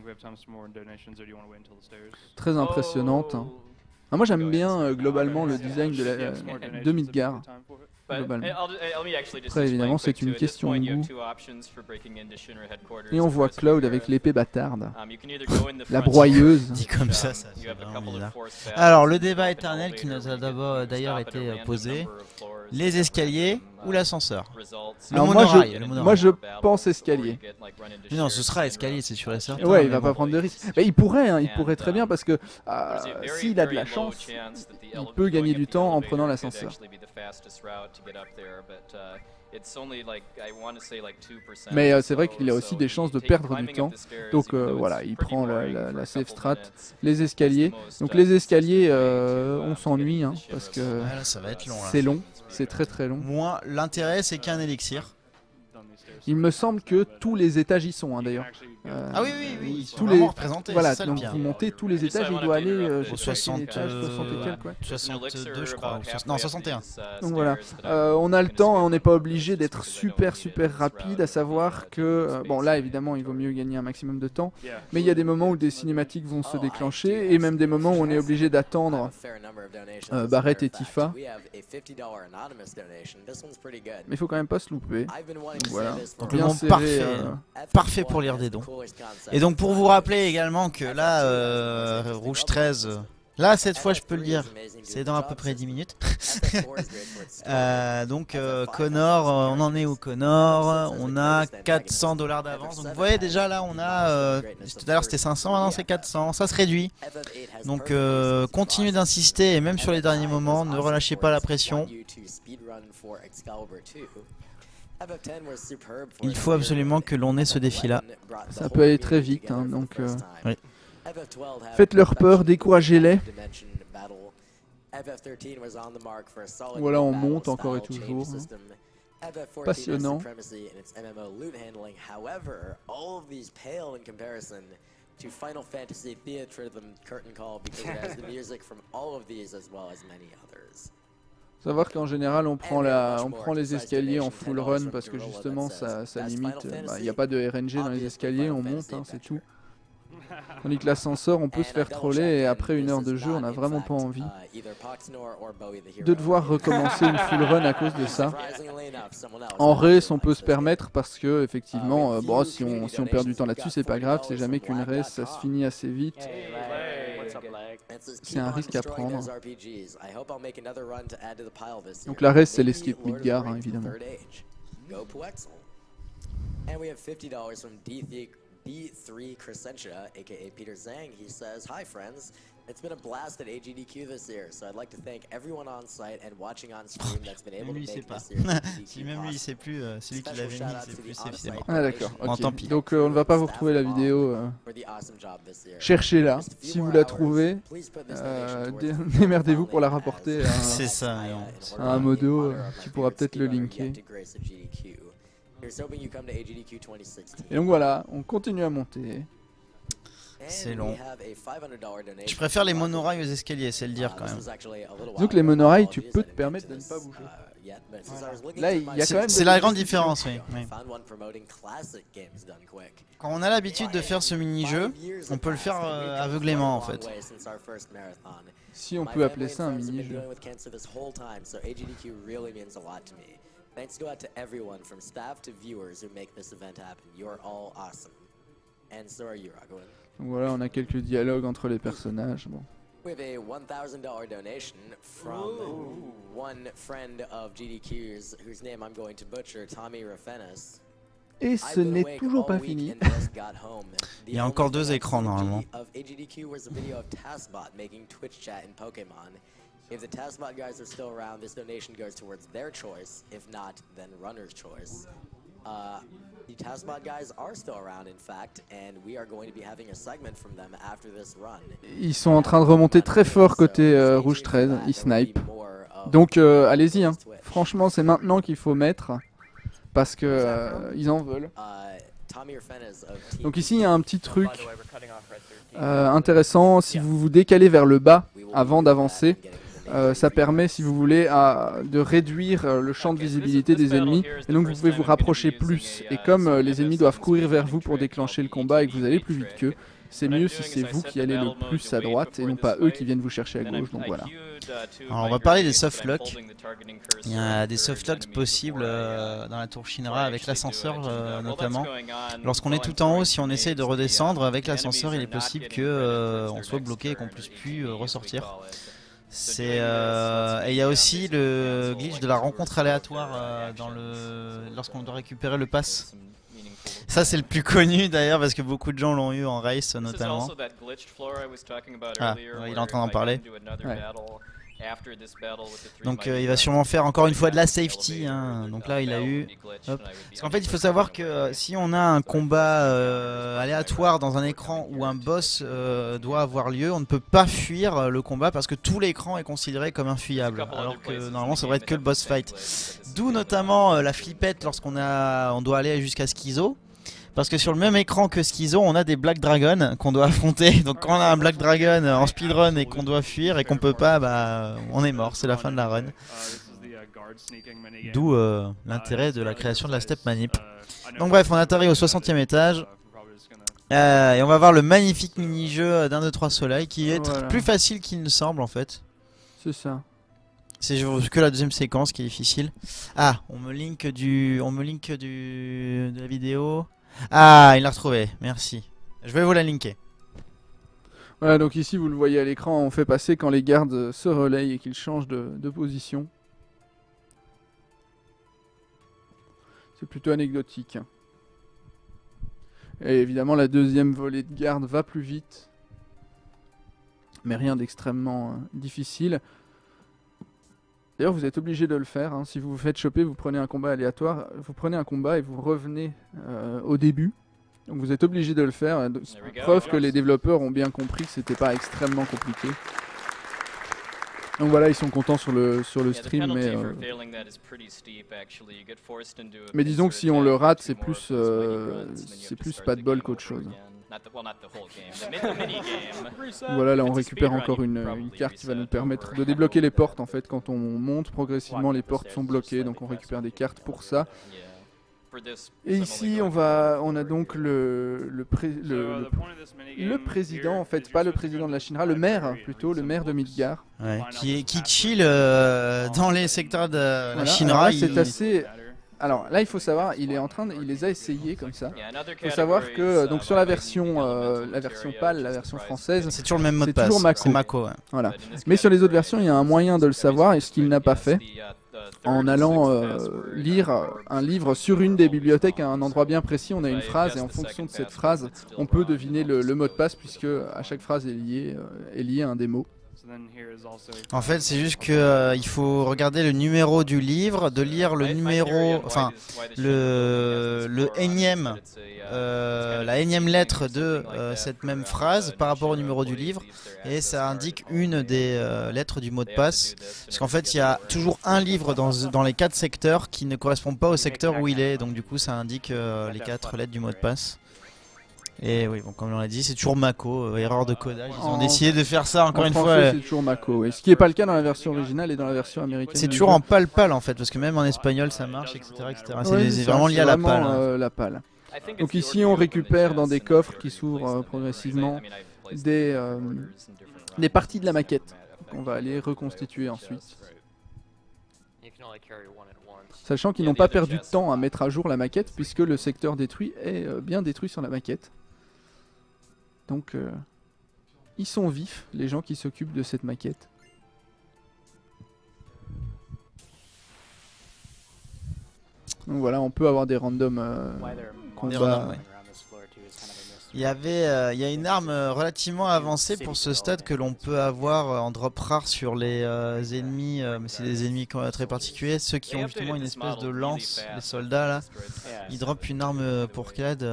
Très impressionnante. Moi j'aime bien globalement le design de Midgar. Globalement. Après évidemment c'est une question de goût. Et on voit Cloud avec l'épée bâtarde. La broyeuse. Dit comme ça fait vraiment bizarre. Alors le débat éternel qui nous a d'abord d'ailleurs été posé. Les escaliers ou l'ascenseur? Moi je pense escalier. Mais non, ce sera escalier, c'est sûr et certain. Ouais, il va pas prendre de risque. Bah, il pourrait, hein, il pourrait très bien parce que s'il a de la chance, il peut gagner du temps en prenant l'ascenseur. Mais c'est vrai qu'il a aussi des chances de perdre du temps. Donc voilà, il prend la safe strat, les escaliers. Donc les escaliers, on s'ennuie hein, parce que c'est long, c'est très très long. Moi, l'intérêt c'est qu'un élixir. Il me semble que tous les étages y sont hein, d'ailleurs. Ah oui, ils sont tous vraiment représentés. Voilà, donc vous montez tous les étages, il doit aller 60 étages, 60 et quelques, ouais. 62 je crois, non 61. Donc voilà, on a le temps, on n'est pas obligé d'être super rapide, à savoir que, bon là évidemment il vaut mieux gagner un maximum de temps, mais il y a des moments où des cinématiques vont se déclencher, et même des moments où on est obligé d'attendre Barrett et Tifa. Mais il faut quand même pas se louper. Donc voilà. Donc le monde parfait pour lire des dons. Et donc pour vous rappeler également que là, Rouge 13, là cette fois je peux le dire, c'est dans à peu près 10 minutes. Donc Connor, on en est au Connor, on a 400 $ d'avance. Donc vous voyez déjà là on a, tout à l'heure c'était 500, maintenant c'est 400, ça se réduit. Donc continuez d'insister et même sur les derniers moments, ne relâchez pas la pression. Il faut absolument que l'on ait ce défi-là. Ça peut aller très vite, hein, donc oui. Faites-leur peur, découragez-les. Voilà, on monte encore et toujours. Hein. Passionnant. To Final Fantasy Theatre Rhythm Curtain Call because it has the music from all of these as well as many others. Savoir qu'en général on prend les escaliers en full run parce que justement ça limite, il n'y a pas de RNG dans les escaliers, on monte, hein, c'est tout. Tandis que l'ascenseur, on peut se faire troller et après 1 heure de jeu, on n'a vraiment pas envie de devoir recommencer une full run à cause de ça. En race, on peut se permettre parce que effectivement, bon, si on perd du temps là-dessus, c'est pas grave, c'est jamais qu'une race, ça se finit assez vite. C'est un risque à prendre. Donc la race, c'est l'escape Midgar, hein, évidemment. And we have $50 from D3 Crescentia, aka Peter Zhang. He says, "Hi friends, it's been a blast at AGDQ this year, so I'd like to thank everyone on site and watching on stream that's been able to make this year's AGDQ Si même lui il sait plus, c'est lui qui l'avait mis, il sait plus, c'est mort. Ah d'accord, Bon, ok. tant pis. Donc on ne va pas vous retrouver la vidéo. Cherchez-la, si vous la trouvez. Démerdez-vous pour la rapporter C'est ça. à un modo qui pourra peut-être le linker. Et donc voilà, on continue à monter. C'est long. Je préfère les monorails aux escaliers, c'est le dire quand même. Donc les monorails, tu peux te permettre de ne pas bouger. Là, il y a quand même. C'est la grande différence, oui. Quand on a l'habitude de faire ce mini-jeu, on peut le faire aveuglément en fait. Si on peut appeler ça un mini-jeu. Thanks go out to everyone from staff to viewers who make this event happen. You're all awesome. And so are you, Raghavan. Donc voilà, on a quelques dialogues entre les personnages. Bon. We have a $1,000 donation from one friend of GDQ's, whose name I'm going to butcher, Tommy Rafenis. Et ce n'est toujours pas fini. Il y a encore 2 écrans normalement. If the TaskBot guys are still around, this donation goes towards their choice. If not, then runner's choice. The TaskBot guys are still around, in fact, and we are going to be having a segment from them after this run. Ils sont en train de remonter très fort côté Rouge 13, ils snipe. Donc allez-y, hein. Franchement c'est maintenant qu'il faut mettre, parce que ils en veulent. Donc ici il y a un petit truc intéressant, si vous vous décalez vers le bas avant d'avancer, ça permet, si vous voulez, de réduire le champ de visibilité des ennemis. Et donc vous pouvez vous rapprocher plus. Et comme les ennemis doivent courir vers vous pour déclencher le combat et que vous allez plus vite qu'eux, c'est mieux si c'est vous qui allez le plus à droite et non pas eux qui viennent vous chercher à gauche. Donc voilà. Alors on va parler des softlocks. Il y a des softlocks possibles dans la tour Shinra avec l'ascenseur notamment. Lorsqu'on est tout en haut, si on essaye de redescendre avec l'ascenseur, il est possible que on soit bloqué et qu'on puisse plus ressortir. Et il y a aussi le glitch de la rencontre aléatoire lorsqu'on doit récupérer le pass. Ça c'est le plus connu d'ailleurs parce que beaucoup de gens l'ont eu en race notamment. Ah, il est en train d'en parler. Ouais. Donc il va sûrement faire encore une fois de la safety, hein. Donc là il a eu... Hop. Parce qu'en fait il faut savoir que si on a un combat aléatoire dans un écran où un boss doit avoir lieu, on ne peut pas fuir le combat parce que tout l'écran est considéré comme infuyable. Alors que normalement ça devrait être que le boss fight. D'où notamment la flippette lorsqu'on doit aller jusqu'à Schizo. Parce que sur le même écran que Schizo, on a des Black Dragon qu'on doit affronter. Donc quand on a un Black Dragon en speedrun et qu'on doit fuir et qu'on peut pas, bah on est mort, c'est la fin de la run. D'où l'intérêt de la création de la step manip. Donc bref, on atterrit au 60e étage. Et on va voir le magnifique mini-jeu d'1, 2, 3 soleil qui est plus facile qu'il ne semble en fait. C'est ça. C'est que la deuxième séquence qui est difficile. Ah, on me link de la vidéo. Ah, il l'a retrouvé, merci. Je vais vous la linker. Voilà, donc ici vous le voyez à l'écran, on fait passer quand les gardes se relayent et qu'ils changent de position. C'est plutôt anecdotique. Et évidemment la deuxième volée de garde va plus vite. Mais rien d'extrêmement difficile. D'ailleurs vous êtes obligé de le faire, hein. Si vous vous faites choper, vous prenez un combat aléatoire, vous prenez un combat et vous revenez au début. Donc vous êtes obligé de le faire, preuve que les développeurs ont bien compris que c'était pas extrêmement compliqué. Donc voilà, ils sont contents sur le stream, mais disons que si on le rate, c'est plus pas de bol qu'autre chose. Voilà, là on récupère encore une carte qui va nous permettre de débloquer les portes. En fait, quand on monte progressivement, les portes sont bloquées, donc on récupère des cartes pour ça. Et ici, on a donc le président, en fait, pas le président de la Shinra, le maire plutôt, le maire de Midgar. Ouais, qui chill dans les secteurs de la Voilà. Shinra. Alors là, c'est assez. Alors là, il faut savoir, il les a essayés comme ça. Il faut savoir que donc sur la version PAL, la version française, C'est toujours le même mot de c'est passe. toujours Mako. C'est Mako. Ouais. voilà. Mais sur les autres versions, il y a un moyen de le savoir, et ce qu'il n'a pas fait, en allant lire un livre sur une des bibliothèques à un endroit bien précis. On a une phrase, et en fonction de cette phrase, on peut deviner le mot de passe, puisque à chaque phrase est lié à un des mots. En fait, c'est juste que il faut regarder le numéro du livre, de lire le numéro, enfin le énième, la énième lettre de cette même phrase par rapport au numéro du livre, et ça indique une des lettres du mot de passe. Parce qu'en fait, il y a toujours un livre dans les 4 secteurs qui ne correspond pas au secteur où il est, donc du coup, ça indique les 4 lettres du mot de passe. Et oui, bon, comme on l'a dit, c'est toujours Mako, erreur de codage. Ils ont décidé de faire ça encore En une français, fois. c'est toujours Mako, et ce qui n'est pas le cas dans la version originale et dans la version américaine. C'est toujours en pal-pal en fait, parce que même en espagnol ça marche, etc. Ouais, C'est vraiment lié à la pal. La pale. Donc ici, on récupère dans des coffres qui s'ouvrent progressivement des parties de la maquette qu'on va aller reconstituer ensuite. Sachant qu'ils n'ont pas perdu de temps à mettre à jour la maquette, puisque le secteur détruit est bien détruit sur la maquette. Donc ils sont vifs, les gens qui s'occupent de cette maquette. Donc voilà, on peut avoir des randoms combats. Il y a une arme relativement avancée pour ce stade que l'on peut avoir en drop rare sur les ennemis, mais c'est des ennemis très particuliers, ceux qui ont justement une espèce de lance, les soldats là. Ils dropent une arme pour Clad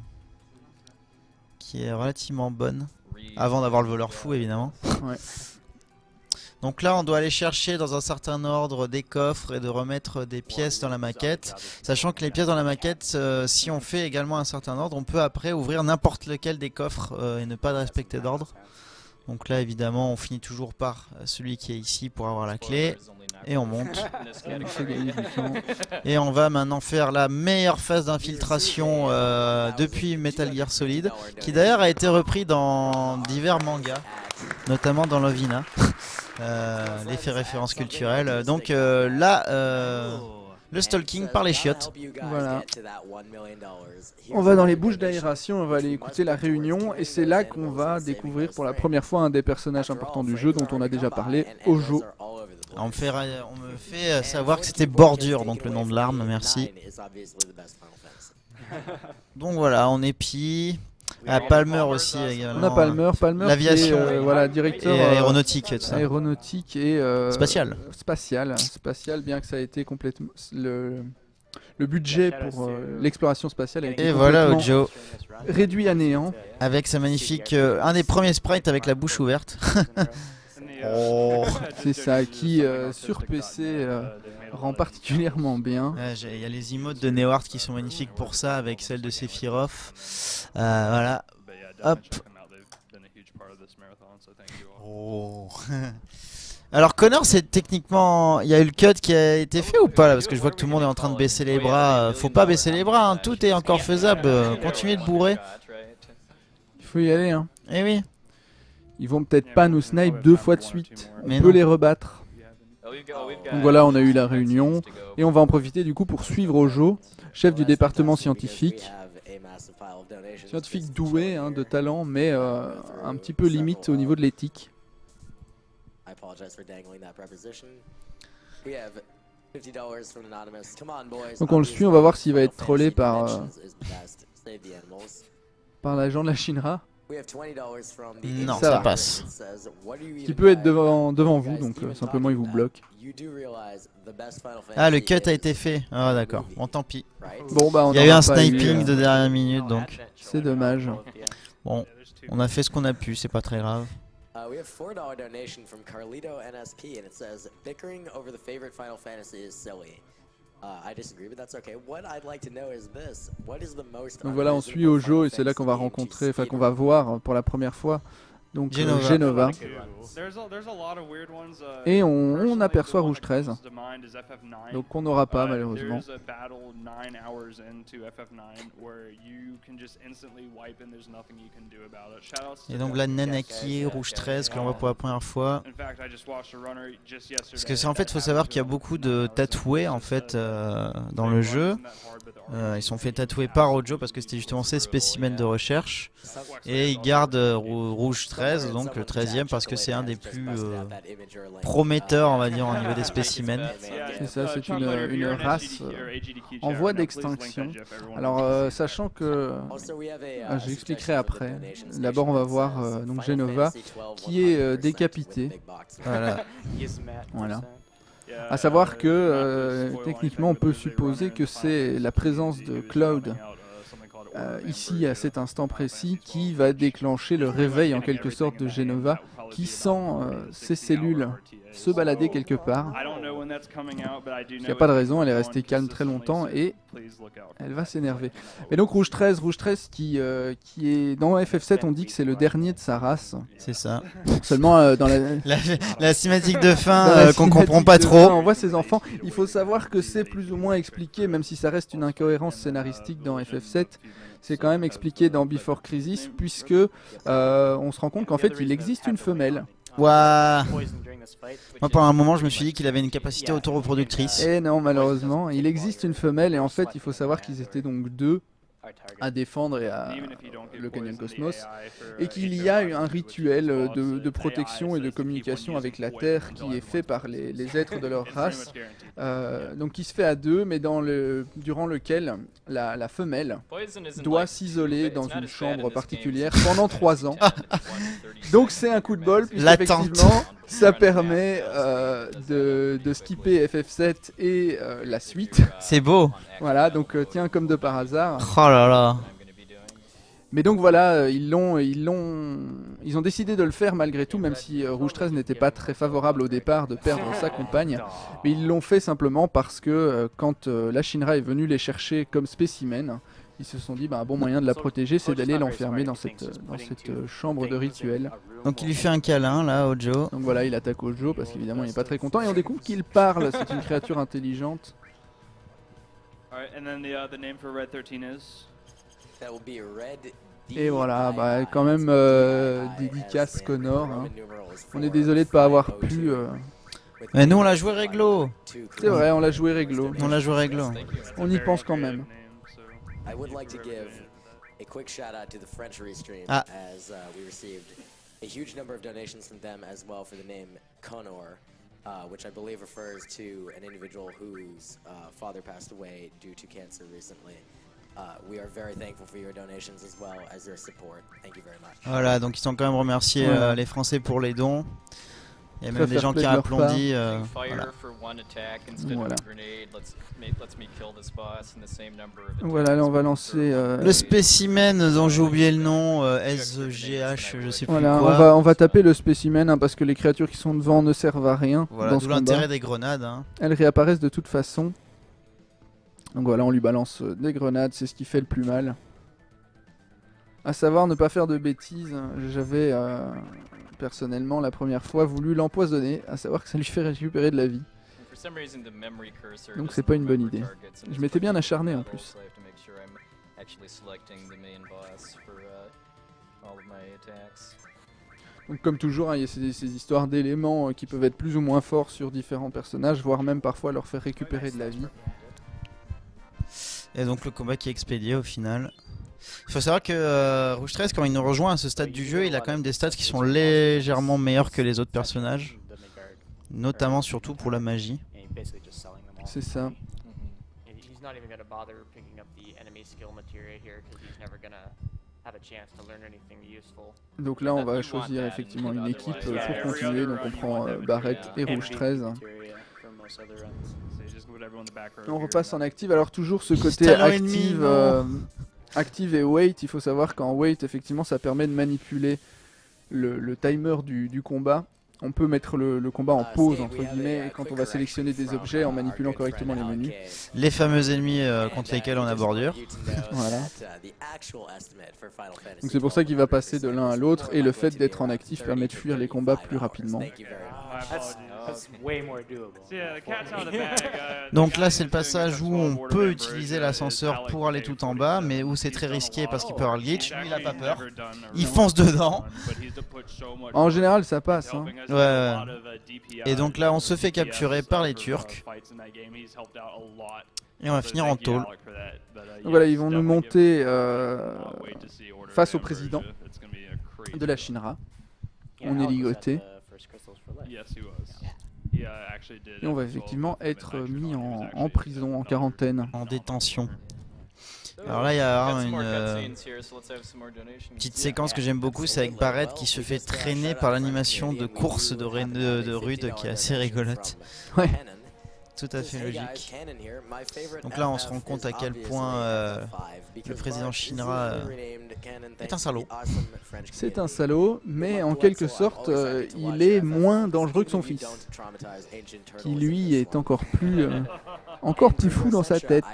qui est relativement bonne, avant d'avoir le voleur fou évidemment. Ouais. Donc là on doit aller chercher dans un certain ordre des coffres et de remettre des pièces dans la maquette, sachant que les pièces dans la maquette, si on fait également un certain ordre, on peut après ouvrir n'importe lequel des coffres et ne pas respecter d'ordre. Donc là évidemment on finit toujours par celui qui est ici pour avoir la clé, et on monte. Et on va maintenant faire la meilleure phase d'infiltration depuis Metal Gear Solid, qui d'ailleurs a été repris dans divers mangas, notamment dans Lovina. L'effet référence culturelle. Donc là, le stalking par les chiottes. Voilà. On va dans les bouches d'aération, on va aller écouter la réunion, et c'est là qu'on va découvrir pour la première fois un des personnages importants du jeu dont on a déjà parlé, Hojo. On me fait savoir que c'était Bordure, donc le nom de l'arme, merci. Donc voilà, on épie. Ah, Palmer aussi également. On a Palmer l'aviation, voilà, directeur et aéronautique, tout ça. Aéronautique et spatial, bien que ça a été complètement le budget pour l'exploration spatiale a été et voilà complètement Hojo réduit à néant avec sa magnifique un des premiers sprites avec la bouche ouverte. Oh, c'est ça qui sur PC rend particulièrement bien. Il y a les emotes de Newhart qui sont magnifiques pour ça, avec celle de Sephiroth. Voilà. Hop. Oh. Alors Connor, c'est techniquement, il y a eu le cut qui a été fait ou pas là, parce que je vois que tout le monde est en train de baisser les bras. Faut pas baisser les bras, hein. Tout est encore faisable. Continuez de bourrer. Il faut y aller, hein. Eh oui. Ils vont peut-être pas nous snipe 2 fois de suite. Mais On peut non. les rebattre. Donc voilà, on a eu la réunion et on va en profiter du coup pour suivre Hojo, chef du département scientifique. Scientifique doué, hein, de talent, mais un petit peu limite au niveau de l'éthique. Donc on le suit, on va voir s'il va être trollé par l'agent de la Shinra. Non, Ça ça va. passe. Qui peut être devant vous, donc simplement il vous bloque. Ah, le cut a été fait. Ah d'accord. Bon, tant pis. Bon bah on Il y a eu en un pas sniping de dernière minute, donc c'est dommage. bon, on a fait ce qu'on a pu, c'est pas très grave. We have $4 donation from Carlito NSP, and it says bickering over the favorite Final Fantasy is silly. I disagree, but that's okay. What I'd like to know is this: what is the most Donc voilà, on suit Hojo et c'est là qu'on va rencontrer, enfin qu'on va voir pour la première fois Donc Genova. Genova. Et on aperçoit Rouge 13. Donc on n'aura pas malheureusement. Et donc là, Nanaki, Rouge 13, que l'on voit pour la première fois. Parce que en fait, il faut savoir qu'il y a beaucoup de tatoués en fait dans le jeu. Ils sont fait tatouer par Ojo parce que c'était justement ces spécimens de recherche. Et ils gardent Rouge 13, donc le 13e, parce que c'est un des plus prometteurs, on va dire, au niveau des spécimens. C'est ça, c'est une race en voie d'extinction. Alors, sachant que... j'expliquerai après. D'abord, on va voir donc Genova, qui est décapité. Voilà. À savoir que techniquement on peut supposer que c'est la présence de Cloud ici à cet instant précis qui va déclencher le réveil en quelque sorte de Genova qui sent ses cellules se balader quelque part. Il n'y a pas de raison, elle est restée calme très longtemps et elle va s'énerver. Mais donc Rouge 13 qui est dans FF7, on dit que c'est le dernier de sa race. C'est ça. Seulement dans la cinématique de fin qu'on comprend pas trop. On voit ses enfants. Il faut savoir que c'est plus ou moins expliqué, même si ça reste une incohérence scénaristique dans FF7. C'est quand même expliqué dans Before Crisis, puisque on se rend compte qu'en fait il existe une femelle. Ouah. Moi pendant un moment je me suis dit qu'il avait une capacité autoreproductrice. Et non, malheureusement, il existe une femelle et en fait il faut savoir qu'ils étaient donc deux à défendre le Canyon Cosmos et qu'il y a un rituel de protection et de communication avec la Terre qui est fait par les êtres de leur race, donc qui se fait à deux, mais durant lequel la femelle doit s'isoler dans une chambre particulière pendant 3 ans. Donc c'est un coup de bol, puisqu'effectivement ça permet de skipper FF7 et la suite. C'est beau. Voilà, donc tiens, comme de par hasard. Oh là là. Mais donc voilà, ils ont décidé de le faire malgré tout, même si Rouge 13 n'était pas très favorable au départ de perdre sa compagne. Mais ils l'ont fait simplement parce que quand la Shinra est venue les chercher comme spécimen, ils se sont dit un bon moyen de la protéger, c'est d'aller l'enfermer dans cette chambre de rituel. Donc il lui fait un câlin là, Ojo. Donc voilà, il attaque Ojo parce qu'évidemment il n'est pas très content et on découvre qu'il parle, c'est une créature intelligente. Et voilà, quand même dédicace Connor. Hein. On est désolé de ne pas avoir pu... Mais nous on l'a joué réglo. C'est vrai, on l'a joué réglo. On l'a joué réglo. On y pense quand même. I would like to give a quick shout out to the French restream as we received a huge number of donations from them as well for the name Connor, which I believe refers to an individual whose father passed away due to cancer recently. We are very thankful for your donations as well as your support. Thank you very much. Voilà, donc ils sont quand même remerciés les Français pour les dons. Il y a même des gens qui applaudissent. Voilà, là on va lancer... le spécimen dont j'ai oublié le nom, SGH, je sais plus quoi. On va taper le spécimen parce que les créatures qui sont devant ne servent à rien. Voilà, d'où l'intérêt des grenades. Hein. Elles réapparaissent de toute façon. Donc voilà, on lui balance des grenades, c'est ce qui fait le plus mal. À savoir ne pas faire de bêtises, j'avais... personnellement la première fois voulu l'empoisonner, à savoir que ça lui fait récupérer de la vie. Donc c'est pas une bonne idée. Je m'étais bien acharné en plus. Donc comme toujours, il y a ces histoires d'éléments qui peuvent être plus ou moins forts sur différents personnages, voire même parfois leur faire récupérer de la vie. Et donc le combat qui est expédié au final. Il faut savoir que Rouge 13, quand il nous rejoint à ce stade du jeu, il a quand même des stats qui sont légèrement meilleurs que les autres personnages. Notamment surtout pour la magie. C'est ça. Donc là on va choisir effectivement une équipe pour continuer, donc on prend Barret et Rouge 13. On repasse en active, alors toujours ce côté active et wait, il faut savoir qu'en wait effectivement ça permet de manipuler le timer du combat on peut mettre le combat en pause entre guillemets quand on va sélectionner des objets en manipulant correctement les menus. Les fameux ennemis contre lesquels on a bordure. Voilà. Donc c'est pour ça qu'il va passer de l'un à l'autre et le fait d'être en actif permet de fuir les combats plus rapidement. Donc là c'est le passage où on peut utiliser l'ascenseur pour aller tout en bas, mais où c'est très risqué parce qu'il peut avoir le glitch. Lui il a pas peur, il fonce dedans. En général ça passe. Hein. Ouais. Et donc là on se fait capturer par les Turcs. Et on va finir en tôle. Donc voilà, ils vont nous monter face au président de la Shinra. On est ligoté. Et on va effectivement être mis en prison, en quarantaine. En détention. Alors là il y a une petite séquence que j'aime beaucoup, c'est avec Barrett qui se fait traîner par l'animation de course de Rude qui est assez rigolote. Ouais. Tout à fait logique. Donc là on se rend compte à quel point le président Shinra est un salaud. C'est un salaud, mais en quelque sorte il est moins dangereux que son fils, qui lui est encore plus fou dans sa tête.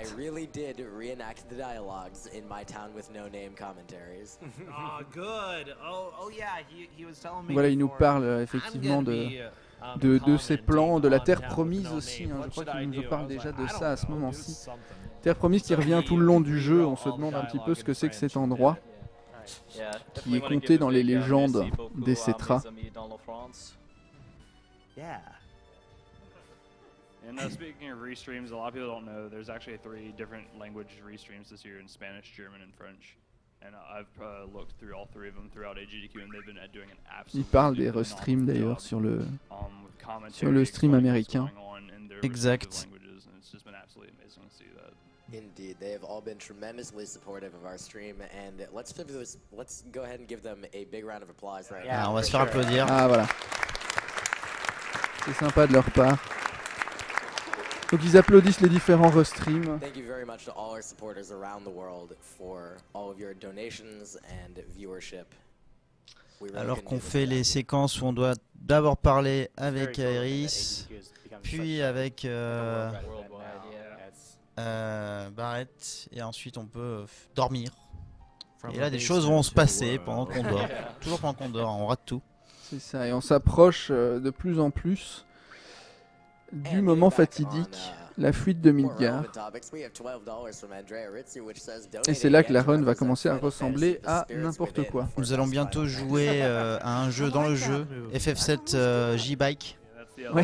Voilà, il nous parle effectivement de ses plans, de la Terre Promise aussi, hein. Je crois qu'il nous parle déjà de ça à ce moment-ci. Terre Promise qui revient tout le long du jeu, on se demande un petit peu ce que c'est que cet endroit, qui est compté dans les légendes des Cetras. And speaking of restreams, a lot of people don't know there's actually 3 different language restreams this year in Spanish, German, and French. And I've looked through all 3 of them throughout AGDQ, and they've been doing an absolutely Il parle des restreams d'ailleurs sur le stream américain. Exact. Indeed, they have all been tremendously supportive of our stream, and let's go ahead and give them a big round of applause right now. On va se faire applaudir. Ah voilà. C'est sympa de leur part. Donc ils applaudissent les différents restreams. Thank you very much to all our supporters around the world for all of your donations and viewership. Alors qu'on fait les séquences où on doit d'abord parler avec Aeris, puis avec Barrett, et ensuite on peut dormir. Et là des choses vont se passer pendant qu'on dort. Toujours pendant qu'on dort, on rate tout. C'est ça, et on s'approche de plus en plus du moment fatidique, la fuite de Midgar. Et c'est là que la run va commencer à ressembler à n'importe quoi. Nous allons bientôt jouer à un jeu dans le jeu, FF7 J-Bike. Ouais.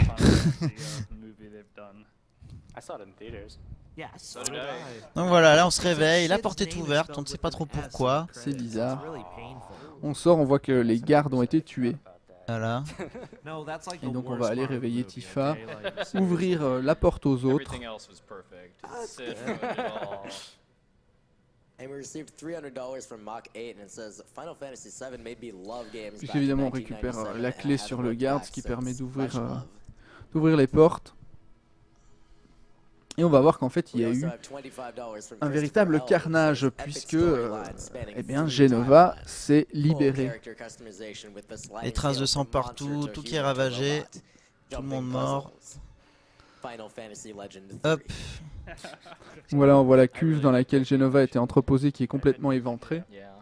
Donc voilà, là on se réveille, la porte est ouverte, on ne sait pas trop pourquoi. C'est bizarre. On sort, on voit que les gardes ont été tués. Voilà. Et donc on va aller réveiller Tifa, ouvrir la porte aux autres. Puis évidemment on récupère la clé sur le garde, ce qui permet d'ouvrir les portes. Et on va voir qu'en fait il y a eu un véritable carnage puisque eh bien, Jenova s'est libérée. Les traces de sang partout, tout qui est ravagé, tout le monde mort. Hop. Voilà, on voit la cuve dans laquelle Jenova était entreposée qui est complètement éventrée.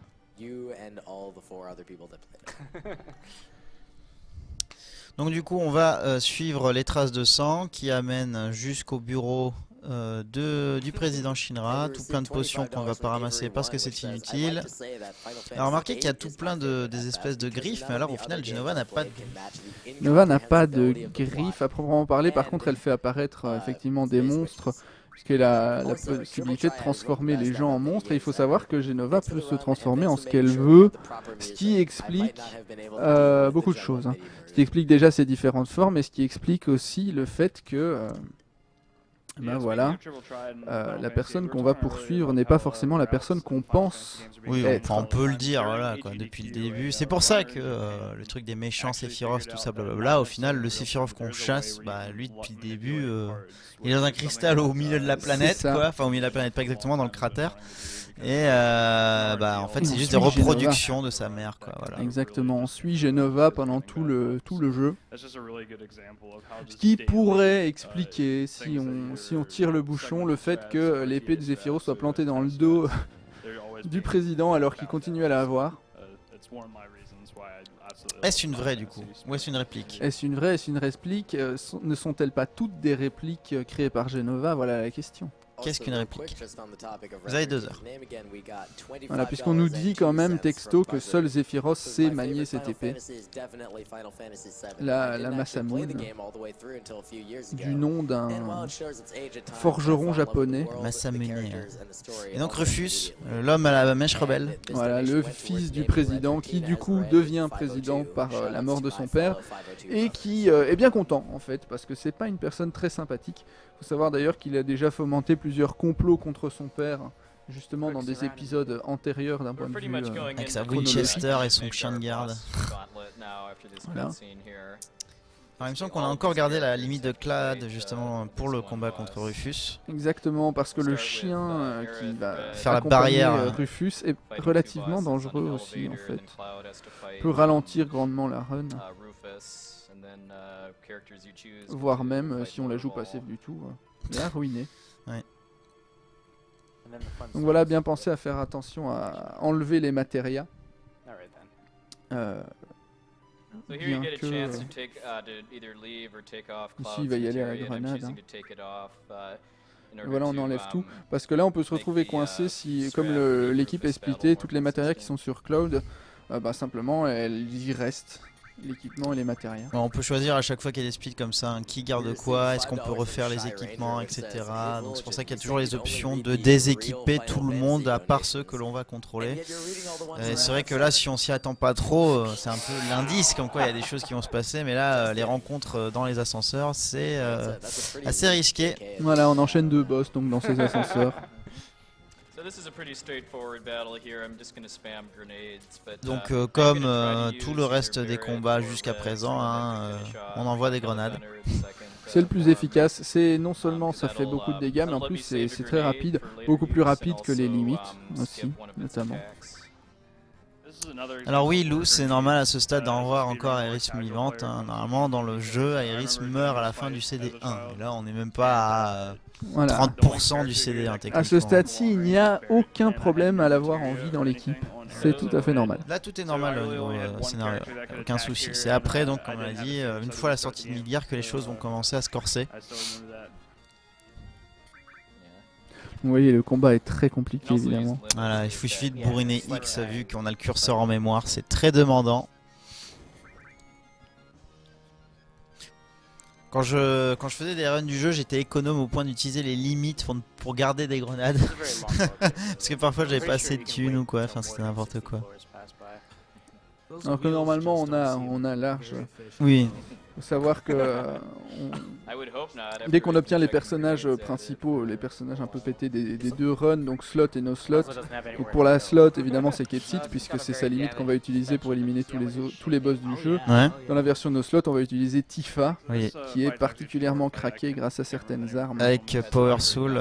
Donc du coup on va suivre les traces de sang qui amènent jusqu'au bureau du président Shinra, tout plein de potions qu'on ne va pas ramasser parce que c'est inutile. Alors remarquez qu'il y a tout plein des espèces de griffes, mais alors au final Jenova n'a pas de... Nova n'a pas de griffes à proprement parler, par contre elle fait apparaître effectivement des monstres, puisqu'elle a la possibilité de transformer les gens en monstres, et il faut savoir que Jenova peut se transformer en ce qu'elle veut, ce qui explique beaucoup de choses. Hein. Ce qui explique déjà ses différentes formes, et ce qui explique aussi le fait que Ben voilà, la personne qu'on va poursuivre n'est pas forcément la personne qu'on pense Oui, être. on peut le dire, voilà, quoi, depuis le début. C'est pour ça que le truc des méchants Sephiroth, tout ça, blablabla, au final, le Sephiroth qu'on chasse, bah, lui, depuis le début, il est dans un cristal au milieu de la planète, ça. quoi. Enfin, au milieu de la planète, pas exactement, dans le cratère. Et bah, en fait, Et c'est on juste des suit Genova. reproductions de sa mère, quoi. Voilà. Exactement, on suit Genova pendant tout le jeu. Ce qui pourrait expliquer, si on tire le bouchon, le fait que l'épée de Sephiroth soit plantée dans le dos du président alors qu'il continue à la avoir. Est-ce une vraie, du coup? Ou est-ce une réplique? Est-ce une vraie, est-ce une réplique? Ne sont-elles pas toutes des répliques créées par Genova? Voilà la question. Qu'est-ce qu'une réplique? Vous avez 2 heures. Voilà, puisqu'on nous dit quand même texto que seul Sephiroth sait manier cette épée. La Masamune, du nom d'un forgeron japonais. Masamune. Et donc Rufus, l'homme à la mèche rebelle. Voilà, le fils du président qui du coup devient président par la mort de son père et qui est bien content en fait parce que c'est pas une personne très sympathique. Faut savoir d'ailleurs qu'il a déjà fomenté plusieurs complots contre son père justement dans des épisodes antérieurs d'un point de vue Avec sa Winchester et son chien de garde. Voilà. Alors, il me semble qu'on a encore gardé la limite de Clad justement pour le combat contre Rufus. Exactement, parce que le chien qui va faire la accompagner, barrière Rufus est relativement dangereux aussi en fait. Peut ralentir grandement la run, voire même si on la joue pas safe du tout, la ruiner. Ouais. Donc voilà, bien penser à faire attention à enlever les matérias. Bien que ici il va y aller à la grenade. Voilà, on enlève tout parce que là on peut se retrouver coincé si, comme l'équipe est splittée, toutes les matérias qui sont sur Cloud, bah simplement elles y restent. L'équipement et les matériaux. On peut choisir à chaque fois qu'il y a des splits comme ça, qui garde quoi, est-ce qu'on peut refaire les équipements, etc. Donc c'est pour ça qu'il y a toujours les options de déséquiper tout le monde à part ceux que l'on va contrôler. C'est vrai que là, si on s'y attend pas trop, c'est un peu l'indice comme quoi il y a des choses qui vont se passer, mais là, les rencontres dans les ascenseurs, c'est assez risqué. Voilà, on enchaîne 2 boss donc dans ces ascenseurs. Donc comme tout le reste des combats jusqu'à présent, hein, on envoie des grenades. C'est le plus efficace, c'est non seulement ça fait beaucoup de dégâts, mais en plus c'est très rapide, beaucoup plus rapide que les limites aussi, notamment. Alors oui, Lou, c'est normal à ce stade d'en voir encore Aeris vivante. Hein. Normalement, dans le jeu, Aeris meurt à la fin du CD1. Et là, on n'est même pas à voilà. 30% du CD1 techniquement. À ce stade-ci, il n'y a aucun problème à l'avoir en vie dans l'équipe. C'est tout à fait normal. Là, tout est normal au niveau scénario, aucun souci. C'est après, donc, comme on l'a dit, une fois la sortie de Midgar, que les choses vont commencer à se corser. Vous voyez, le combat est très compliqué évidemment. Voilà, il suffit de bourriner X vu qu'on a le curseur en mémoire, c'est très demandant. Quand je faisais des runs du jeu, j'étais économe au point d'utiliser les limites pour garder des grenades. Parce que parfois j'avais pas assez de thunes ou quoi, enfin c'était n'importe quoi. Alors que normalement on a large. Oui. Faut savoir que dès qu'on obtient les personnages principaux, les personnages un peu pétés des 2 runs, donc slot et no slot, donc pour la slot évidemment c'est Ketsit puisque c'est sa limite qu'on va utiliser pour éliminer tous les boss du jeu. Ouais. Dans la version no slot on va utiliser Tifa, Oui. qui est particulièrement craquée grâce à certaines armes. Avec Power Soul.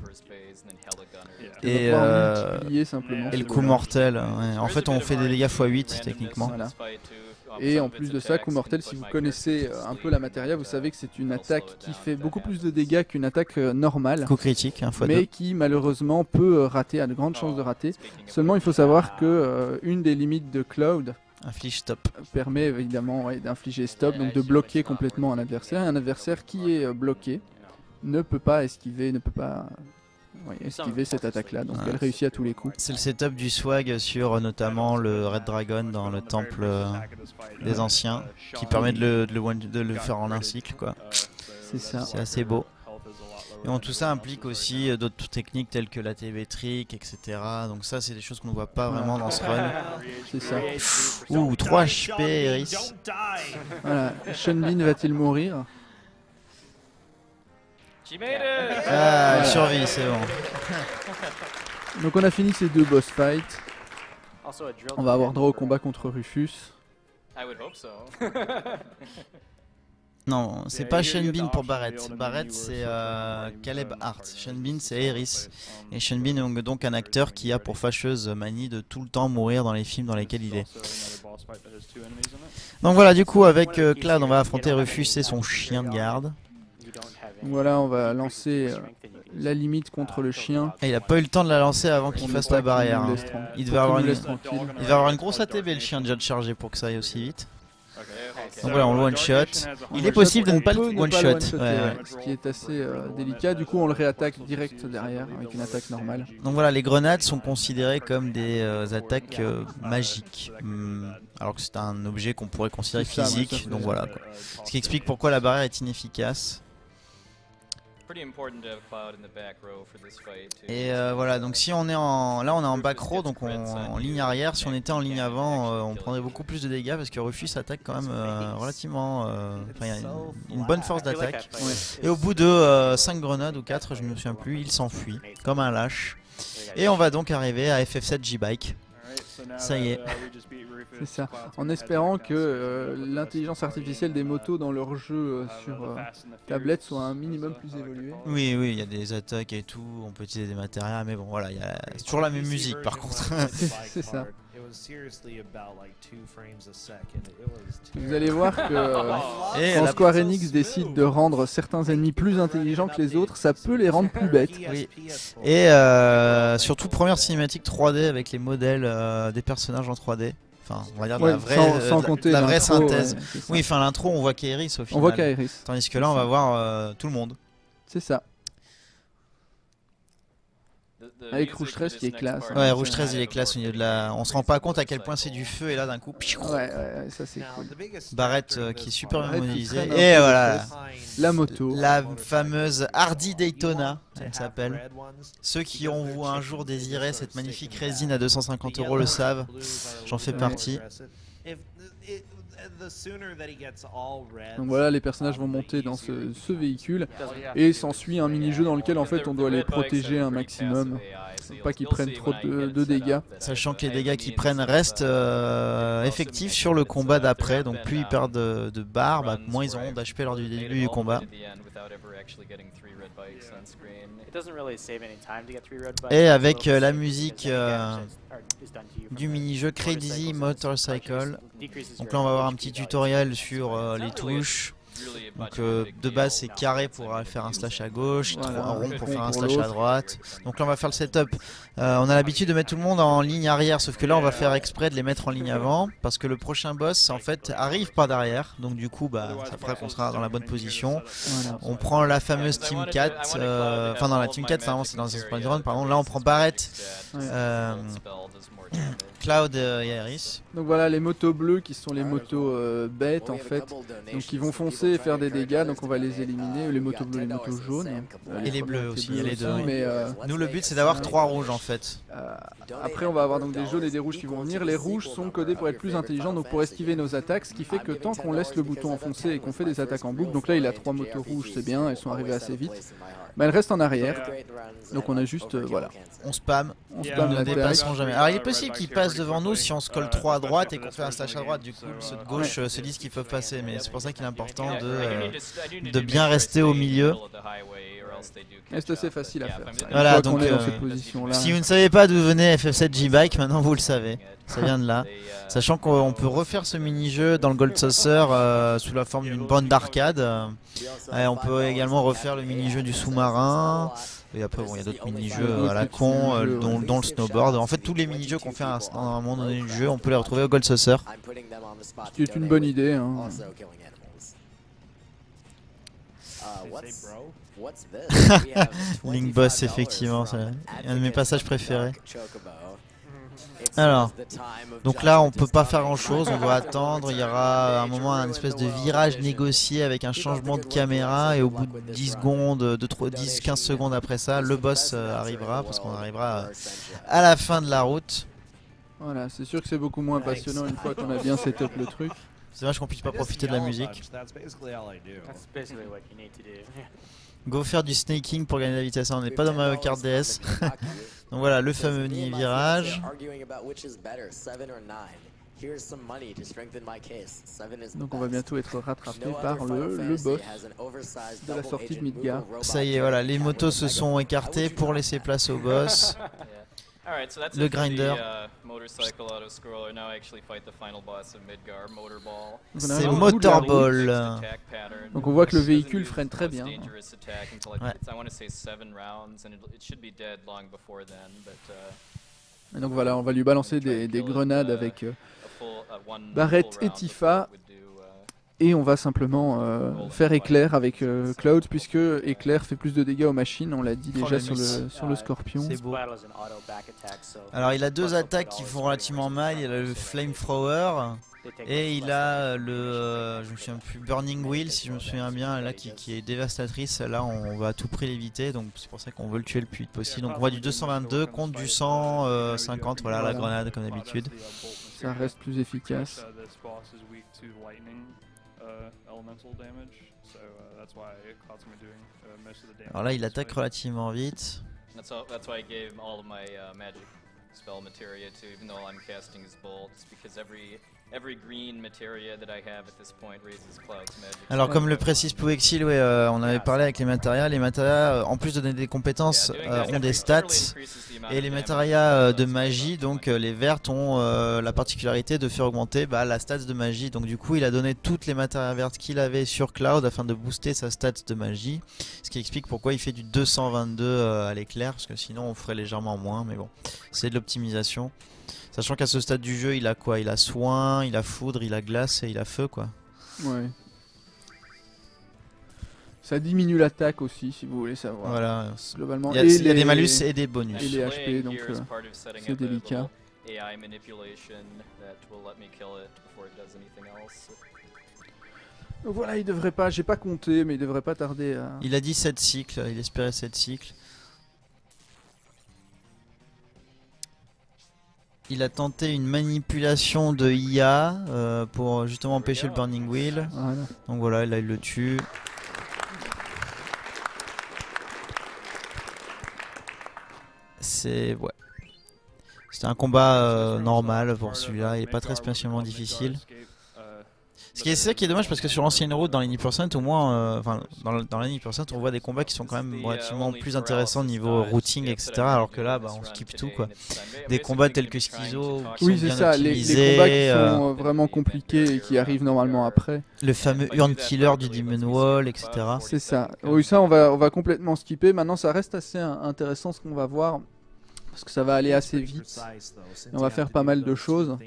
Et, simplement, et le coup mortel. Ouais. En fait on fait des dégâts x8 techniquement. Voilà. Et en plus de ça, coup mortel, si vous connaissez un peu la matéria, vous savez que c'est une attaque qui fait beaucoup plus de dégâts qu'une attaque normale. Coup critique, un fois mais deux. qui malheureusement peut rater, a de grandes chances de rater. Seulement il faut savoir que une des limites de Cloud inflige stop. Permet évidemment d'infliger stop, donc de bloquer complètement un adversaire. Et un adversaire qui est bloqué ne peut pas esquiver, esquiver cette attaque-là, donc elle réussit à tous les coups. C'est le setup du swag sur notamment le Red Dragon dans le temple des anciens, qui permet de le faire en un cycle, quoi. C'est ça. C'est assez beau. Et bon, tout ça implique aussi d'autres techniques telles que la télémétrique, etc. Donc ça, c'est des choses qu'on ne voit pas vraiment dans ce run. C'est ça. Ouh, 3 HP, Aeris. Voilà, Chun-Li va-t-il mourir? She made it! Ah, elle survit, c'est bon. Donc on a fini ces 2 boss fights. Also a drill On va avoir droit au combat contre Rufus. I would hope so. Non, c'est pas Sean Bean pour Barrett. Barrett, c'est Caleb Hart. Sean Bean, c'est Eris. Et Sean Bean est donc un acteur qui a pour fâcheuse manie de tout le temps mourir dans les films dans lesquels il est. Donc voilà, du coup, avec Cloud, on va affronter Rufus et son chien de garde. Donc voilà, on va lancer la limite contre le chien. Et il a pas eu le temps de la lancer avant qu'il fasse la barrière. Hein. Il devait avoir une grosse ATB, le chien déjà de charger pour que ça aille aussi vite. Donc voilà, on le one shot. Il est possible de ne pas le one shot. Ce qui est assez délicat. Du coup, on le réattaque direct derrière avec une attaque normale. Donc voilà, les grenades sont considérées comme des attaques magiques. Alors que c'est un objet qu'on pourrait considérer physique. Donc voilà, quoi. Ce qui explique pourquoi la barrière est inefficace. Et voilà, donc si on est en... Là on est en back row, donc en ligne arrière. Si on était en ligne avant, on prendrait beaucoup plus de dégâts parce que Rufus attaque quand même relativement... Enfin, il y a une bonne force d'attaque. Et au bout de 5 grenades ou 4, je ne me souviens plus, il s'enfuit comme un lâche. Et on va donc arriver à FF7 G-Bike. Ça y est. C'est ça. En espérant que l'intelligence artificielle des motos dans leur jeu sur tablette soit un minimum plus évoluée. Oui, oui, il y a des attaques et tout, on peut utiliser des matériels, mais bon, voilà, c'est toujours la même musique par contre. C'est ça. Vous allez voir que quand Square Enix décide de rendre certains ennemis plus intelligents que les autres, ça peut les rendre plus bêtes. Oui. Et surtout première cinématique 3D avec les modèles des personnages en 3D. Enfin, on va dire ouais, sans compter la vraie synthèse. Ouais, oui, enfin l'intro, on voit qu'Aeris au final. On voit qu'Aeris. Tandis que là, on va voir tout le monde. C'est ça. Avec Rouge 13 qui est classe. Ouais, Rouge 13 il est classe au niveau de la... On se rend pas compte à quel point c'est du feu et là d'un coup... Ouais, ça c'est cool. Barrett qui est super bien modélisé. Et voilà. La moto. La fameuse Hardy Daytona, elle s'appelle. Ceux qui ont un jour désiré cette magnifique résine à 250 € le savent. J'en fais partie. Donc voilà, les personnages vont monter dans ce véhicule et s'ensuit un mini-jeu dans lequel en fait on doit les protéger un maximum, pas qu'ils prennent trop de dégâts. Sachant que les dégâts qu'ils prennent restent effectifs sur le combat d'après, donc plus ils perdent de barres, bah, moins ils auront d'HP lors du début du combat. Et avec la musique du mini-jeu Crazy Motorcycle. Donc là on va avoir un petit tutoriel sur les touches. Donc de base c'est carré pour faire un slash à gauche, un rond pour faire un slash à droite. Donc là on va faire le setup. On a l'habitude de mettre tout le monde en ligne arrière, sauf que là on va faire exprès de les mettre en ligne avant, parce que le prochain boss en fait arrive par derrière. Donc du coup bah, ça fera qu'on sera dans la bonne position. On prend la fameuse Team 4, enfin dans la Team 4 c'est dans un speedrun, pardon. Là on prend Barrett, Cloud et Aeris. Donc voilà les motos bleues qui sont les motos bêtes en fait. Donc ils vont foncer et faire des dégâts, donc on va les éliminer. Les motos bleues, les motos jaunes. Et les bleus aussi, il y a les deux. Mais, nous le but c'est d'avoir 3 rouges en fait. Après on va avoir donc des jaunes et des rouges qui vont venir. Les rouges sont codés pour être plus intelligents, donc pour esquiver nos attaques, ce qui fait que tant qu'on laisse le bouton enfoncé et qu'on fait des attaques en boucle, donc là il a 3 motos rouges, c'est bien, elles sont arrivées assez vite. Mais elles restent en arrière, donc on a juste, voilà. On spam, nous ne dépasserons jamais. Alors il est possible qu'ils passent devant nous si on se colle trop à droite et qu'on fait un slash à droite, du coup ceux de gauche se disent qu'ils peuvent passer, mais c'est pour ça qu'il est important de bien rester au milieu. C'est assez facile à faire. Voilà, donc dans cette position-là. Si vous ne savez pas d'où venait FF7 G-Bike, maintenant vous le savez, ça vient de là. Sachant qu'on peut refaire ce mini-jeu dans le Gold Saucer sous la forme d'une bande d'arcade. On peut également refaire le mini-jeu du sous-marin. Et après, bon, il y a d'autres mini-jeux à la con, dont le snowboard. En fait, tous les mini-jeux qu'on fait à un moment donné du jeu, on peut les retrouver au Gold Saucer. Ce qui est une bonne idée. Hein. Link Boss, effectivement, c'est un de mes passages préférés. Alors, donc là on peut pas faire grand chose, on doit attendre, il y aura à un moment un espèce de virage négocié avec un changement de caméra et au bout de 10 secondes, 10-15 secondes après ça, le boss arrivera parce qu'on arrivera à la fin de la route. Voilà, c'est sûr que c'est beaucoup moins passionnant une fois qu'on a bien setup le truc. C'est dommage qu'on puisse pas profiter de la musique. Go faire du snaking pour gagner la vitesse. On n'est pas dans Mario Kart DS. Donc voilà, le fameux nier virage. Donc on va bientôt être rattrapé par le boss de la sortie de Midgar. Ça y est, voilà, les motos se sont écartées pour laisser place au boss. Le grinder. C'est Motorball. Donc on voit que le véhicule freine très bien. Ouais. Et donc voilà, on va lui balancer des grenades avec Barrett et Tifa. Et on va simplement faire éclair avec Cloud, puisque éclair fait plus de dégâts aux machines, on l'a dit déjà sur le Scorpion. C'est beau. Alors il a deux attaques qui font relativement mal, il a le Flamethrower et il a le je me souviens plus, Burning Wheel si je me souviens bien, là qui est dévastatrice. Là on va à tout prix l'éviter, donc c'est pour ça qu'on veut le tuer le plus vite possible. Donc on voit du 222 contre du 150, voilà la grenade comme d'habitude. Ça reste plus efficace. Alors là il attaque relativement vite. That's why I gave him all of my magic spell materia too, even though I'm casting his bolt, just because every green materia that I have at this point raises Cloud's magic. Alors comme le précise Pouexil, ouais, on avait parlé avec les matérias, en plus de donner des compétences, ont des stats, et les matérias de magie, donc les vertes ont la particularité de faire augmenter la stats de magie. Donc du coup il a donné toutes les matérias vertes qu'il avait sur Cloud afin de booster sa stats de magie, ce qui explique pourquoi il fait du 222 à l'éclair, parce que sinon on ferait légèrement moins, mais bon, c'est de l'optimisation. Sachant qu'à ce stade du jeu, il a quoi? Il a soin, il a foudre, il a glace et il a feu, quoi. Ouais. Ça diminue l'attaque aussi, si vous voulez savoir. Voilà. Globalement. Il y a des malus et des bonus. Et les HP, donc c'est délicat. Donc voilà, il devrait pas, j'ai pas compté, mais il devrait pas tarder à... Il a dit 7 cycles, il espérait 7 cycles. Il a tenté une manipulation de IA pour justement empêcher le Burning Wheel. Voilà. Donc voilà, là il le tue. C'est... ouais. C'était un combat normal pour celui-là, il est pas très spécialement difficile. C'est ça qui est dommage, parce que sur l'ancienne route dans l'Any%, au moins, dans l'Any%, on voit des combats qui sont quand même relativement plus intéressants niveau routing, etc. Alors que là, on skip tout, quoi. Des combats tels que Schizo, oui, c'est ça, les combats qui sont vraiment compliqués et qui arrivent normalement après. Le fameux Urn Killer du Demon Wall, etc. C'est ça. Oui, ça on va complètement skipper. Maintenant, ça reste assez intéressant ce qu'on va voir. Parce que ça va aller assez vite. Et on va faire pas mal de choses.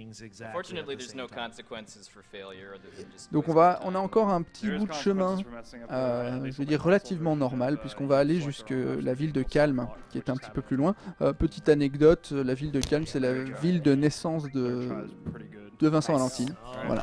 Donc on a encore un petit bout de chemin, je veux dire relativement normal, puisqu'on va aller jusque la ville de Calme, qui est un petit peu plus loin. Petite anecdote, la ville de Calme, c'est la ville de naissance de Vincent Valentine. Voilà.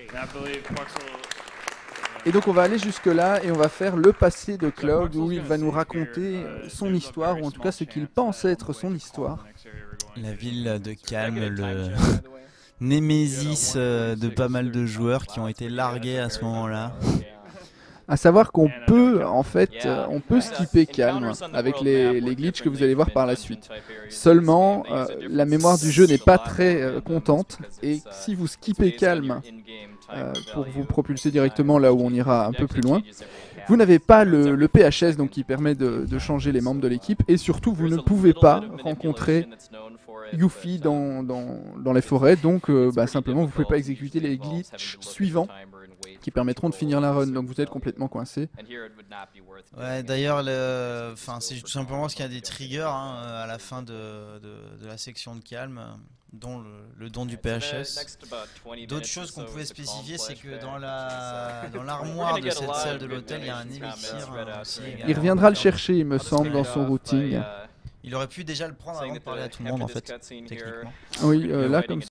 Et donc on va aller jusque là et on va faire le passé de Cloud, où il va nous raconter son histoire, ou en tout cas ce qu'il pense être son histoire. La ville de Calme, le némésis de pas mal de joueurs qui ont été largués à ce moment-là. À savoir qu'on peut en fait, on peut skipper Calme avec les glitches que vous allez voir par la suite. Seulement, la mémoire du jeu n'est pas très contente, et si vous skippez Calme pour vous propulser directement là où on ira un peu plus loin, vous n'avez pas le PHS, donc qui permet de changer les membres de l'équipe, et surtout vous ne pouvez pas rencontrer Yuffie dans les forêts, donc simplement vous ne pouvez pas exécuter les glitches suivants qui permettront de finir la run, donc vous êtes complètement coincé. Ouais, d'ailleurs, c'est tout simplement parce qu'il y a des triggers à la fin de la section de Calme, dont le don du PHS. D'autres choses qu'on pouvait spécifier, c'est que dans l'armoire de cette salle de l'hôtel, il y a un élixir aussi. Il reviendra le chercher, il me semble, dans son routing. Il aurait pu déjà le prendre avant de parler à tout le monde, en fait, techniquement. Oui, là, comme ça.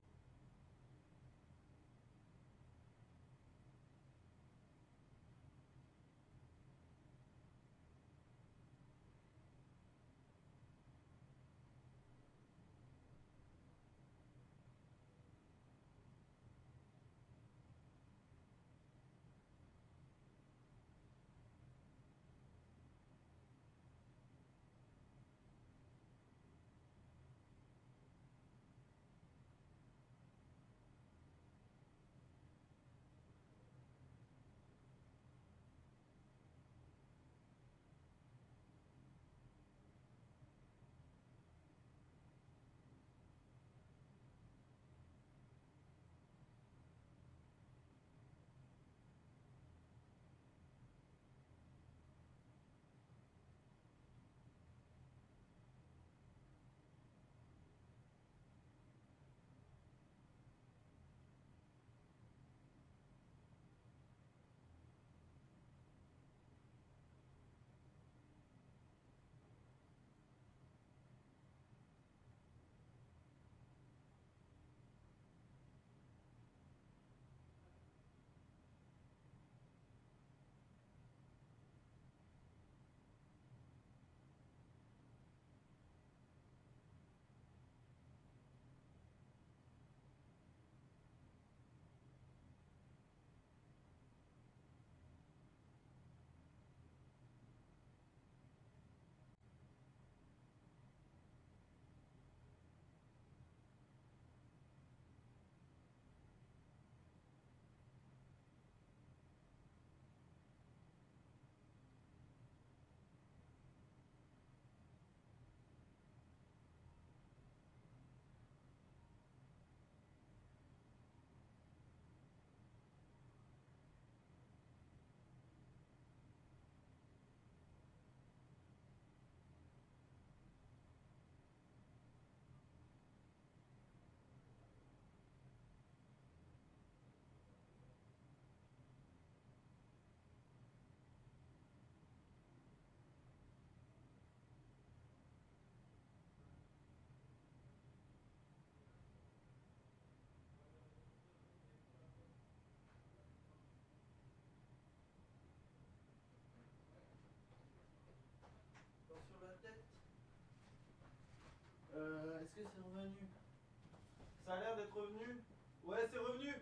c'est revenu. Ça a l'air d'être revenu. Ouais, c'est revenu.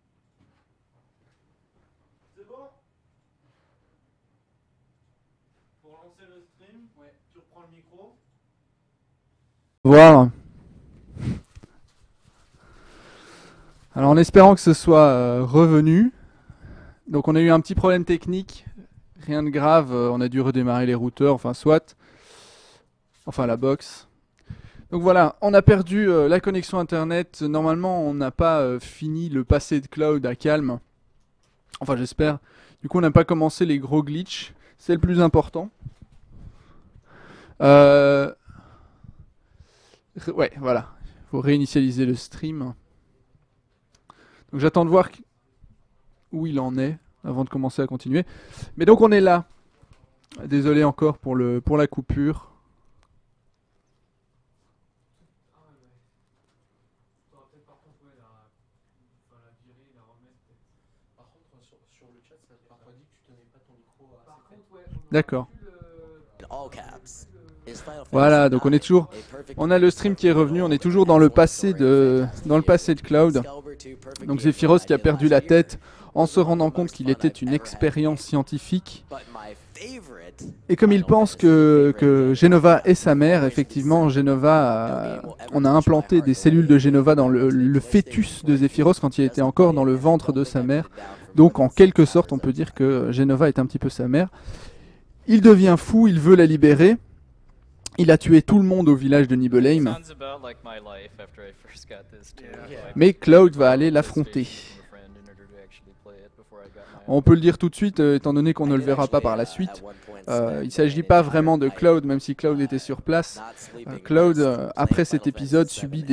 C'est bon? Pour lancer le stream, ouais. Tu reprends le micro. Voir. Alors en espérant que ce soit revenu. Donc on a eu un petit problème technique. Rien de grave, on a dû redémarrer les routeurs, enfin soit. Enfin la box. Donc voilà, on a perdu la connexion internet. Normalement on n'a pas fini le passé de cloud à calme. Enfin j'espère. Du coup on n'a pas commencé les gros glitches. C'est le plus important. Ouais voilà. Il faut réinitialiser le stream. Donc j'attends de voir où il en est avant de commencer à continuer. Mais donc on est là. Désolé encore pour la coupure. D'accord. Voilà, donc on est toujours, on a le stream qui est revenu, on est toujours dans le passé de Cloud. Donc Zephyros qui a perdu la tête en se rendant compte qu'il était une expérience scientifique. Et comme il pense que Genova est sa mère, effectivement, on a implanté des cellules de Genova dans le fœtus de Zephyros quand il était encore dans le ventre de sa mère. Donc en quelque sorte, on peut dire que Genova est un petit peu sa mère. Il devient fou, il veut la libérer. Il a tué tout le monde au village de Nibelheim. Mais Cloud va aller l'affronter. On peut le dire tout de suite, étant donné qu'on ne le verra pas par la suite. Il ne s'agit pas vraiment de Cloud, même si Cloud était sur place. Cloud, après cet épisode, subit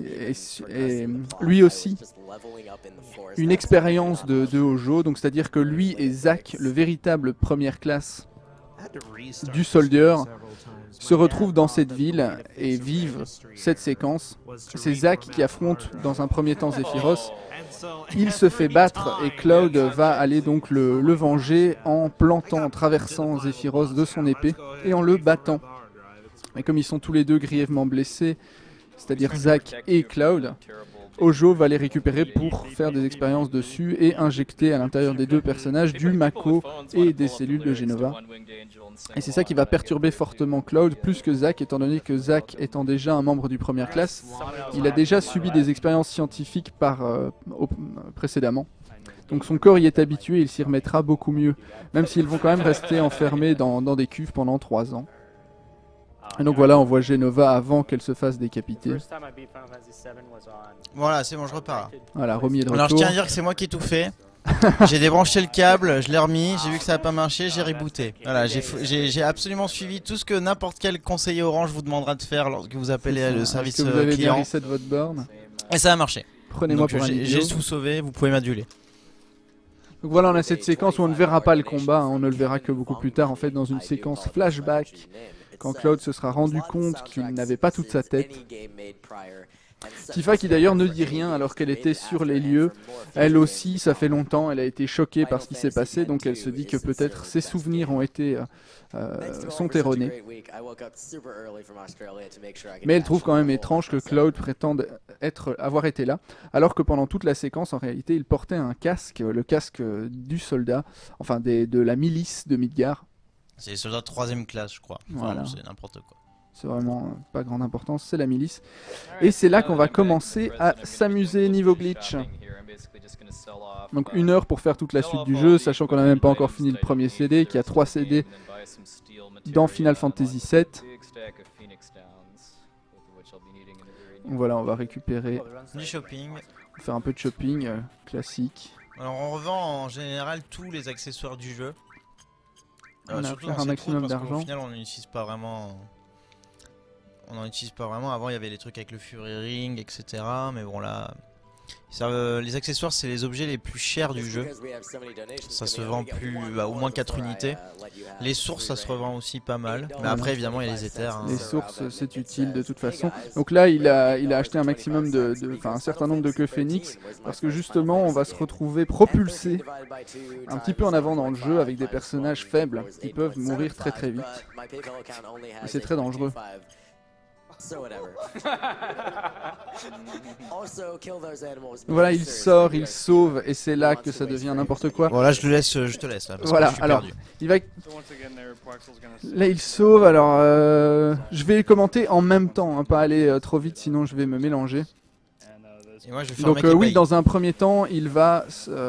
lui aussi une expérience de Hojo. Donc c'est-à-dire que lui et Zack, le véritable première classe du Soldier, se retrouvent dans cette ville et vivent cette séquence. C'est Zack qui affronte dans un premier temps Zephyros. Il se fait battre et Cloud va aller donc le venger en traversant Zephyros de son épée et en le battant. Et comme ils sont tous les deux grièvement blessés, c'est-à-dire Zack et Cloud, Hojo va les récupérer pour faire des expériences dessus et injecter à l'intérieur des deux personnages du Mako et des cellules de Genova. Et c'est ça qui va perturber fortement Cloud plus que Zack, étant donné que Zack étant déjà un membre du première classe, il a déjà subi des expériences scientifiques précédemment. Donc son corps y est habitué, il s'y remettra beaucoup mieux, même s'ils vont quand même rester enfermés dans des cuves pendant 3 ans. Et donc voilà, on voit Genova avant qu'elle se fasse décapiter. Voilà, c'est bon, je repars. Voilà, Romy est de retour. Alors je tiens à dire que c'est moi qui ai tout fait. J'ai débranché le câble, je l'ai remis, j'ai vu que ça n'a pas marché, j'ai rebooté. Voilà, j'ai absolument suivi tout ce que n'importe quel conseiller Orange vous demandera de faire lorsque vous appelez le service client. Vous avez bien client. reset votre borne. Et ça a marché. Prenez-moi pour un idiot. J'ai tout sauvé, vous pouvez m'aduler. Donc voilà, on a cette séquence où on ne verra pas le combat, hein, on ne le verra que beaucoup plus tard en fait dans une séquence flashback. Quand Cloud se sera rendu compte qu'il n'avait pas toute sa tête. Tifa qui d'ailleurs ne dit rien alors qu'elle était sur les lieux. Elle aussi, ça fait longtemps, elle a été choquée par ce qui s'est passé, donc elle se dit que peut-être ses souvenirs sont erronés. Mais elle trouve quand même étrange que Cloud prétende avoir été là, alors que pendant toute la séquence, en réalité, il portait un casque, le casque du soldat, enfin de la milice de Midgar. C'est les soldats de 3ème classe, je crois. Enfin, voilà. C'est n'importe quoi. C'est vraiment pas grande importance, c'est la milice. Et c'est là qu'on va commencer à s'amuser niveau glitch. Donc 1 heure pour faire toute la suite du jeu, sachant qu'on n'a même pas encore fini le premier CD, qu'il y a 3 CD dans Final Fantasy VII. Donc voilà, on va récupérer du shopping. On va faire un peu de shopping classique. Alors on revend en général tous les accessoires du jeu. On va faire un maximum d'argent. Au final on n'utilise pas vraiment. On n'en utilise pas vraiment. Avant il y avait les trucs avec le Fury Ring, etc. Mais bon là, les accessoires c'est les objets les plus chers du jeu. Ça se vend au moins 4 unités. Les sources ça se revend aussi pas mal. Mais après évidemment il y a les éthers. Hein. Les sources c'est utile de toute façon. Donc là il a acheté un maximum un certain nombre de queues phénix. Parce que justement on va se retrouver propulsé un petit peu en avant dans le jeu avec des personnages faibles qui peuvent mourir très très vite. Et c'est très dangereux. So whatever. Also, kill those animals. Voilà, il sort, il sauve, et c'est là que ça devient n'importe quoi. Bon là je te laisse là, parce Voilà, que je suis alors, perdu. il va... So once again, there, Quaxel's gonna Là, il sauve, alors je vais commenter en même temps, hein, pas aller trop vite, sinon je vais me mélanger. Et moi je vais faire Donc un mec qui oui, paye. dans un premier temps, il va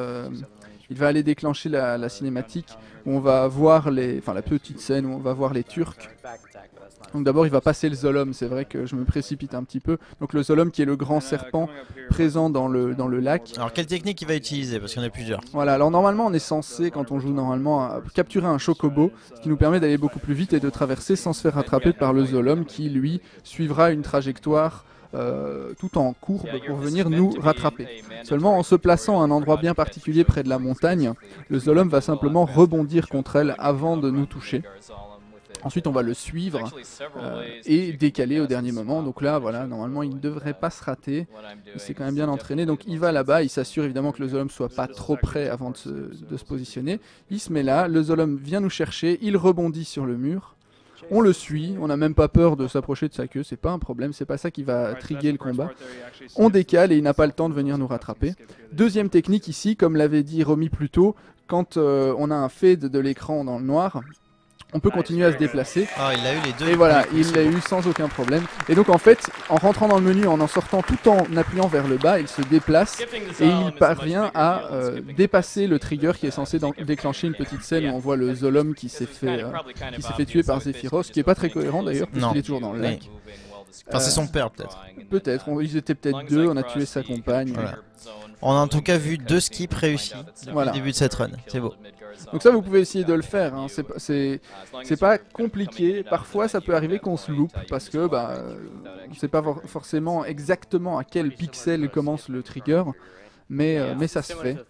aller déclencher la cinématique où on va voir la petite scène où on va voir les Turcs. Donc d'abord il va passer le Zolom, c'est vrai que je me précipite un petit peu. Donc le Zolom qui est le grand serpent présent dans le lac. Alors quelle technique il va utiliser, parce qu'il y en a plusieurs. Voilà, alors normalement on est censé, quand on joue normalement, capturer un chocobo, ce qui nous permet d'aller beaucoup plus vite et de traverser sans se faire rattraper par le Zolom qui lui suivra une trajectoire tout en courbe pour venir nous rattraper. Seulement en se plaçant à un endroit bien particulier près de la montagne, le Zolom va simplement rebondir contre elle avant de nous toucher. Ensuite on va le suivre et décaler au dernier moment, donc là voilà, normalement il ne devrait pas se rater, il s'est quand même bien entraîné, donc il va là-bas, il s'assure évidemment que le Zolom soit pas trop près avant de se positionner, il se met là, le Zolom vient nous chercher, il rebondit sur le mur, on le suit, on n'a même pas peur de s'approcher de sa queue, c'est pas un problème, c'est pas ça qui va trigger le combat, on décale et il n'a pas le temps de venir nous rattraper. Deuxième technique ici, comme l'avait dit Romy plus tôt, quand on a un fade de l'écran dans le noir, on peut continuer à se déplacer. Ah, il a eu les deux. Et voilà, il l'a eu sans aucun problème. Et donc en fait, en rentrant dans le menu, en sortant tout en appuyant vers le bas, il se déplace et il parvient à dépasser le trigger qui est censé déclencher une petite scène où on voit le Zolom qui s'est fait tuer par Zephyros, ce qui est pas très cohérent d'ailleurs, parce qu'il est toujours dans le lac. Enfin c'est son père peut-être. Peut-être, ils étaient peut-être deux, on a tué sa compagne. Voilà. On a en tout cas vu 2 skips réussis depuis le début de cette run, c'est beau. Donc ça vous pouvez essayer de le faire, hein. C'est pas compliqué, parfois ça peut arriver qu'on se loupe parce que on sait pas forcément exactement à quel pixel commence le trigger, mais ça se fait.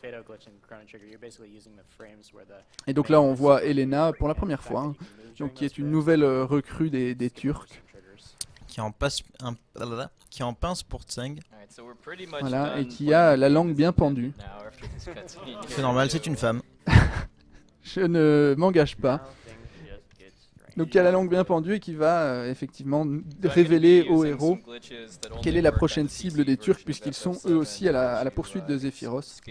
Et donc là on voit Elena pour la première fois, hein, donc, qui est une nouvelle recrue des Turcs. Qui en pince pour Tseng. Voilà, et qui a la langue bien pendue. C'est normal, c'est une femme. Je ne m'engage pas. Donc qui a la langue bien pendue et qui va effectivement révéler au héros quelle est la prochaine cible des Turcs, puisqu'ils sont eux aussi à la poursuite de Zephyros.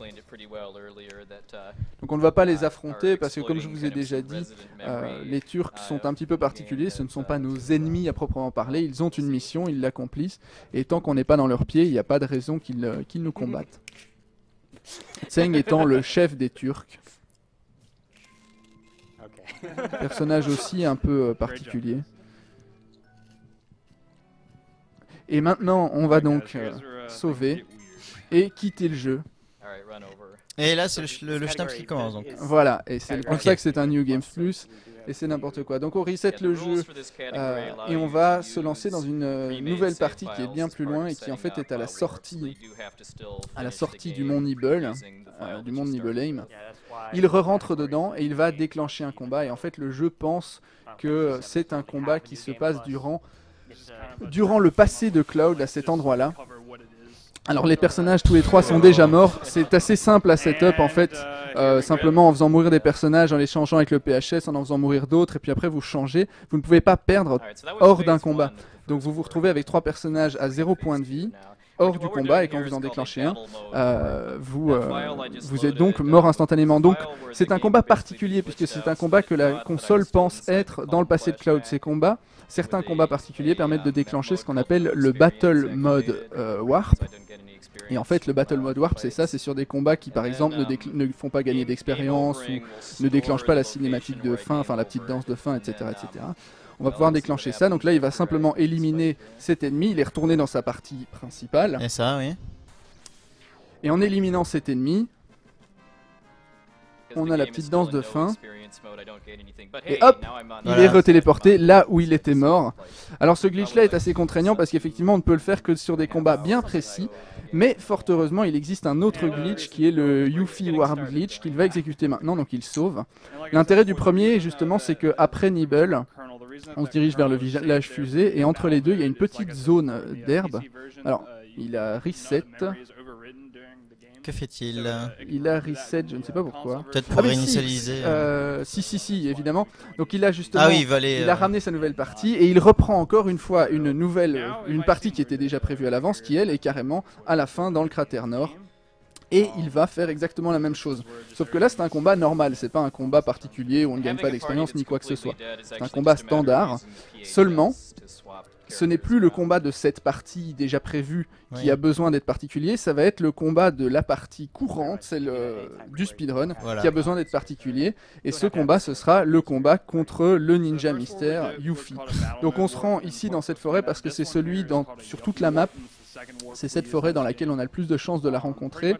Donc on ne va pas les affronter parce que comme je vous ai déjà dit, les Turcs sont un petit peu particuliers, ce ne sont pas nos ennemis à proprement parler, ils ont une mission, ils l'accomplissent, et tant qu'on n'est pas dans leurs pieds, il n'y a pas de raison qu'ils nous combattent. Tseng étant le chef des Turcs. Personnage aussi un peu particulier. Et maintenant, on va donc sauver et quitter le jeu. Et là, c'est le schnapp qui commence. Donc. Voilà, et c'est pour ça que c'est un New Games Plus. Et c'est n'importe quoi. Donc on reset le jeu et on va se lancer dans une nouvelle partie qui est bien plus loin et qui en fait est à la sortie du mont Nibel, du mont Nibelheim. Il re-rentre dedans et il va déclencher un combat. Et en fait le jeu pense que c'est un combat qui se passe durant le passé de Cloud à cet endroit-là. Alors les personnages tous les trois sont déjà morts, c'est assez simple à setup en fait, simplement en faisant mourir des personnages, en les changeant avec le PHS, en faisant mourir d'autres, et puis après vous changez, vous ne pouvez pas perdre hors d'un combat. Donc vous vous retrouvez avec 3 personnages à 0 point de vie, hors du combat, et quand vous en déclenchez un, vous êtes donc mort instantanément. Donc c'est un combat particulier, puisque c'est un combat que la console pense être dans le passé de Cloud. Ces combats, certains combats particuliers permettent de déclencher ce qu'on appelle le Battle Mode Warp. Et en fait le Battle Mode Warp c'est ça, c'est sur des combats qui par exemple ne font pas gagner d'expérience ou ne déclenchent pas la cinématique de fin, enfin la petite danse de fin, etc. etc. On va pouvoir déclencher ça, donc là il va simplement éliminer cet ennemi, il est retourné dans sa partie principale. Et ça oui. Et en éliminant cet ennemi, on a la petite danse de fin. Et hop, il est retéléporté là où il était mort. Alors ce glitch là est assez contraignant parce qu'effectivement on ne peut le faire que sur des combats bien précis. Mais fort heureusement il existe un autre glitch qui est le Yuffie Warp glitch qu'il va exécuter maintenant, donc il sauve. L'intérêt du premier justement c'est que après Nibel, on se dirige vers le village fusée et entre les deux il y a une petite zone d'herbe. Alors il a reset. Que fait-il? Il a reset, je ne sais pas pourquoi. Peut-être pour Ah mais réinitialiser. si, évidemment. Donc il a justement, Ah oui, il va aller, il a ramené sa nouvelle partie et il reprend encore une fois une partie qui était déjà prévue à l'avance, qui elle est carrément à la fin dans le cratère nord. Et il va faire exactement la même chose. Sauf que là c'est un combat normal, c'est pas un combat particulier où on ne gagne pas d'expérience ni quoi que ce soit. C'est un combat standard. Seulement, ce n'est plus le combat de cette partie déjà prévue qui a besoin d'être particulier, ça va être le combat de la partie courante, celle du speedrun, qui a besoin d'être particulier. Et ce combat, ce sera le combat contre le ninja mystère Yuffie. Donc on se rend ici dans cette forêt parce que c'est celui sur toute la map. C'est cette forêt dans laquelle on a le plus de chances de la rencontrer.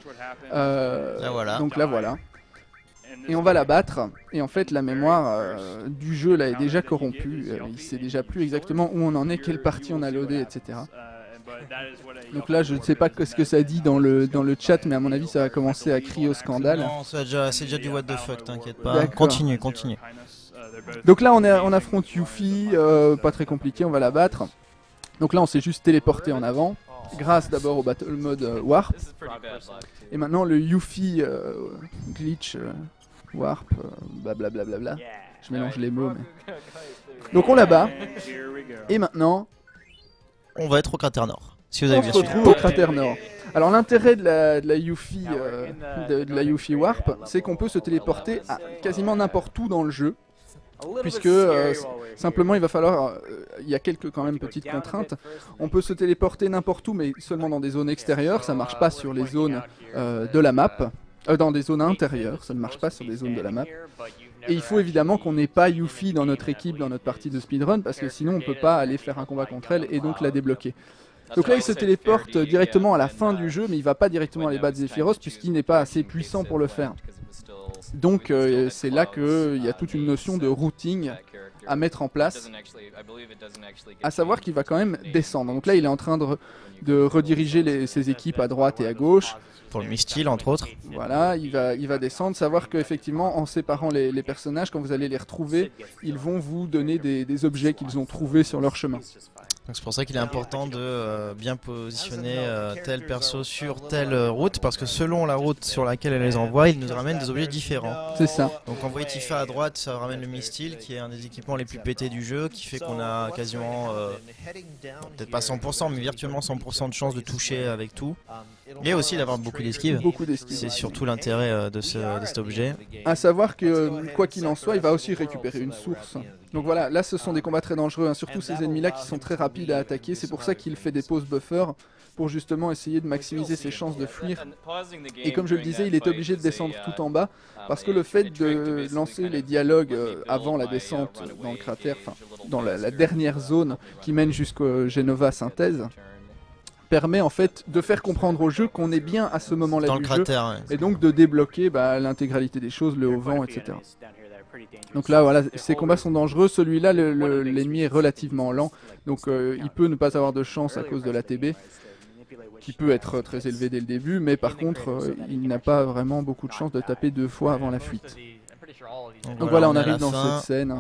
Donc là voilà. Et on va la battre. Et en fait la mémoire du jeu là est déjà corrompue. Il sait déjà plus exactement où on en est, quelle partie on a loadé, etc. Donc là je ne sais pas ce que ça dit dans le chat, mais à mon avis ça va commencer à crier au scandale. Non, c'est déjà du what the fuck, t'inquiète pas. Continue. Donc là on affronte Yuffie, pas très compliqué, on va la battre. Donc là on s'est juste téléporté en avant. Grâce d'abord au battle mode Warp. Et maintenant le Yuffie glitch Warp, blablabla. Je mélange les mots. Mais... Donc on la bat. Et maintenant... On va être au cratère nord. Si vous avez bien suivi. On se retrouve au cratère nord. Alors l'intérêt de la Yuffie, de la Yuffie Warp, c'est qu'on peut se téléporter à quasiment n'importe où dans le jeu. Puisque simplement il va falloir, il y a quelques quand même petites contraintes. On peut se téléporter n'importe où mais seulement dans des zones extérieures, ça marche pas sur les zones de la map, dans des zones intérieures, ça ne marche pas sur des zones de la map. Et il faut évidemment qu'on n'ait pas Yuffie dans notre équipe, dans notre partie de speedrun, parce que sinon on peut pas aller faire un combat contre elle et donc la débloquer. Donc là il se téléporte directement à la fin du jeu, mais il va pas directement aller battre Zephyros puisqu'il n'est pas assez puissant pour le faire. Donc c'est là qu'il y a toute une notion de routing à mettre en place, à savoir qu'il va quand même descendre. Donc là il est en train de rediriger ses équipes à droite et à gauche. Pour le mystile entre autres. Voilà, il va descendre, savoir qu'effectivement en séparant les personnages, quand vous allez les retrouver, ils vont vous donner des objets qu'ils ont trouvés sur leur chemin. C'est pour ça qu'il est important de bien positionner tel perso sur telle route, parce que selon la route sur laquelle elle les envoie, il nous ramène des objets différents. C'est ça. Donc envoyer Tifa à droite, ça ramène le Mystile, qui est un des équipements les plus pétés du jeu, qui fait qu'on a quasiment, peut-être pas 100%, mais virtuellement 100% de chance de toucher avec tout. Et aussi d'avoir beaucoup d'esquives. C'est surtout l'intérêt de cet objet. À savoir que, quoi qu'il en soit, il va aussi récupérer une source. Donc voilà, là ce sont des combats très dangereux, hein. Surtout ces ennemis-là qui sont très rapides à attaquer. C'est pour ça qu'il fait des pauses buffer, pour justement essayer de maximiser ses chances de fuir. Et comme je le disais, il est obligé de descendre tout en bas, parce que le fait de lancer les dialogues avant la descente dans le cratère, enfin dans la dernière zone qui mène jusqu'au Genova Synthèse, permet en fait de faire comprendre au jeu qu'on est bien à ce moment-là du jeu, et donc de débloquer l'intégralité des choses, le haut vent, etc. Donc là voilà, ces combats sont dangereux. Celui-là, l'ennemi est relativement lent, donc il peut ne pas avoir de chance à cause de l'ATB, qui peut être très élevé dès le début, mais par contre il n'a pas vraiment beaucoup de chance de taper 2 fois avant la fuite. Donc voilà, on arrive dans cette scène.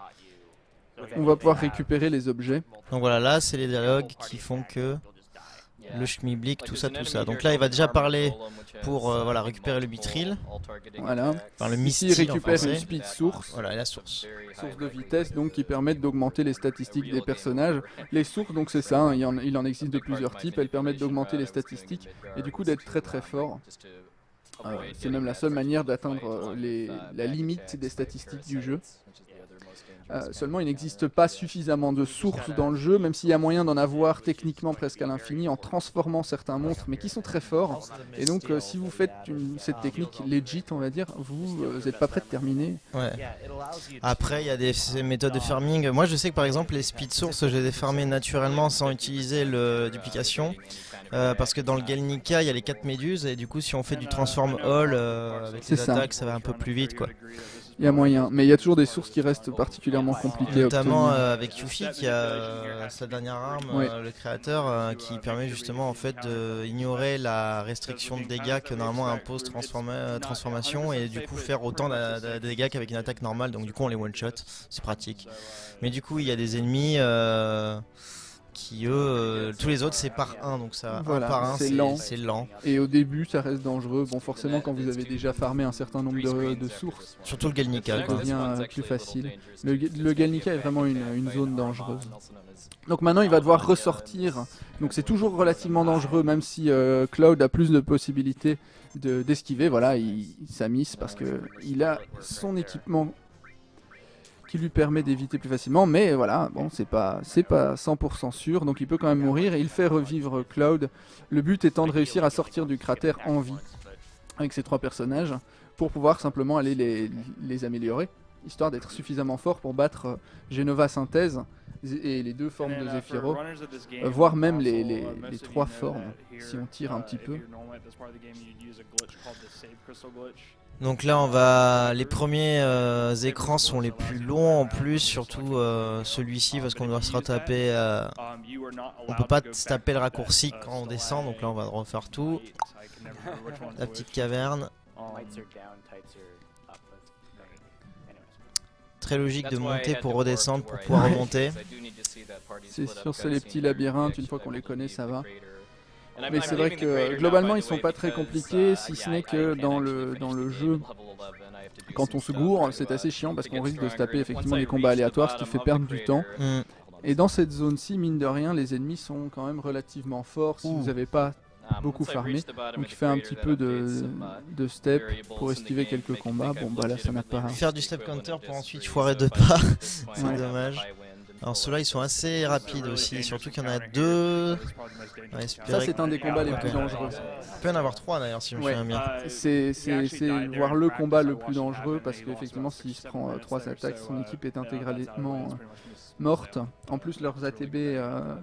On va pouvoir récupérer les objets. Donc voilà, là c'est les dialogues qui font que... le Schmiblik, tout ça. Donc là il va déjà parler pour voilà, récupérer le Mithril. Voilà. Enfin, le Ici il récupère une speed source. Voilà, la source. Source de vitesse donc qui permettent d'augmenter les statistiques des personnages. Les sources donc c'est ça, hein, il en existe de plusieurs types, elles permettent d'augmenter les statistiques et du coup d'être très très fort. C'est même la seule manière d'atteindre la limite des statistiques du jeu. Seulement il n'existe pas suffisamment de sources dans le jeu, même s'il y a moyen d'en avoir techniquement presque à l'infini en transformant certains monstres, mais qui sont très forts. Et donc si vous faites cette technique legit, on va dire, vous n'êtes pas prêt de terminer. Ouais. Après il y a ces méthodes de farming. Moi je sais que par exemple les speed sources, je les ai farmées naturellement sans utiliser le duplication. Parce que dans le Galnica il y a les 4 méduses et du coup si on fait du transform all avec les attaques ça va un peu plus vite quoi. Il y a moyen, mais il y a toujours des sources qui restent particulièrement compliquées notamment à obtenir. Avec Yuffie qui a sa dernière arme, le créateur, qui permet justement en fait d'ignorer la restriction de dégâts que normalement impose transformation et du coup faire autant de dégâts qu'avec une attaque normale, donc du coup on les one shot, c'est pratique. Mais du coup il y a des ennemis qui eux, tous les autres c'est par 1, donc ça, Voilà, un par 1 c'est lent. c'est lent. Et au début, ça reste dangereux. Bon, forcément, quand vous avez déjà farmé un certain nombre de sources, Surtout le Galnica, ça quoi. devient plus facile. Le Galnica est vraiment une zone dangereuse. Donc maintenant, il va devoir ressortir. Donc c'est toujours relativement dangereux, même si Cloud a plus de possibilités d'esquiver. Voilà, il s'amuse parce que il a son équipement qui lui permet d'éviter plus facilement, mais voilà, bon, c'est pas 100% sûr, donc il peut quand même mourir, et il fait revivre Cloud, le but étant de réussir à sortir du cratère en vie, avec ces 3 personnages, pour pouvoir simplement aller les améliorer, histoire d'être suffisamment fort pour battre Genova Synthèse, et les 2 formes de Zephyro, voire même les 3 formes, si on tire un petit peu. Donc là les premiers écrans sont les plus longs en plus, surtout celui-ci parce qu'on doit se retaper, on peut pas se taper le raccourci quand on descend, donc là on va refaire tout. La petite caverne. Très logique de monter pour redescendre pour pouvoir remonter. C'est sûr, c'est les petits labyrinthes, une fois qu'on les connaît ça va. Mais c'est vrai que globalement ils sont pas très compliqués, si ce n'est que dans le jeu, quand on se gourre, c'est assez chiant parce qu'on risque de se taper effectivement des combats aléatoires, ce qui fait perdre du temps. Et dans cette zone-ci, mine de rien, les ennemis sont quand même relativement forts si vous n'avez pas beaucoup farmé. Donc il fait un petit peu de step pour esquiver quelques combats. Bon bah là ça n'a pas... Faire du step counter pour ensuite foirer 2 pas, c'est dommage. Alors ceux-là ils sont assez rapides aussi, surtout qu'il y en a 2. Ça c'est un des combats les plus dangereux. Il peut y en avoir 3 d'ailleurs si je me souviens bien. C'est voire le combat le plus dangereux parce qu'effectivement s'il se prend 3 attaques, son équipe est intégralement morte. En plus leurs ATB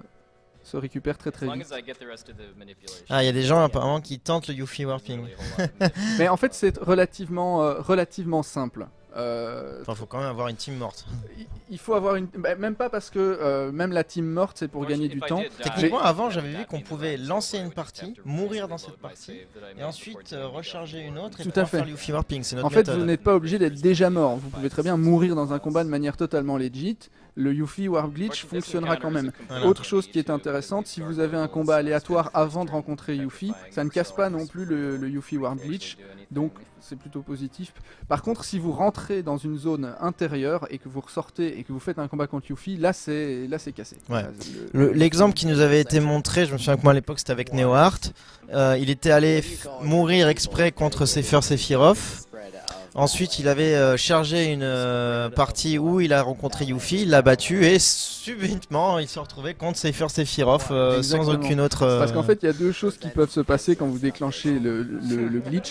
se récupèrent très vite. Ah, il y a des gens apparemment qui tentent le Yuffie Warping. Mais en fait c'est relativement simple. Enfin, faut quand même avoir une team morte. Il faut avoir une... Bah, même pas parce que même la team morte c'est pour gagner du temps. Techniquement avant j'avais vu qu'on pouvait lancer une partie, mourir dans cette partie et ensuite recharger une autre et pouvoir faire le Yuffie Warping. C'est notre méthode. Vous n'êtes pas obligé d'être déjà mort. Vous pouvez très bien mourir dans un combat de manière totalement legit. Le Yuffie Warp Glitch fonctionnera quand même. Voilà. Autre chose qui est intéressante, si vous avez un combat aléatoire avant de rencontrer Yuffie, ça ne casse pas non plus le Yuffie Warp Glitch. Donc c'est plutôt positif. Par contre, si vous rentrez dans une zone intérieure et que vous ressortez et que vous faites un combat contre Yuffie, là c'est cassé. Ouais. L'exemple qui nous avait été montré, je me souviens que moi à l'époque c'était avec NeoHeart, il était allé mourir exprès contre Seifer Sephiroth. Ensuite, il avait chargé une partie où il a rencontré Yuffie, il l'a battu et subitement il se retrouvait contre Seifer Sephiroth sans aucune autre. Parce qu'en fait, il y a 2 choses qui peuvent se passer quand vous déclenchez le glitch.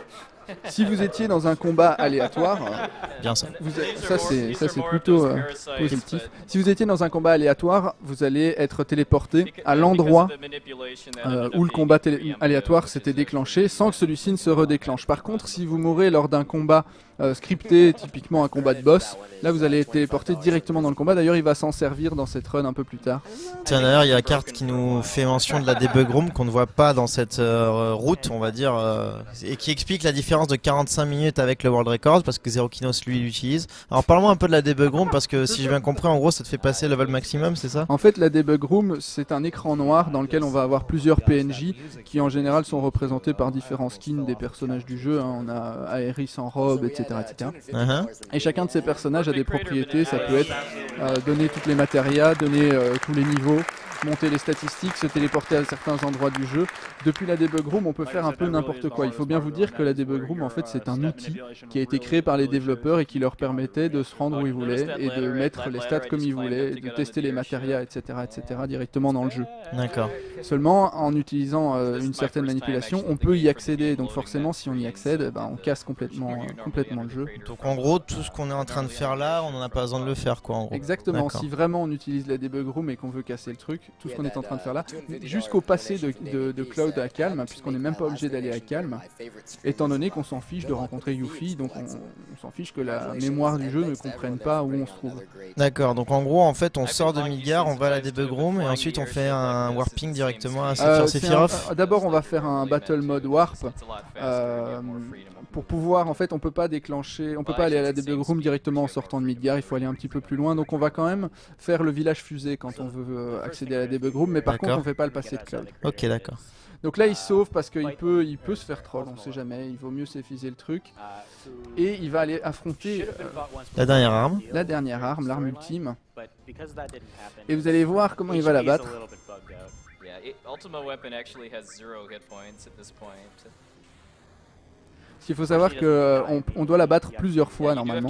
Si vous étiez dans un combat aléatoire, bien ça. Ça c'est plutôt positif. Si vous étiez dans un combat aléatoire, vous allez être téléporté à l'endroit où le combat aléatoire s'était déclenché sans que celui-ci ne se redéclenche. Par contre, si vous mourrez lors d'un combat scripté, typiquement un combat de boss, là vous allez être téléporté directement dans le combat. D'ailleurs, il va s'en servir dans cette run un peu plus tard. Tiens, d'ailleurs, il y a Carte qui nous fait mention de la debug room qu'on ne voit pas dans cette route, on va dire, et qui explique la différence de 45 minutes avec le World Record parce que Zerokinos lui l'utilise. Alors parle-moi un peu de la debug room parce que si j'ai bien compris, en gros ça te fait passer level maximum, c'est ça? En fait, la debug room c'est un écran noir dans lequel on va avoir plusieurs PNJ qui en général sont représentés par différents skins des personnages du jeu. On a Aeris en robe, etc. etc. Et chacun de ces personnages a des propriétés. Ça peut être donner toutes les matérias, donner tous les niveaux, monter les statistiques, se téléporter à certains endroits du jeu. Depuis la debug room, on peut faire un peu n'importe quoi. Il faut bien vous dire que la debug room, en fait, c'est un outil qui a été créé par les développeurs et qui leur permettait de se rendre où ils voulaient et de mettre les stats comme ils voulaient, de tester les matérias, etc., directement dans le jeu. D'accord. Seulement, en utilisant une certaine manipulation, on peut y accéder. Donc forcément, si on y accède, on casse complètement le jeu. Donc en gros, tout ce qu'on est en train de faire là, on n'en a pas besoin de le faire, quoi, en gros. Exactement. Si vraiment on utilise la debug room et qu'on veut casser le truc, tout ce qu'on est en train de faire là, jusqu'au passé de Cloud à Calme, puisqu'on n'est même pas obligé d'aller à Calme, étant donné qu'on s'en fiche de rencontrer Yuffie, donc on s'en fiche que la mémoire du jeu ne comprenne pas où on se trouve. D'accord, donc en gros, en fait, on sort de Midgar, on va à la debug room et ensuite on fait un warping directement à Sephiroth. D'abord, on va faire un battle mode warp. Pour pouvoir, en fait, on peut pas déclencher, on peut pas aller à la debug room directement en sortant de Midgar, il faut aller un petit peu plus loin, donc on va quand même faire le village fusée quand on veut accéder la debug room, mais par contre D'accord. on fait pas le passer de Cloud. Ok, d'accord. Donc là il sauve parce qu'il peut se faire troll, on sait jamais, il vaut mieux s'effiser le truc. Et il va aller affronter La dernière arme. la dernière arme, l'arme ultime. Et vous allez voir comment il va la battre. Yeah, Ultima Weapon actually has 0 hit points at this point. Parce qu'il faut savoir qu'on doit la battre plusieurs fois normalement.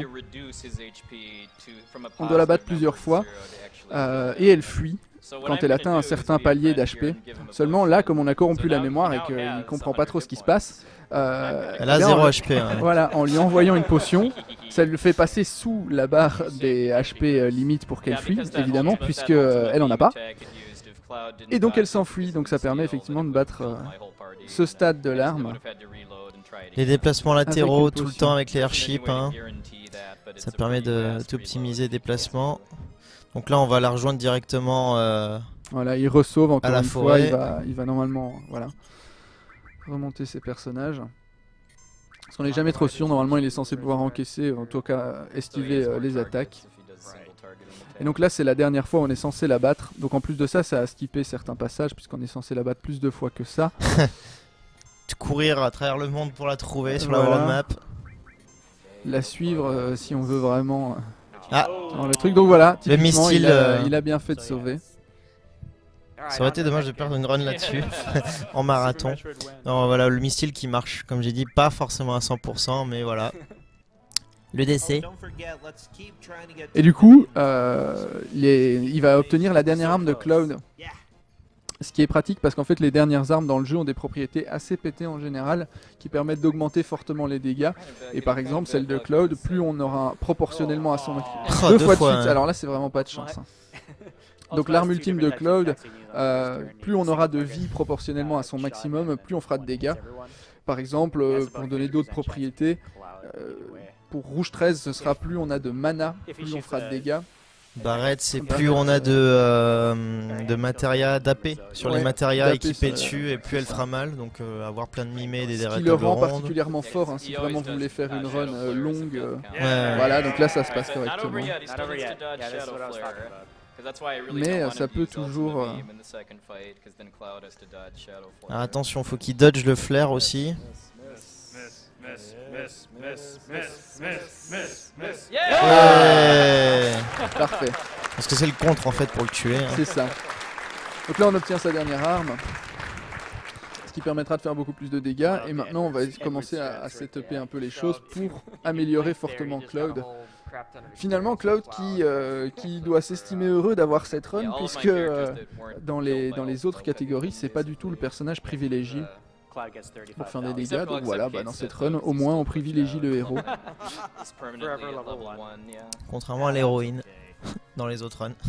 On doit la battre plusieurs fois et elle fuit quand elle atteint un certain palier d'HP. Seulement là, comme on a corrompu la mémoire et qu'il ne comprend pas trop ce qui se passe, Elle a 0 HP. Hein. voilà, en lui envoyant une potion, ça le fait passer sous la barre des HP limite pour qu'elle fuit, évidemment, puisque elle en a pas. Et donc elle s'enfuit, donc ça permet effectivement de battre ce stade de l'arme. Les déplacements latéraux Avec une tout le potion. temps avec les airships. Hein. Ça permet d'optimiser les déplacements. Donc là, on va la rejoindre directement. Voilà, il ressauve encore à la une fois, forêt. il va normalement voilà, remonter ses personnages. Parce qu'on n'est jamais trop sûr, normalement il est censé pouvoir encaisser, en tout cas esquiver les attaques. Et donc là c'est la dernière fois où on est censé la battre. Donc en plus de ça, ça a skippé certains passages puisqu'on est censé la battre plus de fois que ça. Courir à travers le monde pour la trouver sur Voilà. la roadmap. La suivre si on veut vraiment Ah, dans le truc. Donc voilà, Le typiquement, missile, il a bien fait de sauver. ça aurait été dommage de perdre une run là-dessus en marathon. Non, voilà, le missile qui marche, comme j'ai dit, pas forcément à 100%, mais voilà. Le décès. Et du coup, il va obtenir la dernière arme de Cloud. Ce qui est pratique parce qu'en fait les dernières armes dans le jeu ont des propriétés assez pétées en général qui permettent d'augmenter fortement les dégâts. Et par exemple celle de Cloud, plus on aura proportionnellement à son Oh, deux deux fois fois, de suite. hein. Alors là c'est vraiment pas de chance. Hein. Donc l'arme ultime de Cloud, plus on aura de vie proportionnellement à son maximum, plus on fera de dégâts. Par exemple, pour donner d'autres propriétés, pour Rouge 13 ce sera plus on a de mana, plus on fera de dégâts. Barrette, c'est plus on a de matéria d'AP sur les Ouais, matérias d'AP, équipés ça- dessus, et plus elle fera mal. Donc avoir plein de mimés, des Ce qui tables le rend rondes. particulièrement fort, hein, si vraiment vous voulez faire une run longue. Ouais. Voilà, donc là ça se passe correctement. Mais ça peut toujours, Ah, attention, faut qu'il dodge le flair aussi. Ouais. Parfait, Parce que c'est le contre en fait pour le tuer. Hein. c'est ça. Donc là on obtient sa dernière arme, ce qui permettra de faire beaucoup plus de dégâts. Et maintenant on va commencer à setuper un peu les choses pour améliorer fortement Cloud. Finalement Cloud qui doit s'estimer heureux d'avoir cette run, puisque dans les autres catégories c'est pas du tout le personnage privilégié pour faire des dégâts. Donc voilà, dans cette run au moins on privilégie le héros. Contrairement à l'héroïne dans les autres runs.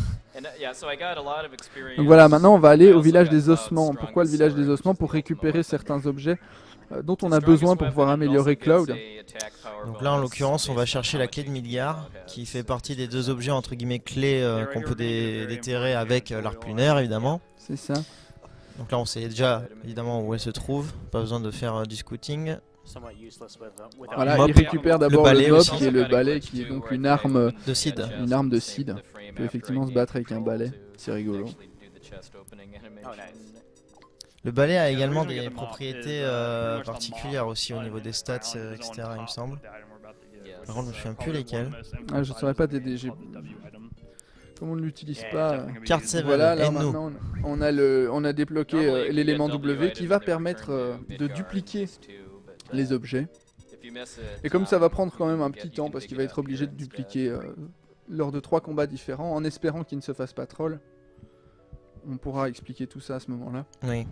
Donc voilà, maintenant on va aller au village des ossements. Pourquoi le village des ossements? Pour récupérer certains objets dont on a besoin pour pouvoir améliorer Cloud. Donc là en l'occurrence on va chercher la clé de Midgar qui fait partie des deux objets entre guillemets clés qu'on peut déterrer avec l'arc lunaire évidemment. C'est ça. Donc là on sait déjà évidemment où elle se trouve, pas besoin de faire du scouting. Voilà, Mop. il récupère d'abord Le le balai mob aussi. qui est le balai, qui est donc une arme De Sid. de Sid. On peut effectivement se battre avec un balai, c'est rigolo. Le balai a également des propriétés particulières aussi au niveau des stats, etc. il me semble. Par contre je me souviens plus lesquelles. Ah, je saurais pas t'aider, comme on ne l'utilise pas. Carte 7 Voilà, là et nous. maintenant on a débloqué l'élément W qui va permettre de dupliquer les objets. Et comme ça va prendre quand même un petit temps parce qu'il va être obligé de dupliquer lors de 3 combats différents en espérant qu'il ne se fasse pas troll. On pourra expliquer tout ça à ce moment-là. Oui.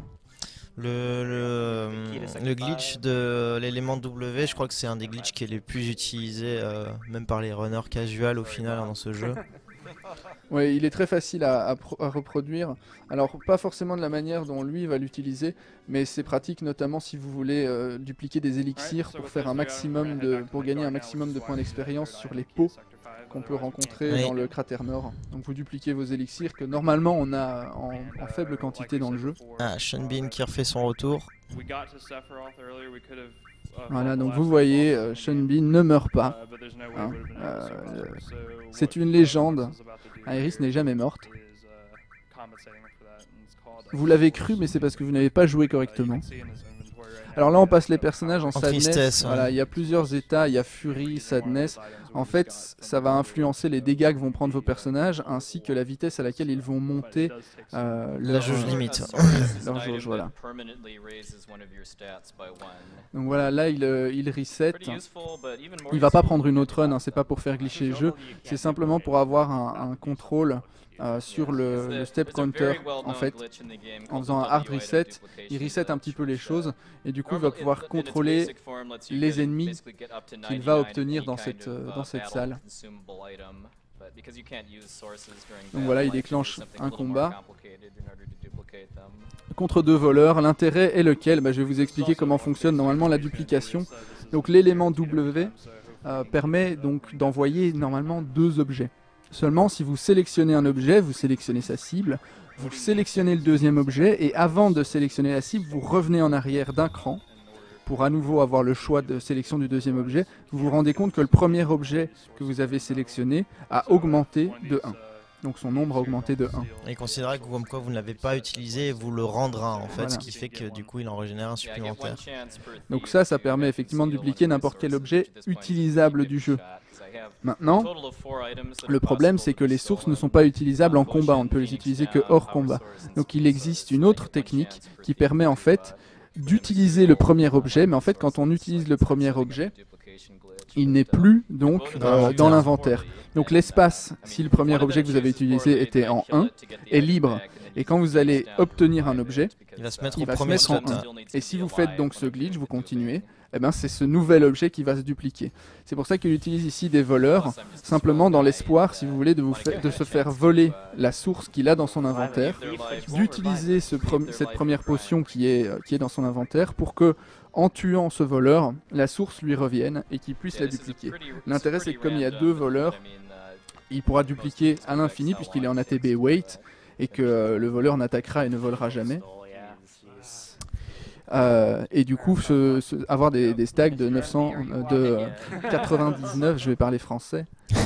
Le glitch de l'élément W, je crois que c'est un des glitches qui est les plus utilisés, même par les runners casual au final dans ce jeu. Ouais, il est très facile à reproduire. Alors pas forcément de la manière dont lui va l'utiliser, mais c'est pratique notamment si vous voulez dupliquer des élixirs pour faire un maximum pour gagner un maximum de points d'expérience sur les pots qu'on peut rencontrer Oui. dans le cratère nord. Donc vous dupliquez vos élixirs que normalement on a en faible quantité dans le jeu. Ah, Sean Bean qui refait son retour. Voilà, donc vous voyez, Sean Bean ne meurt pas. Hein, c'est une légende. Iris n'est jamais morte. Vous l'avez cru, mais c'est parce que vous n'avez pas joué correctement. Alors là, on passe les personnages en sadness. tristesse, ouais. Voilà, il y a plusieurs états, il y a fury, sadness. En fait, ça va influencer les dégâts que vont prendre vos personnages, ainsi que la vitesse à laquelle ils vont monter la jauge limite. leur jauge, voilà. Donc voilà, là, il reset. Il va pas prendre une autre run, hein, c'est pas pour faire glitcher le jeu, c'est simplement pour avoir un contrôle sur le step counter. En fait, en faisant un hard reset, il reset un petit peu les choses et du coup il va pouvoir contrôler les ennemis qu'il va obtenir dans cette salle. Donc voilà, il déclenche un combat contre deux voleurs. L'intérêt est lequel? Je vais vous expliquer comment fonctionne normalement la duplication. Donc l'élément W permet donc d'envoyer normalement deux objets. Seulement, si vous sélectionnez un objet, vous sélectionnez sa cible, vous sélectionnez le deuxième objet, et avant de sélectionner la cible, vous revenez en arrière d'un cran pour à nouveau avoir le choix de sélection du deuxième objet. Vous vous rendez compte que le premier objet que vous avez sélectionné a augmenté de 1. Donc son nombre a augmenté de 1. Et considérez que comme quoi vous ne l'avez pas utilisé et vous le rendra en fait, Voilà. Ce qui fait que du coup il en régénère un supplémentaire. Donc ça permet effectivement de dupliquer n'importe quel objet utilisable du jeu. Maintenant, le problème c'est que les sources ne sont pas utilisables en combat, on ne peut les utiliser que hors combat. Donc il existe une autre technique qui permet en fait d'utiliser le premier objet, mais en fait quand on utilise le premier objet, il n'est plus donc dans l'inventaire. Donc l'espace, si le premier objet que vous avez utilisé était en 1, est libre. Et quand vous allez obtenir un objet, il va se mettre, en 1. Et si vous faites donc ce glitch, vous continuez, eh ben c'est ce nouvel objet qui va se dupliquer. C'est pour ça qu'il utilise ici des voleurs, simplement dans l'espoir, si vous voulez, de se faire voler la source qu'il a dans son inventaire, d'utiliser cette première potion qui est dans son inventaire pour que, en tuant ce voleur, la source lui revienne et qu'il puisse la dupliquer. L'intérêt c'est que comme il y a deux voleurs, il pourra dupliquer à l'infini puisqu'il est en ATB wait et que le voleur n'attaquera et ne volera jamais. Et du coup, avoir des stacks de 99, je vais parler français,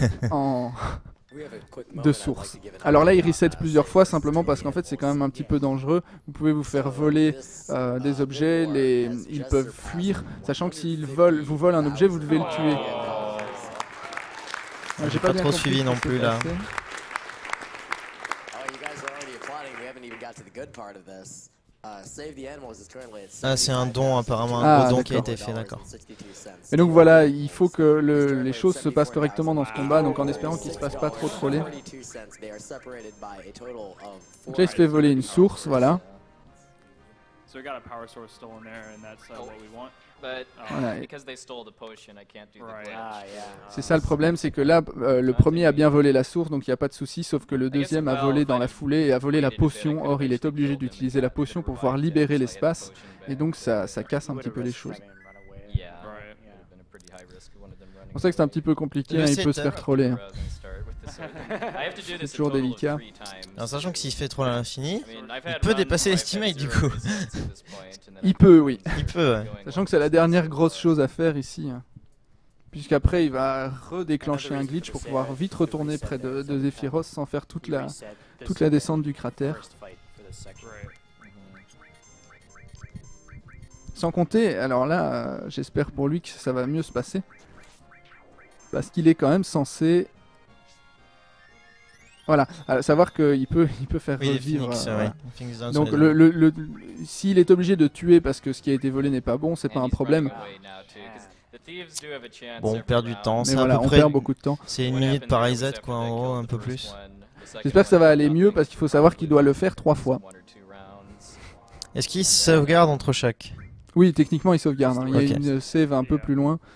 de sources. Alors là, il reset plusieurs fois simplement parce qu'en fait, c'est quand même un petit peu dangereux. Vous pouvez vous faire voler des objets, ils peuvent fuir, sachant que s'ils vous volent un objet, vous devez le tuer. J'ai pas trop suivi non plus là. Ah, c'est un don apparemment, un gros don qui a été fait, d'accord. Et donc voilà, il faut que les choses se passent correctement dans ce combat, donc en espérant qu'il se passe pas trop troller. Donc là il se fait voler une source, voilà. Voilà. C'est ça le problème, c'est que là, le premier a bien volé la source, donc il n'y a pas de souci, sauf que le deuxième a volé dans la foulée et a volé la potion. Or, il est obligé d'utiliser la potion pour pouvoir libérer l'espace, et donc ça casse un petit peu les choses. C'est pour ça que c'est un petit peu compliqué, hein, il peut se faire troller. Hein. C'est toujours délicat. Alors, sachant que s'il se fait troller à l'infini, il peut dépasser l'estimate du coup. Il peut, oui. Il peut, ouais. Sachant que c'est la dernière grosse chose à faire ici. Hein. Puisqu'après il va redéclencher un glitch pour pouvoir vite retourner près de Zephyros sans faire toute la descente du cratère. Sans compter, alors là, j'espère pour lui que ça va mieux se passer. Parce qu'il est quand même censé... Voilà, à savoir qu'il peut faire revivre... Donc s'il est obligé de tuer parce que ce qui a été volé n'est pas bon, c'est pas un problème. Bon, on perd du temps, c'est voilà, à peu on près... perd beaucoup de temps. C'est une minute par reset quoi, en gros, un peu plus. J'espère que ça va aller mieux parce qu'il faut savoir qu'il doit le faire 3 fois. Est-ce qu'il sauvegarde entre chaque? Oui, techniquement il sauvegarde, hein. Il y a une save un peu plus loin.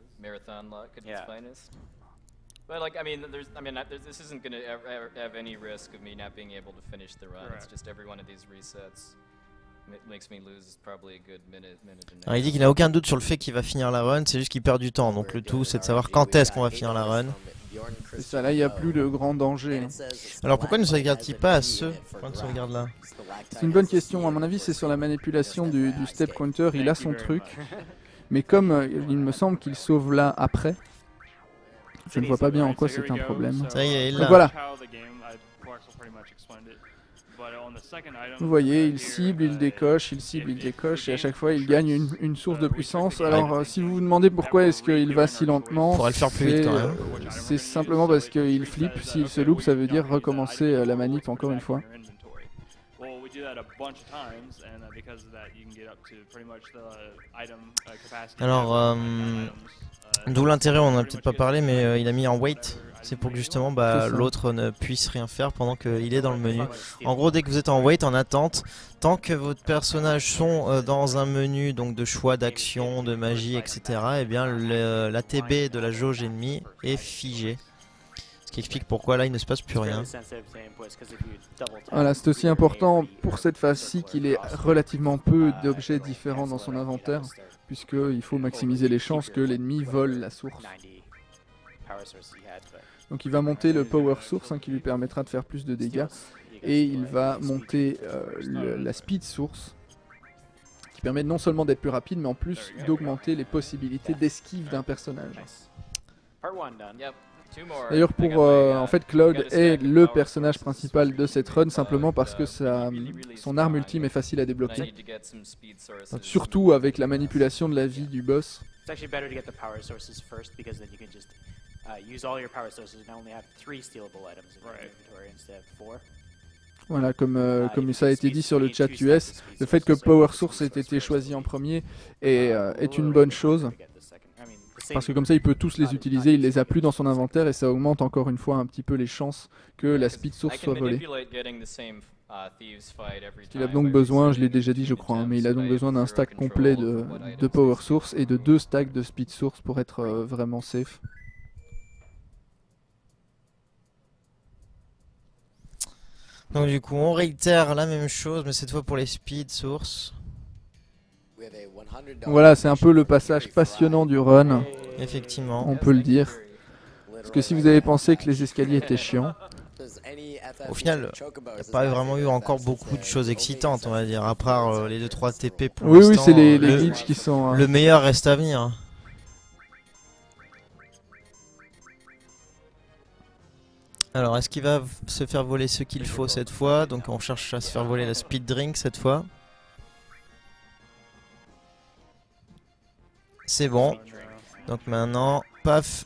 But like, I mean, this isn't gonna have any risk of me not being able to finish the run. It's just every one of these resets makes me lose probably a good minute and a half. Alors, il dit qu'il n'a aucun doute sur le fait qu'il va finir la run, c'est juste qu'il perd du temps. Donc le tout, c'est de savoir quand est-ce qu'on va finir la run. C'est ça, là il n'y a plus de grand danger. Hein. Alors pourquoi ne sauvegarde-t-il pas à ce point de sauvegarde là? C'est une bonne question, à mon avis c'est sur la manipulation du step counter, il a son truc. Mais comme il me semble qu'il sauve là après, je ne vois pas bien en quoi c'est un problème. Ça y est, il donc l'a. voilà. Vous voyez, il cible, il décoche, il cible, il décoche, et à chaque fois il gagne une source de puissance. Alors si vous vous demandez pourquoi est-ce qu'il va si lentement, Pourrait le faire plus vite quand même. c'est simplement parce qu'il flippe. S'il se loupe, ça veut dire recommencer la manip encore une fois. Alors, d'où l'intérêt, on en a peut-être pas parlé, mais il a mis en wait. C'est pour que justement l'autre ne puisse rien faire pendant qu'il est dans le menu. En gros, dès que vous êtes en wait, en attente, tant que votre personnage sont dans un menu donc de choix d'action, de magie, etc., eh bien l'ATB de la jauge ennemie est figé. Ce qui explique pourquoi là il ne se passe plus rien. Voilà, c'est aussi important pour cette phase-ci qu'il ait relativement peu d'objets différents dans son inventaire, puisqu'il faut maximiser les chances que l'ennemi vole la source. Donc il va monter le power source qui lui permettra de faire plus de dégâts, et il va monter la speed source qui permet non seulement d'être plus rapide mais en plus d'augmenter les possibilités d'esquive d'un personnage. D'ailleurs en fait Cloud est le personnage principal de cette run simplement parce que son arme ultime est facile à débloquer. Donc, surtout avec la manipulation de la vie du boss. Voilà, comme ça a été dit sur le chat US, le fait que Power Source ait été choisi en premier est une bonne chose. Parce que comme ça il peut tous les utiliser, il les a plus dans son inventaire et ça augmente encore une fois un petit peu les chances que la speed source soit volée. Il a donc besoin, je l'ai déjà dit je crois, mais il a donc besoin d'un stack complet de Power Source et de 2 stacks de Speed Source pour être vraiment safe. Donc du coup on réitère la même chose mais cette fois pour les Speed Source. Voilà, c'est un peu le passage passionnant du run. Effectivement. On peut le dire. Parce que si vous avez pensé que les escaliers étaient chiants, au final, il n'y a pas vraiment eu encore beaucoup de choses excitantes, on va dire, à part les 2-3 TP pour l'instant. Oui, c'est les glitches qui sont... Le meilleur reste à venir. Alors, est-ce qu'il va se faire voler ce qu'il faut cette fois? Donc on cherche à se faire voler la speed drink cette fois. C'est bon. Donc maintenant, paf.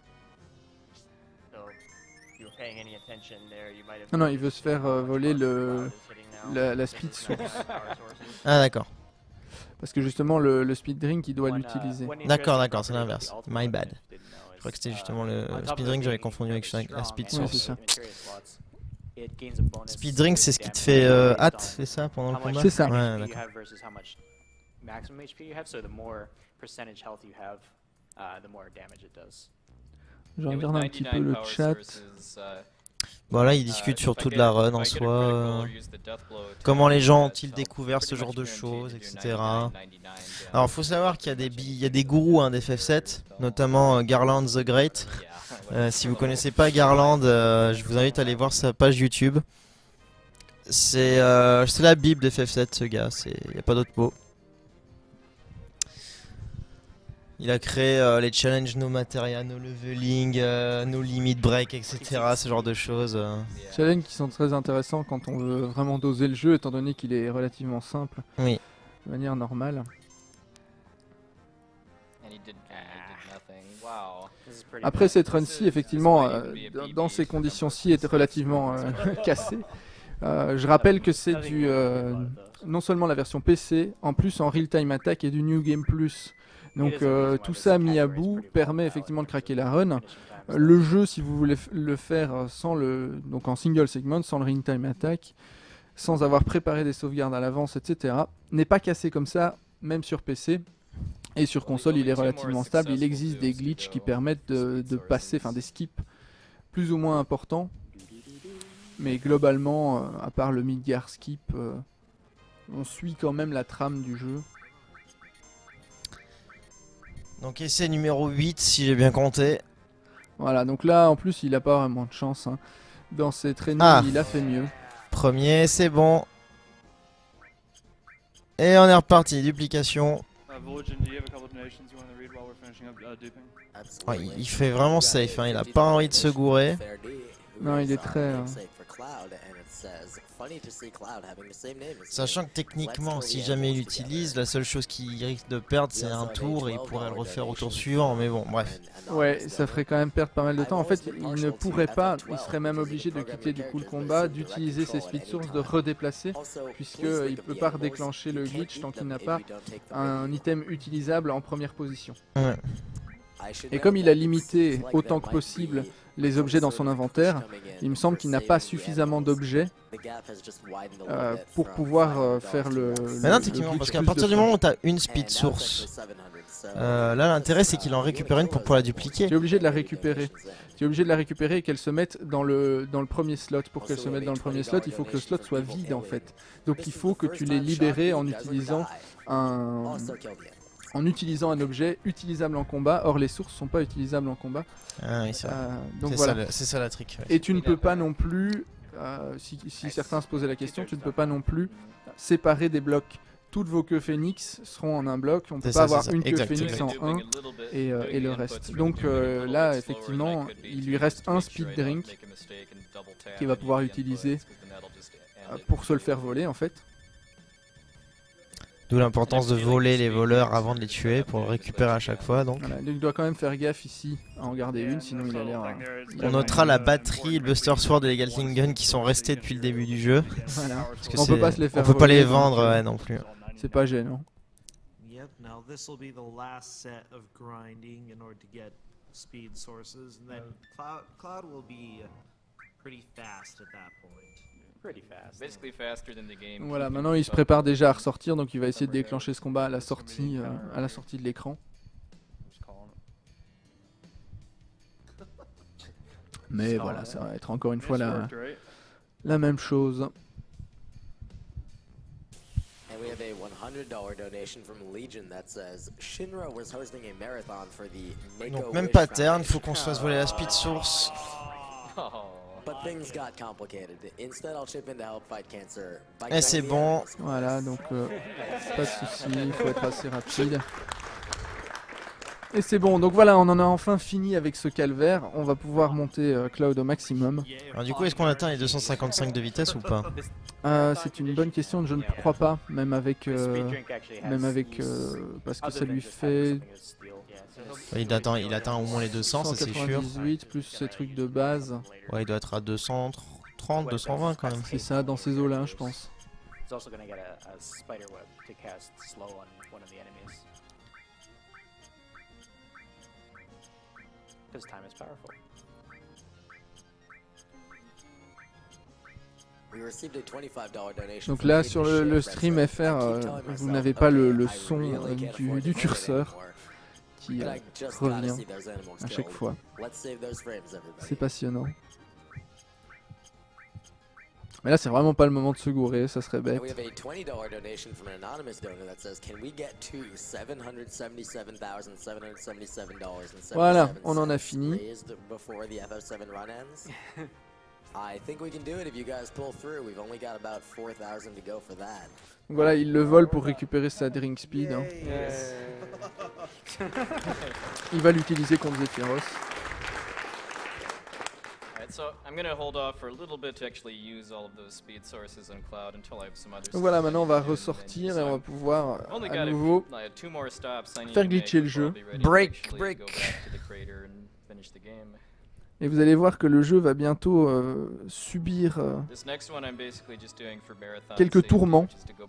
Non, il veut se faire voler la speed source. Ah d'accord. Parce que justement le speed drink il doit l'utiliser. D'accord, c'est l'inverse. My bad. Je crois que c'était justement le speed drink, j'avais confondu avec la speed source. Oui, speed drink c'est ce qui te fait hâte, c'est ça pendant le combat? C'est ça. Ouais, d'accord. Je regarde un petit peu le chat. Bon là ils discutent surtout de la run en soi, comment les gens ont-ils découvert ce genre de choses, etc. Alors faut savoir qu'il y a des gourous d'FF7, notamment Garland the Great. Si vous connaissez pas Garland, je vous invite à aller voir sa page YouTube. C'est la bible d'FF7 ce gars, il n'y a pas d'autre mot. Il a créé les challenges no materia, no leveling, no limit break, etc. Ce genre de choses. Challenges qui sont très intéressants quand on veut vraiment doser le jeu, étant donné qu'il est relativement simple. Oui. De manière normale. Après cette run-ci, effectivement, dans ces conditions-ci, est relativement cassée. Je rappelle que c'est non seulement la version PC, en plus en real-time attack et du New Game Plus. Donc tout ça mis à bout permet effectivement de craquer la run. Le jeu, si vous voulez le faire donc en single segment, sans le real time attack, sans avoir préparé des sauvegardes à l'avance, etc., n'est pas cassé comme ça, même sur PC. Et sur console, il est relativement stable. Il existe des glitches qui permettent de passer, enfin des skips plus ou moins importants. Mais globalement, à part le Midgar skip, on suit quand même la trame du jeu. Donc essai numéro 8 si j'ai bien compté. Voilà, donc là en plus il a pas vraiment de chance. Dans ses trainings il a fait mieux. Premier, c'est bon. Et on est reparti, duplication. Ouais, il fait vraiment safe, il a pas envie de se gourer. Non, il est très... Sachant que techniquement, si jamais il l'utilise, la seule chose qu'il risque de perdre, c'est un tour et il pourrait le refaire au tour suivant. Mais bon, bref. Ouais, ça ferait quand même perdre pas mal de temps. En fait, il ne pourrait pas, il serait même obligé de quitter du coup le combat, d'utiliser ses speed sources, de redéplacer, puisqu'il ne peut pas redéclencher le glitch tant qu'il n'a pas un item utilisable en première position. Ouais. Et comme il a limité autant que possible les objets dans son inventaire, il me semble qu'il n'a pas suffisamment d'objets pour pouvoir faire le... Mais non, techniquement, parce qu'à partir du moment où tu as une speed source, là l'intérêt c'est qu'il en récupère une pour pouvoir la dupliquer. Tu es obligé de la récupérer. Tu es obligé de la récupérer et qu'elle se mette dans le premier slot. Pour qu'elle se mette dans le premier slot, il faut que le slot soit vide en fait. Donc il faut que tu l'aies libéré en utilisant un objet utilisable en combat. Or les sources sont pas utilisables en combat. Ah oui, donc voilà. C'est ça la trick. Ouais. Et tu ne peux pas non plus, si certains se posaient la question, tu ne peux pas non plus séparer des blocs. Toutes vos queues phénix seront en un bloc, on ne peut pas avoir une queue phénix en un et le reste. Donc là, effectivement, il lui reste un speed drink qu'il va pouvoir utiliser pour se le faire voler en fait. D'où l'importance de voler les voleurs avant de les tuer pour le récupérer à chaque fois. Donc. Voilà, il doit quand même faire gaffe ici à en garder une, sinon il a l'air... On notera la batterie, le Buster Sword et les Gatling Gun qui sont restés depuis le début du jeu. Voilà. Parce que on peut pas se les faire on peut pas les voler, vendre ouais, non plus. C'est pas gênant. Yep, now this will be the last set of grinding in order to get speed sources, and then Cloud will be pretty fast at that point. Basically faster than the game. Donc voilà, maintenant il se prépare déjà à ressortir, donc il va essayer de déclencher ce combat à la sortie de l'écran. Mais voilà, ça va être encore une fois la même chose. We have a $100 donation from Legion that says Shinra was hosting a marathon for the Donc même pattern, il faut qu'on se fasse voler la speed source. But things got complicated. Instead, I'll chip in to help fight cancer. Et c'est bon. Voilà, donc pas de soucis, il faut être assez rapide. Et c'est bon, donc voilà, on en a enfin fini avec ce calvaire. On va pouvoir monter Cloud au maximum. Alors du coup, est-ce qu'on atteint les 255 de vitesse ou pas? C'est une bonne question, je ne crois pas, même avec parce que ça lui fait... Il atteint au moins les 200, ça c'est sûr. 198 plus ces trucs de base. Ouais, il doit être à 230, 220 quand même. C'est ça, dans ces eaux-là, je pense. Donc là, sur le stream FR, vous n'avez pas le son du curseur qui revient à chaque fois. C'est passionnant. Mais là, c'est vraiment pas le moment de se gourer, ça serait bête. Voilà, on en a fini. Donc voilà, il le vole pour récupérer sa drink speed. Hein. Il va l'utiliser contre Zephyros. Donc voilà, maintenant on va ressortir et on va pouvoir à nouveau faire glitcher le jeu. Break. Et vous allez voir que le jeu va bientôt subir quelques tourments.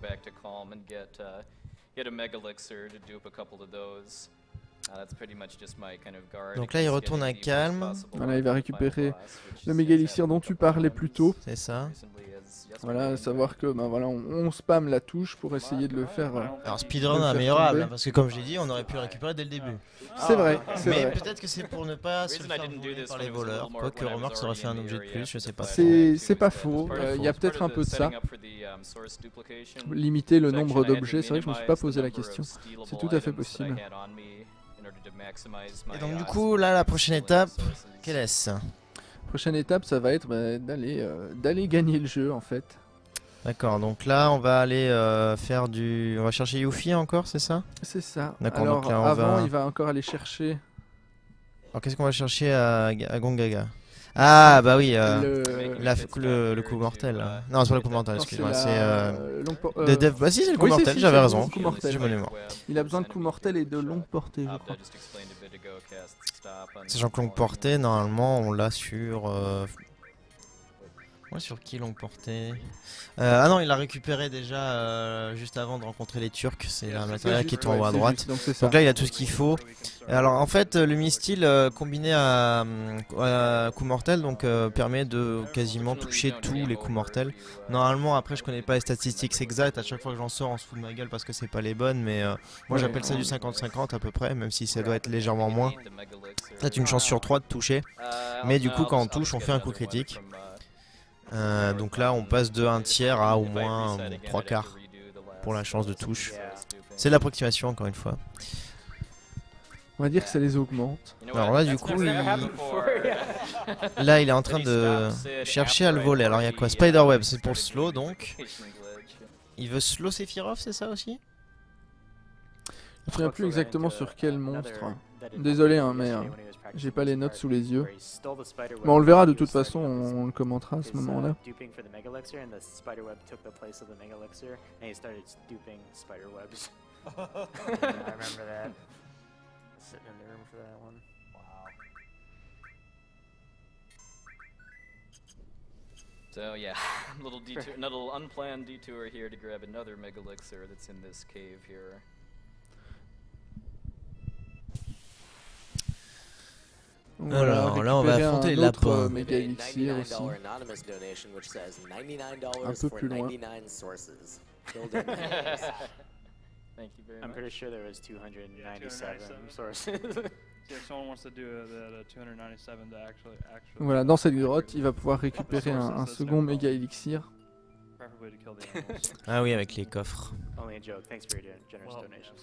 Donc là il retourne à calme. Voilà, il va récupérer le méga élixir dont tu parlais plus tôt. C'est ça. Voilà, savoir que ben voilà, on spam la touche pour essayer de le faire. Alors speedrun améliorable, hein, parce que comme je l'ai dit, on aurait pu le récupérer dès le début. C'est vrai, mais peut-être que c'est pour ne pas se faire voler par les voleurs. Quoique remarque, ça aurait fait un objet de plus, je sais pas. C'est pas faux, il y a peut-être un peu de ça. Limiter le nombre d'objets, c'est vrai que je me suis pas posé la question. C'est tout à fait possible. Et donc du coup, là, la prochaine étape, quelle est-ce? Prochaine étape, ça va être d'aller gagner le jeu en fait. D'accord, donc là on va aller faire du... On va chercher Yuffie encore, c'est ça? C'est ça. D'accord, alors donc là, avant il va encore aller chercher... Alors qu'est-ce qu'on va chercher à Gongaga? Ah bah oui, Le- le coup mortel. Non, c'est pas le coup mortel, Non, excuse-moi, c'est c'est... longue por- Bah si, c'est le coup oui, si, mortel, si, j'avais c'est raison. le coup mortel. J'ai bonne mémoire. Il a besoin de coups mortels et de longue portée, je crois. Sachant que longue portée, normalement, on l'a sur... Ouais, sur qui longue portée Ah non, il l'a récupéré déjà juste avant de rencontrer les Turcs. C'est la matériel qui est en haut à droite. Donc là, il a tout ce qu'il faut. Alors en fait, le missile combiné à coup mortel donc permet de quasiment toucher tous les coups mortels. Normalement, après, je connais pas les statistiques exactes. À chaque fois que j'en sors, on se fout de ma gueule parce que c'est pas les bonnes. Mais moi, j'appelle ça du 50-50 à peu près, même si ça doit être légèrement moins. Peut-être une chance sur 3 de toucher. Mais du coup, quand on touche, on fait un coup critique. Donc là on passe de 1/3 à au moins 3/4 pour la chance de touche. C'est l'approximation encore une fois. On va dire que ça les augmente. Alors là du coup là il est en train de chercher à le voler. Alors il y a quoi? Spiderweb, c'est pour le slow donc. Il veut slow Sephiroth, c'est ça aussi? Je ne me souviens plus exactement sur quel monstre. Désolé hein, mais j'ai pas les notes sous les yeux. Mais on le verra de toute façon, on le commentera à ce moment-là. So yeah, little detour, little unplanned detour here to grab another Megalixir that's in this cave here. Alors là on va affronter les lapins. Méga Elixir aussi. Un peu plus loin. Thank you very I'm much. pretty sure there was 297 sources. Yeah, if someone wants to do the 297 to actually. Voilà, dans cette grotte, il va pouvoir récupérer un second Méga Elixir. Preferably to kill the animals. Ah oui, avec les coffres. Only a joke. Thanks for your generous Well, donation.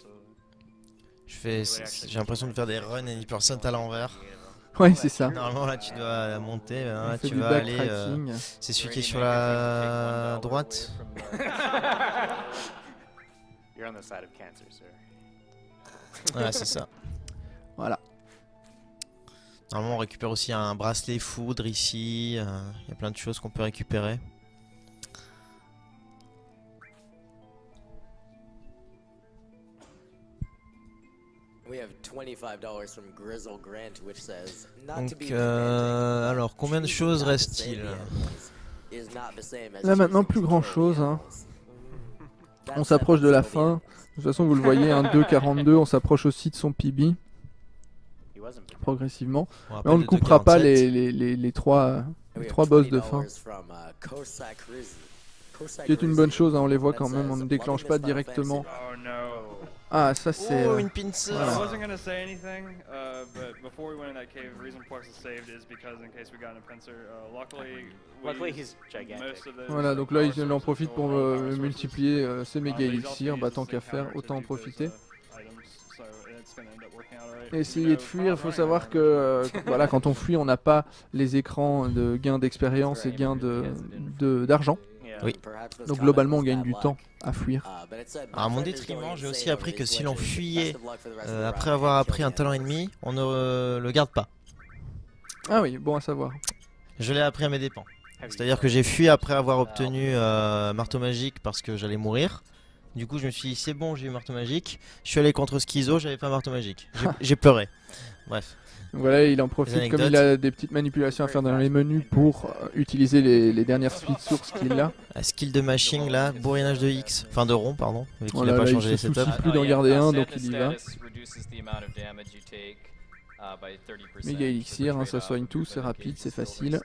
J'ai l'impression de faire des runs et % à l'envers. Ouais, c'est ça. Normalement là tu dois monter, là fait tu du vas aller. backtracking. C'est celui qui est sur la droite. You're on the side of cancer, sir. Ouais, c'est ça. Voilà. Normalement, on récupère aussi un bracelet foudre ici. Il y a plein de choses qu'on peut récupérer. Donc, alors, combien de choses reste-t-il? Là maintenant, plus grand chose. Hein. On s'approche de la fin. De toute façon, vous le voyez, un 2,42. On s'approche aussi de son PB. Progressivement. Mais on ne coupera pas les trois boss de fin. Ce qui est une bonne chose, hein, on les voit quand même. On ne déclenche pas directement. Ah, ça c'est. Oh, une pince. I wasn't gonna say anything, but before we went in that cave, the reason Plex is saved is because in case we got in a pincer, luckily he's gigantic. most of those. Voilà, donc là il en profite pour multiplier ses méga élixirs. Bah tant qu'à faire, autant en profiter. Et essayer de fuir, il faut savoir que voilà, quand on fuit, on n'a pas les écrans de gain d'expérience et gain d'argent. Oui. Donc globalement, on gagne du temps à fuir. Alors, à mon détriment, j'ai aussi appris que si l'on fuyait après avoir appris un talent ennemi, on ne le garde pas. Ah oui, bon à savoir. Je l'ai appris à mes dépens. C'est-à-dire que j'ai fui après avoir obtenu marteau magique parce que j'allais mourir. Du coup, je me suis dit, c'est bon, j'ai eu marteau magique. Je suis allé contre Schizo, j'avais pas marteau magique. J'ai pleuré. Bref. Voilà, il en profite comme il a des petites manipulations à faire dans les menus pour utiliser les dernières speed sources qu'il a. La skill de machine là, bourrinage de X, enfin de rond pardon, vu qu'il Voilà, a pas là, changé les il se setups. soucie plus d'en garder un, donc il y va. Méga élixir, hein, ça soigne tout, c'est rapide, c'est facile.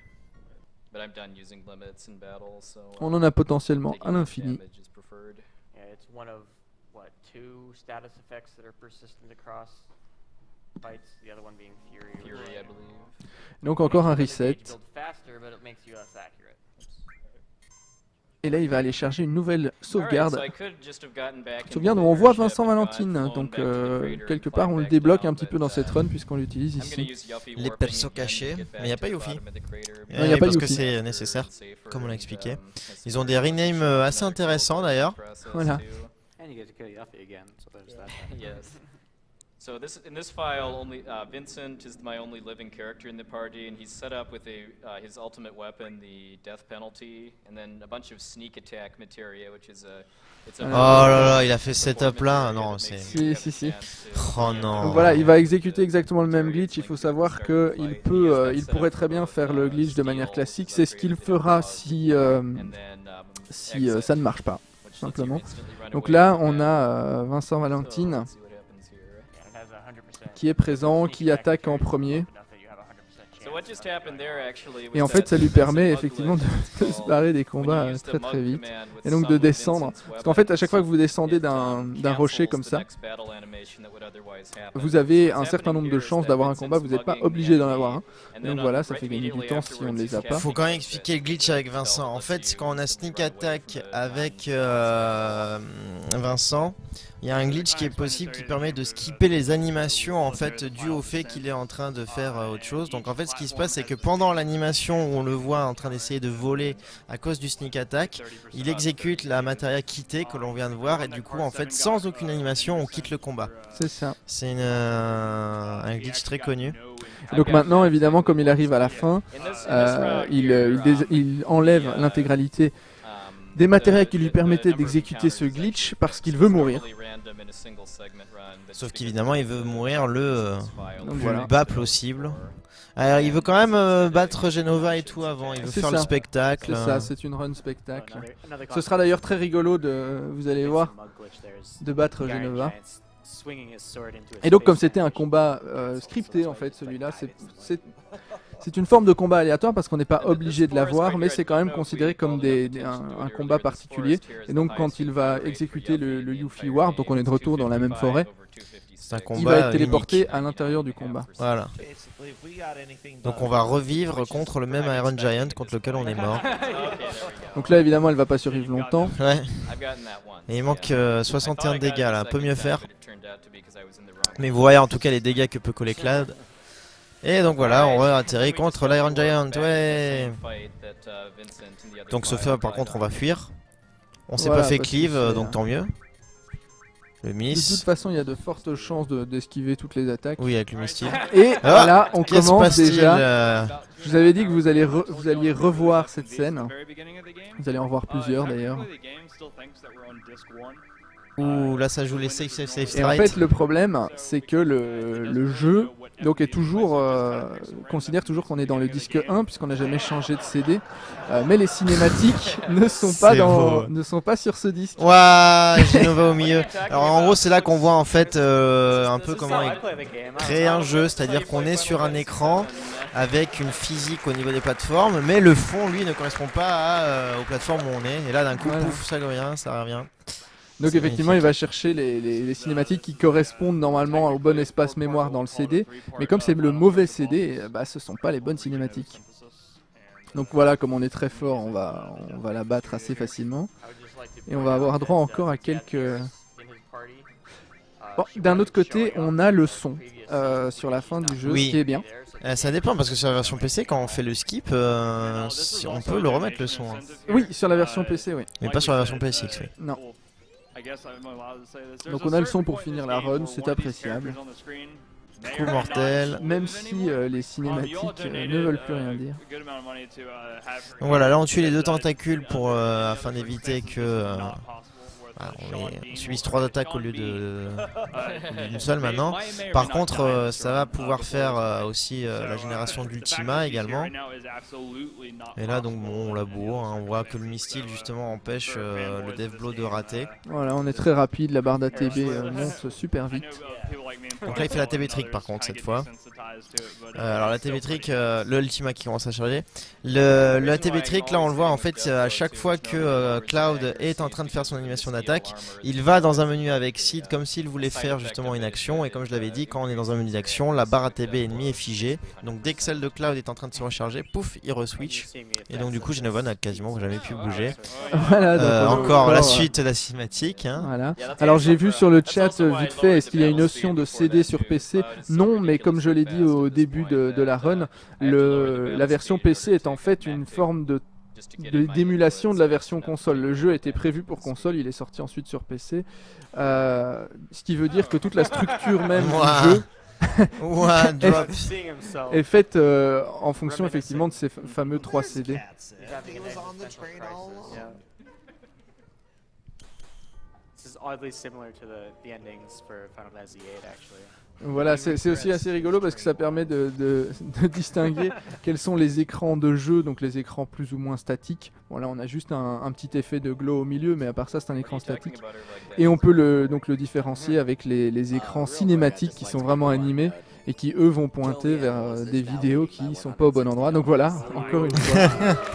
On en a potentiellement à l'infini. Yeah, it's one of what, 2 status effects that are persistent across fights, the other one being Fury, I believe. Donc encore un reset. build faster, but it makes you less accurate. Et là il va aller charger une nouvelle sauvegarde. Alright, so I could just have gotten back into Sauvegarde où on voit Vincent Valentine, donc quelque part on le débloque un petit peu dans cette run puisqu'on l'utilise ici. Les persos cachés, mais il n'y a pas Yuffie. Non, y a pas parce que Yuffie. c'est nécessaire, comme on l'a expliqué. Ils ont des renames assez intéressants d'ailleurs. Voilà. And you get to kill Yuffie again, so there's that. Yes. So in this file, only Vincent is my only living character in the party, and he's set up with his ultimate weapon, the death penalty, and then a bunch of sneak attack materia, which is a. Oh là là, il a fait ce setup là, non c'est. Si. Oh non. Donc voilà, il va exécuter exactement le même glitch. Il faut savoir que il pourrait très bien faire le glitch de manière classique. C'est ce qu'il fera si ça ne marche pas, tout simplement. Donc là, on a Vincent Valentine qui est présent, qui attaque en premier. Et en fait, ça lui permet effectivement de se barrer des combats très très vite. Et donc de descendre. Parce qu'en fait, à chaque fois que vous descendez d'un rocher comme ça, vous avez un certain nombre de chances d'avoir un combat. Vous n'êtes pas obligé d'en avoir un. Donc voilà, ça fait gagner du temps si on ne les a pas. Faut quand même expliquer le glitch avec Vincent. En fait, quand on a sneak attack avec Vincent, il y a un glitch qui est possible qui permet de skipper les animations en fait dû au fait qu'il est en train de faire autre chose. Donc en fait ce qui se passe c'est que pendant l'animation où on le voit en train d'essayer de voler à cause du sneak attack, il exécute la matéria quittée que l'on vient de voir et du coup en fait sans aucune animation on quitte le combat. C'est ça. C'est un glitch très connu. Donc maintenant évidemment comme il arrive à la fin, il enlève l'intégralité des matériels qui lui permettaient d'exécuter ce glitch parce qu'il veut mourir. Sauf qu'évidemment il veut mourir le voilà. bas possible. Alors il veut quand même battre Genova et tout avant, il veut faire le spectacle. C'est ça, c'est une run spectacle. Ce sera d'ailleurs très rigolo vous allez voir, de battre Genova. Et donc comme c'était un combat scripté en fait celui-là, c'est une forme de combat aléatoire parce qu'on n'est pas obligé de l'avoir, mais c'est quand même considéré comme un combat particulier. Et donc quand il va exécuter le Yuffie Warp, donc on est de retour dans la même forêt, il va être téléporté unique. à l'intérieur du combat. Voilà. Donc on va revivre contre le même Iron Giant contre lequel on est mort. Donc là évidemment elle va pas survivre longtemps. Ouais. Et il manque 61 dégâts là, un peu mieux faire. Mais vous voyez en tout cas les dégâts que peut coller Cloud. Et donc voilà, on va atterrir contre l'Iron Giant, ouais. Donc ce fait par contre on va fuir. On s'est pas fait cleave, donc tant mieux. Le miss. De toute façon il y a de fortes chances d'esquiver toutes les attaques. Oui avec le mystile. Et voilà, on commence déjà. Je vous avais dit que vous alliez revoir cette scène. Vous allez en revoir plusieurs d'ailleurs. Ouh, là ça joue les safe straight. Et en fait le problème c'est que le jeu donc est toujours considère toujours qu'on est dans le disque 1 puisqu'on n'a jamais changé de CD, mais les cinématiques ne sont pas sur ce disque. Waouh, Genova au milieu. Alors en gros c'est là qu'on voit en fait un peu comment créer un jeu, c'est-à-dire qu'on est sur un écran avec une physique au niveau des plateformes, mais le fond lui ne correspond pas aux plateformes où on est. Et là d'un coup pouf ça revient, ça revient. Donc effectivement il va chercher les cinématiques qui correspondent normalement au bon espace mémoire dans le CD, mais comme c'est le mauvais CD, bah ce sont pas les bonnes cinématiques. Donc voilà, comme on est très fort, on va la battre assez facilement. Et on va avoir droit encore à quelques... Bon, d'un autre côté, on a le son sur la fin du jeu, ce qui est bien. Ça dépend parce que sur la version PC, quand on fait le skip, on peut le remettre le son. Hein. Oui, sur la version PC, oui. Mais pas sur la version PSX, oui. Non. Donc on a le son pour finir la run, c'est appréciable. Coup mortel. Même si les cinématiques ne veulent plus rien dire. Donc voilà, là on tue les deux tentacules pour afin d'éviter que on subisse 3 attaques au lieu d'une seule maintenant. Par contre ça va pouvoir faire aussi la génération d'Ultima également. Et là donc bon on l'a beau, hein, on voit que le mystile justement empêche le death blow de rater. Voilà, on est très rapide, la barre d'ATB monte super vite. Donc là il fait la TB trick par contre cette fois. Alors la TB trick, le Ultima qui commence à charger. Le TB trick là on le voit en fait à chaque fois que Cloud est en train de faire son animation d'attaque, il va dans un menu avec Sid comme s'il voulait faire justement une action. Et comme je l'avais dit, quand on est dans un menu d'action, la barre ATB ennemie est figée. Donc dès que celle de Cloud est en train de se recharger, pouf, il re-switch. Et donc du coup Genova n'a quasiment jamais pu bouger. Voilà, encore la suite de la cinématique. Hein. Voilà. Alors j'ai vu sur le chat vite fait, est-ce qu'il y a une notion de CD sur PC? Non, mais comme je l'ai dit au début de la run, la version PC est en fait une forme de d'émulation de la version console. Le jeu était prévu pour console, il est sorti ensuite sur PC. Ce qui veut dire que toute la structure même du jeu est faite en fonction effectivement de ces fameux 3 CD. Voilà, c'est aussi assez rigolo parce que ça permet de distinguer quels sont les écrans de jeu, donc les écrans plus ou moins statiques. Bon là on a juste un petit effet de glow au milieu, mais à part ça c'est un écran statique. Et on peut le différencier avec les écrans cinématiques qui sont vraiment animés et qui eux vont pointer vers des vidéos qui sont pas au bon endroit. Donc voilà, encore une fois.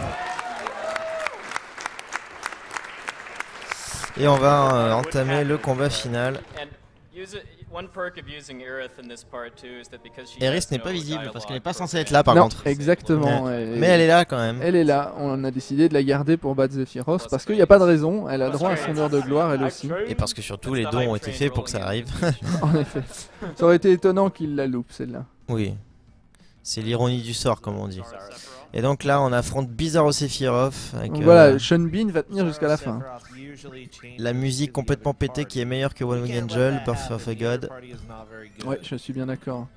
Et on va entamer le combat final. Eris n'est pas visible parce qu'elle n'est pas censée être là par contre. Exactement. Mais elle est là quand même. Elle est là. On a décidé de la garder pour battre Zephyros parce qu'il n'y a pas de raison. Elle a droit à son heure de gloire elle aussi. Et parce que surtout les dons ont été faits pour que ça arrive. En effet. Ça aurait été étonnant qu'il la loupe celle-là. Oui. C'est l'ironie du sort comme on dit. Et donc là on affronte Bizarro Sephiroth. Voilà, Sean Bean va tenir jusqu'à la fin. La musique complètement pétée qui est meilleure que One Wing Angel, Birth of a God. Ouais, je suis bien d'accord.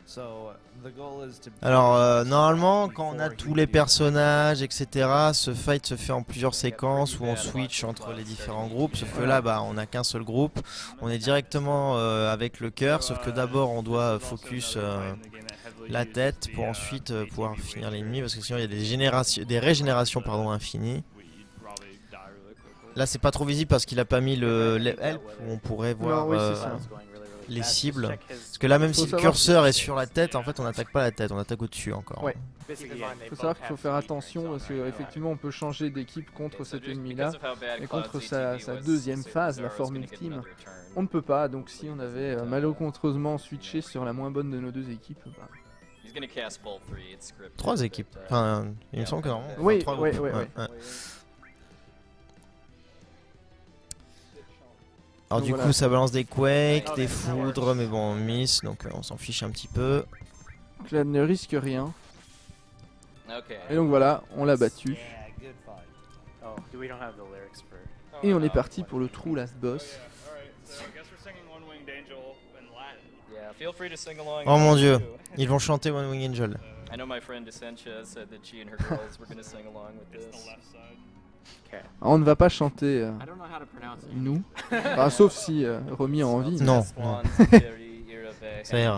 Alors normalement quand on a tous les personnages etc, ce fight se fait en plusieurs séquences où on switch entre les différents groupes, sauf que là on n'a qu'un seul groupe, on est directement avec le cœur, sauf que d'abord on doit focus la tête pour ensuite pouvoir finir l'ennemi, parce que sinon il y a des régénérations infinies. Là c'est pas trop visible parce qu'il a pas mis le help où on pourrait voir les cibles. Parce que là même si le curseur est sur la tête, en fait on n'attaque pas la tête, on attaque au-dessus encore. Ouais. Il faut savoir qu'il faut faire attention parce qu'effectivement on peut changer d'équipe contre cet ennemi là. Et contre sa deuxième phase, la forme ultime, on ne peut pas. Donc si on avait malencontreusement switché sur la moins bonne de nos deux équipes... Bah... 3 équipes. Enfin, il me semble que normalement. Oui, oui. Alors donc du coup ça balance des quakes, des foudres, mais bon on miss, donc on s'en fiche un petit peu. Donc là ne risque rien. Et donc voilà, on l'a battu. Et on est parti pour le true last boss. Oh mon dieu, ils vont chanter One Wing Angel. On ne va pas chanter nous, enfin, sauf si Romy a envie. Non, non. Ça ira.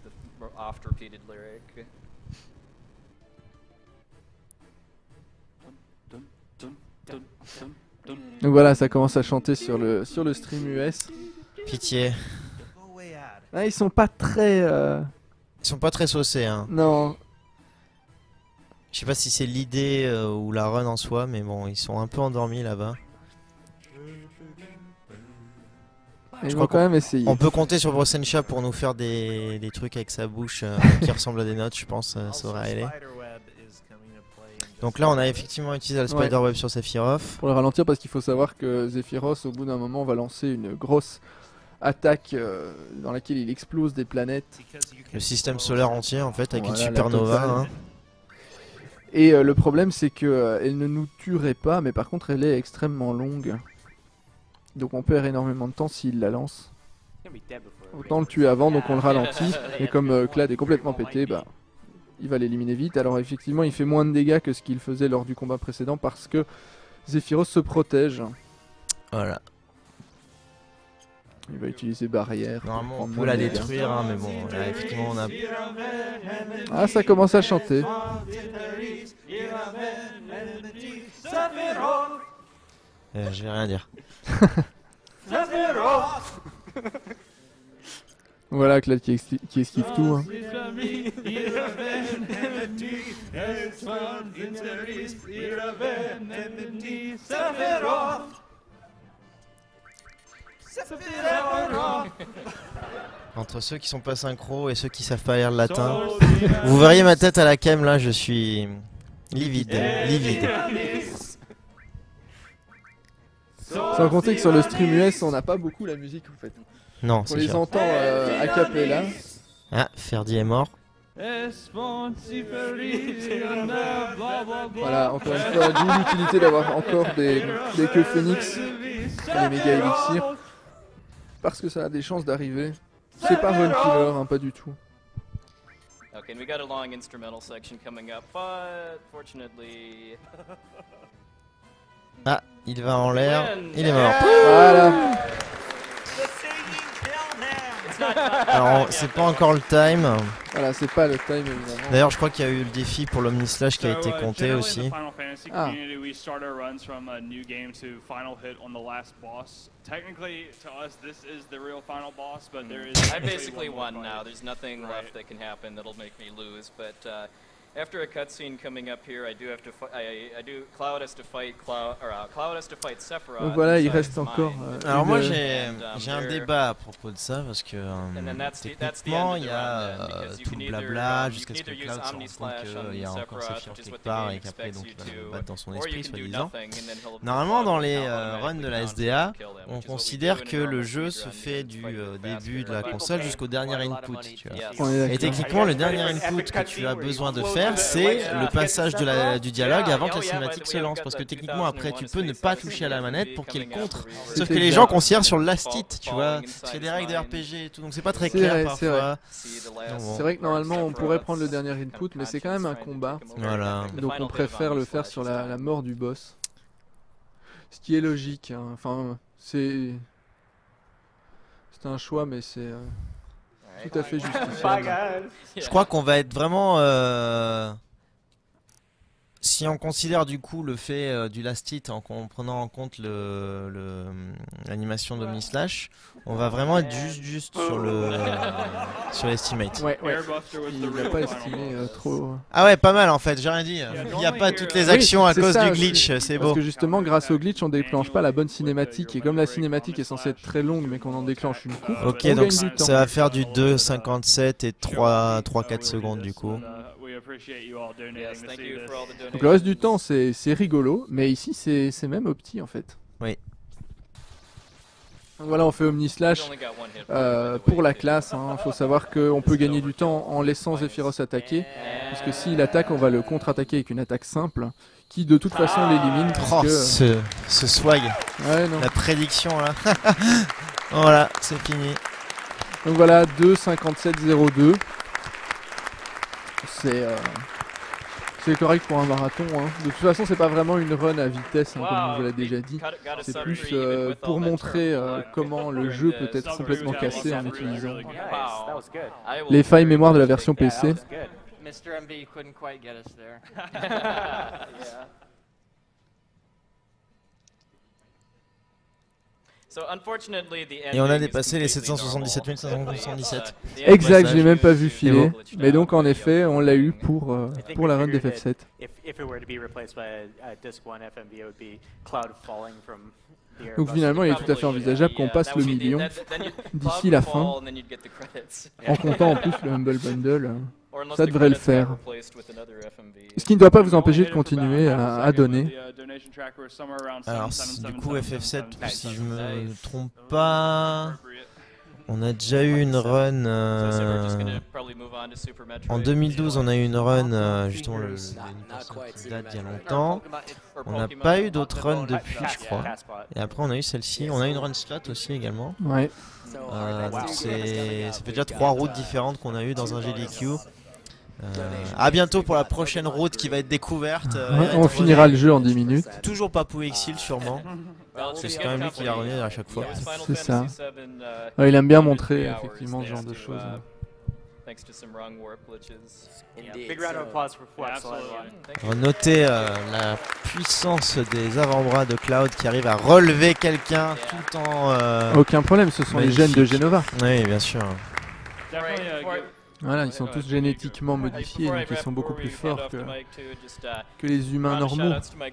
Donc voilà, ça commence à chanter sur le stream US. Pitié. Ah, ils sont pas très... Ils sont pas très saucés hein. Non. Je sais pas si c'est l'idée ou la run en soi, mais bon, ils sont un peu endormis là-bas. Je crois quand même essayer. On peut compter sur Brossencha pour nous faire des trucs avec sa bouche qui ressemblent à des notes, je pense, ça aurait aller. Donc là, on a effectivement utilisé le Spiderweb sur Sephiroth. Pour le ralentir, parce qu'il faut savoir que Sephiroth, au bout d'un moment, va lancer une grosse attaque dans laquelle il explose des planètes. Le système solaire entier, en fait, avec une supernova. Hein. Et le problème, c'est qu'elle ne nous tuerait pas, mais par contre, elle est extrêmement longue. Donc on perd énormément de temps s'il la lance. Autant le tuer avant, donc on le ralentit. Et comme Clad est complètement pété, bah, il va l'éliminer vite. Alors effectivement, il fait moins de dégâts que ce qu'il faisait lors du combat précédent parce que Sephiroth se protège. Voilà. Il va utiliser barrière. Normalement, on peut la détruire, hein, mais bon, là, effectivement, on a... Ah, ça commence à chanter. J'ai rien à dire. Voilà Clad qui esquive tout. Hein. Entre ceux qui sont pas synchro et ceux qui savent pas lire le latin, vous verriez ma tête à la cam là, je suis livide. Sans compter que sur le stream US, on n'a pas beaucoup la musique en fait. Non, on les entend a cappella. Ah, Ferdi est mort. Voilà, encore une fois, d'où l'utilité d'avoir encore des queues phoenix sur les méga élixirs. Parce que ça a des chances d'arriver. C'est pas run killer, hein, pas du tout. Okay, and we got a long instrumental section coming up, but fortunately... Ah, il va en l'air, il est mort. Voilà. Alors, c'est pas encore le time. Voilà, c'est pas le time évidemment. D'ailleurs, je crois qu'il y a eu le défi pour l'Omnislash qui a été compté aussi. Ah. We start our runs from a new game to final hit on the last boss. Technically, to us, this is the real final boss, but there is. I basically won now. There's nothing left that can happen that'll make me lose. But after a cutscene coming up here, I do have to. Cloud has to fight Cloud has to fight Sephiroth. Donc voilà, il reste encore. Alors moi j'ai un débat à propos de ça parce que techniquement il y a tout le blabla jusqu'à ce que Cloud se rende compte qu'il y a encore Sephiroth quelque part et qu'après donc il va le battre dans son esprit soi-disant. Normalement dans les runs de la SDA, on considère que le jeu se fait du début de la console jusqu'au dernier input. Tu vois. Et techniquement le dernier input que tu as besoin de faire c'est le passage du dialogue avant que la cinématique se lance parce que techniquement après tu peux ne pas toucher à la manette pour qu'il y ait le contre. Sauf que les gens considèrent sur le last hit, tu vois, c'est des règles de RPG et tout, donc c'est pas très clair parfois. C'est vrai que normalement on pourrait prendre le dernier input, mais c'est quand même un combat. Voilà. Donc on préfère le faire sur la mort du boss. Ce qui est logique, hein. Enfin c'est un choix, mais c'est tout à fait justifiable. Je crois qu'on va être vraiment... Si on considère du coup le fait du last hit en prenant en compte l'animation d'Omnislash, on va vraiment être juste sur l'estimate. Ouais. Il n'a pas estimé trop. Ah ouais, pas mal en fait, j'ai rien dit. Il n'y a pas toutes les actions à cause du glitch, c'est beau. Parce que justement, grâce au glitch, on déclenche pas la bonne cinématique. Et comme la cinématique est censée être très longue, mais qu'on en déclenche une courte, ok, on donc gagne du temps. ça va faire du 2,57 et 3-4 secondes du coup. Donc le reste du temps c'est rigolo, mais ici c'est même opti en fait. Oui. Donc voilà, on fait Omnislash pour la classe, hein. Faut savoir qu'on peut gagner du temps en laissant Zephyros attaquer, parce que s'il attaque on va le contre-attaquer avec une attaque simple, qui de toute façon l'élimine. Oh, ce swag, ouais, non. La prédiction là. Voilà, c'est fini. Donc voilà, 2,57,02. C'est correct pour un marathon, hein. De toute façon c'est pas vraiment une run à vitesse, hein, comme on vous l'a déjà dit. C'est plus pour montrer comment le jeu peut être complètement cassé en utilisant les failles mémoire de la version PC. Et on a dépassé les 777 577. Exact, je l'ai même pas vu filer. Mais donc en effet, on l'a eu pour la run d'FF7. Donc finalement, il est tout à fait envisageable qu'on passe le million d'ici la fin. En comptant en plus le Humble Bundle. Ça devrait le faire. Ce qui ne doit pas vous empêcher de continuer à donner. Alors du coup FF7, si je me trompe pas, on a déjà eu une run en 2012, on a eu une run justement qui date d'il y a longtemps. On n'a pas eu d'autres runs depuis, je crois. Et après on a eu celle-ci, on a eu une run slot aussi également. Ouais. Donc ça fait déjà 3 routes différentes qu'on a eu dans un GDQ. À bientôt pour la prochaine route qui va être découverte. On finira le jeu en 10 minutes. Toujours pas pour Exil sûrement. C'est quand même lui qui la revient à chaque fois. C'est ça. Ouais, il aime bien montrer effectivement ce genre de choses. Notez la puissance des avant-bras de Cloud qui arrive à relever quelqu'un tout en... Aucun problème, ce sont les gènes de Genova. Oui, bien sûr. Voilà, ils sont tous génétiquement modifiés, donc ils sont beaucoup plus forts que les humains normaux.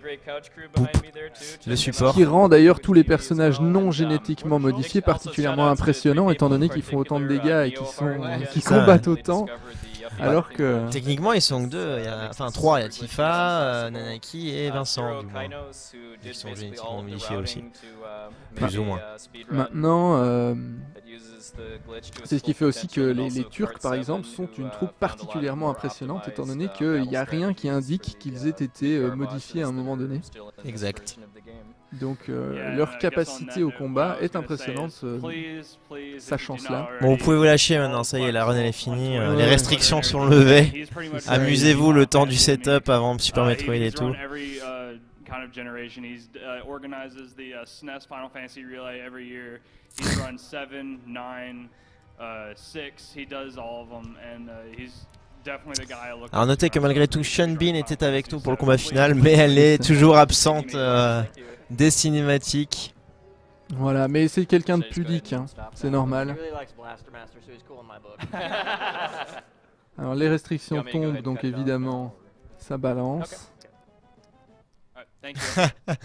Le support. Ce qui rend d'ailleurs tous les personnages non génétiquement modifiés particulièrement impressionnants, étant donné qu'ils font autant de dégâts et qu'ils combattent autant. Alors que... Techniquement, ils sont que deux. Enfin, trois. Il y a Tifa, Nanaki et Vincent. Du moins. Ils sont génétiquement modifiés aussi. Plus ou moins. Maintenant, c'est ce qui fait aussi que les Turcs, par exemple, sont une troupe particulièrement impressionnante, étant donné qu'il n'y a rien qui indique qu'ils aient été modifiés à un moment donné. Exact. Donc leur capacité au combat est impressionnante, sachant cela. Bon, vous pouvez vous lâcher maintenant, ça y est, la run elle est finie, les restrictions sont levées. Amusez-vous le temps du setup avant Super Metroid et tout. Kind of generation. He organizes the SNES Final Fantasy Relay every year. He's run 7, 9, 6. He does all of them, and he's definitely the guy I look. Alors notez que malgré tout, Sean Bean était avec nous pour le combat final, mais elle est toujours absente des cinématiques. Voilà, mais c'est quelqu'un de pudique, hein. C'est normal. Alors les restrictions tombent, donc évidemment, ça balance. Thank you.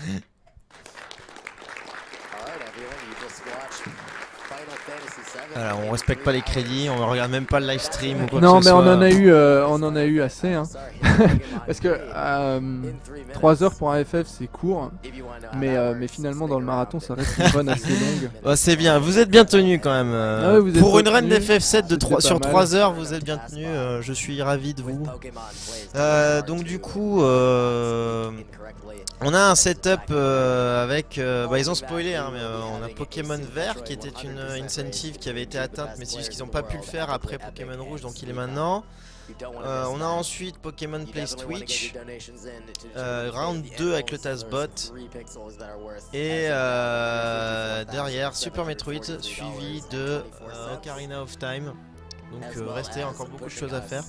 Voilà, on respecte pas les crédits, on regarde même pas le live stream ou quoi non, que ce mais soit. on en a eu assez, hein. Parce que 3 heures pour un FF c'est court, mais finalement dans le marathon ça reste une run assez longue. Oh, c'est bien, vous êtes bien tenu quand même. Ah ouais, pour une run d'FF7 sur 3 heures, vous êtes bien tenu. Je suis ravi de vous. Donc du coup, on a un setup avec... bah, ils ont spoilé, hein, mais on a Pokémon Vert qui était une incentive qui avait été atteinte, mais c'est juste qu'ils n'ont pas pu le faire après Pokémon Rouge, donc il est maintenant. On a ensuite Pokémon Play Switch, Round 2 avec le TASBot, et derrière Super Metroid suivi de Ocarina of Time. Donc restez encore beaucoup de choses à faire.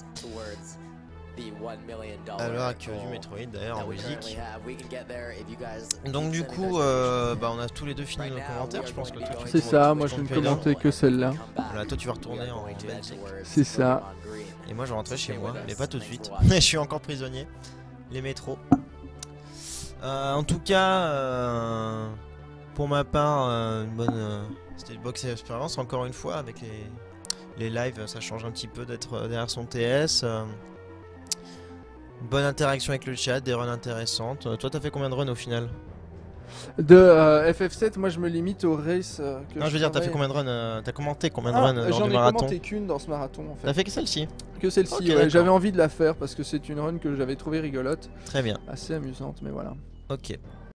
À l'heure actuelle du Metroid d'ailleurs en musique. Donc du coup bah, on a tous les deux fini nos commentaires, je pense que toi tu c'est ça, moi je ne commentais que celle-là. Voilà, toi tu vas retourner en Belgique. C'est ça. Et moi je vais rentrer chez moi, mais pas tout de suite. Je suis encore prisonnier. Les métros. En tout cas, pour ma part, une bonne box expérience encore une fois avec les lives, ça change un petit peu d'être derrière son TS. Bonne interaction avec le chat, des runs intéressantes. Toi t'as fait combien de runs au final? De FF7, moi je me limite au race que non, je veux dire, t'as fait combien de runs? T'as commenté combien de runs lors du marathon? J'en ai commenté qu'une dans ce marathon en fait. T'as fait que celle-ci? Que celle-ci, okay, ouais. J'avais envie de la faire parce que c'est une run que j'avais trouvée rigolote. Très bien. Assez amusante, mais voilà. Ok.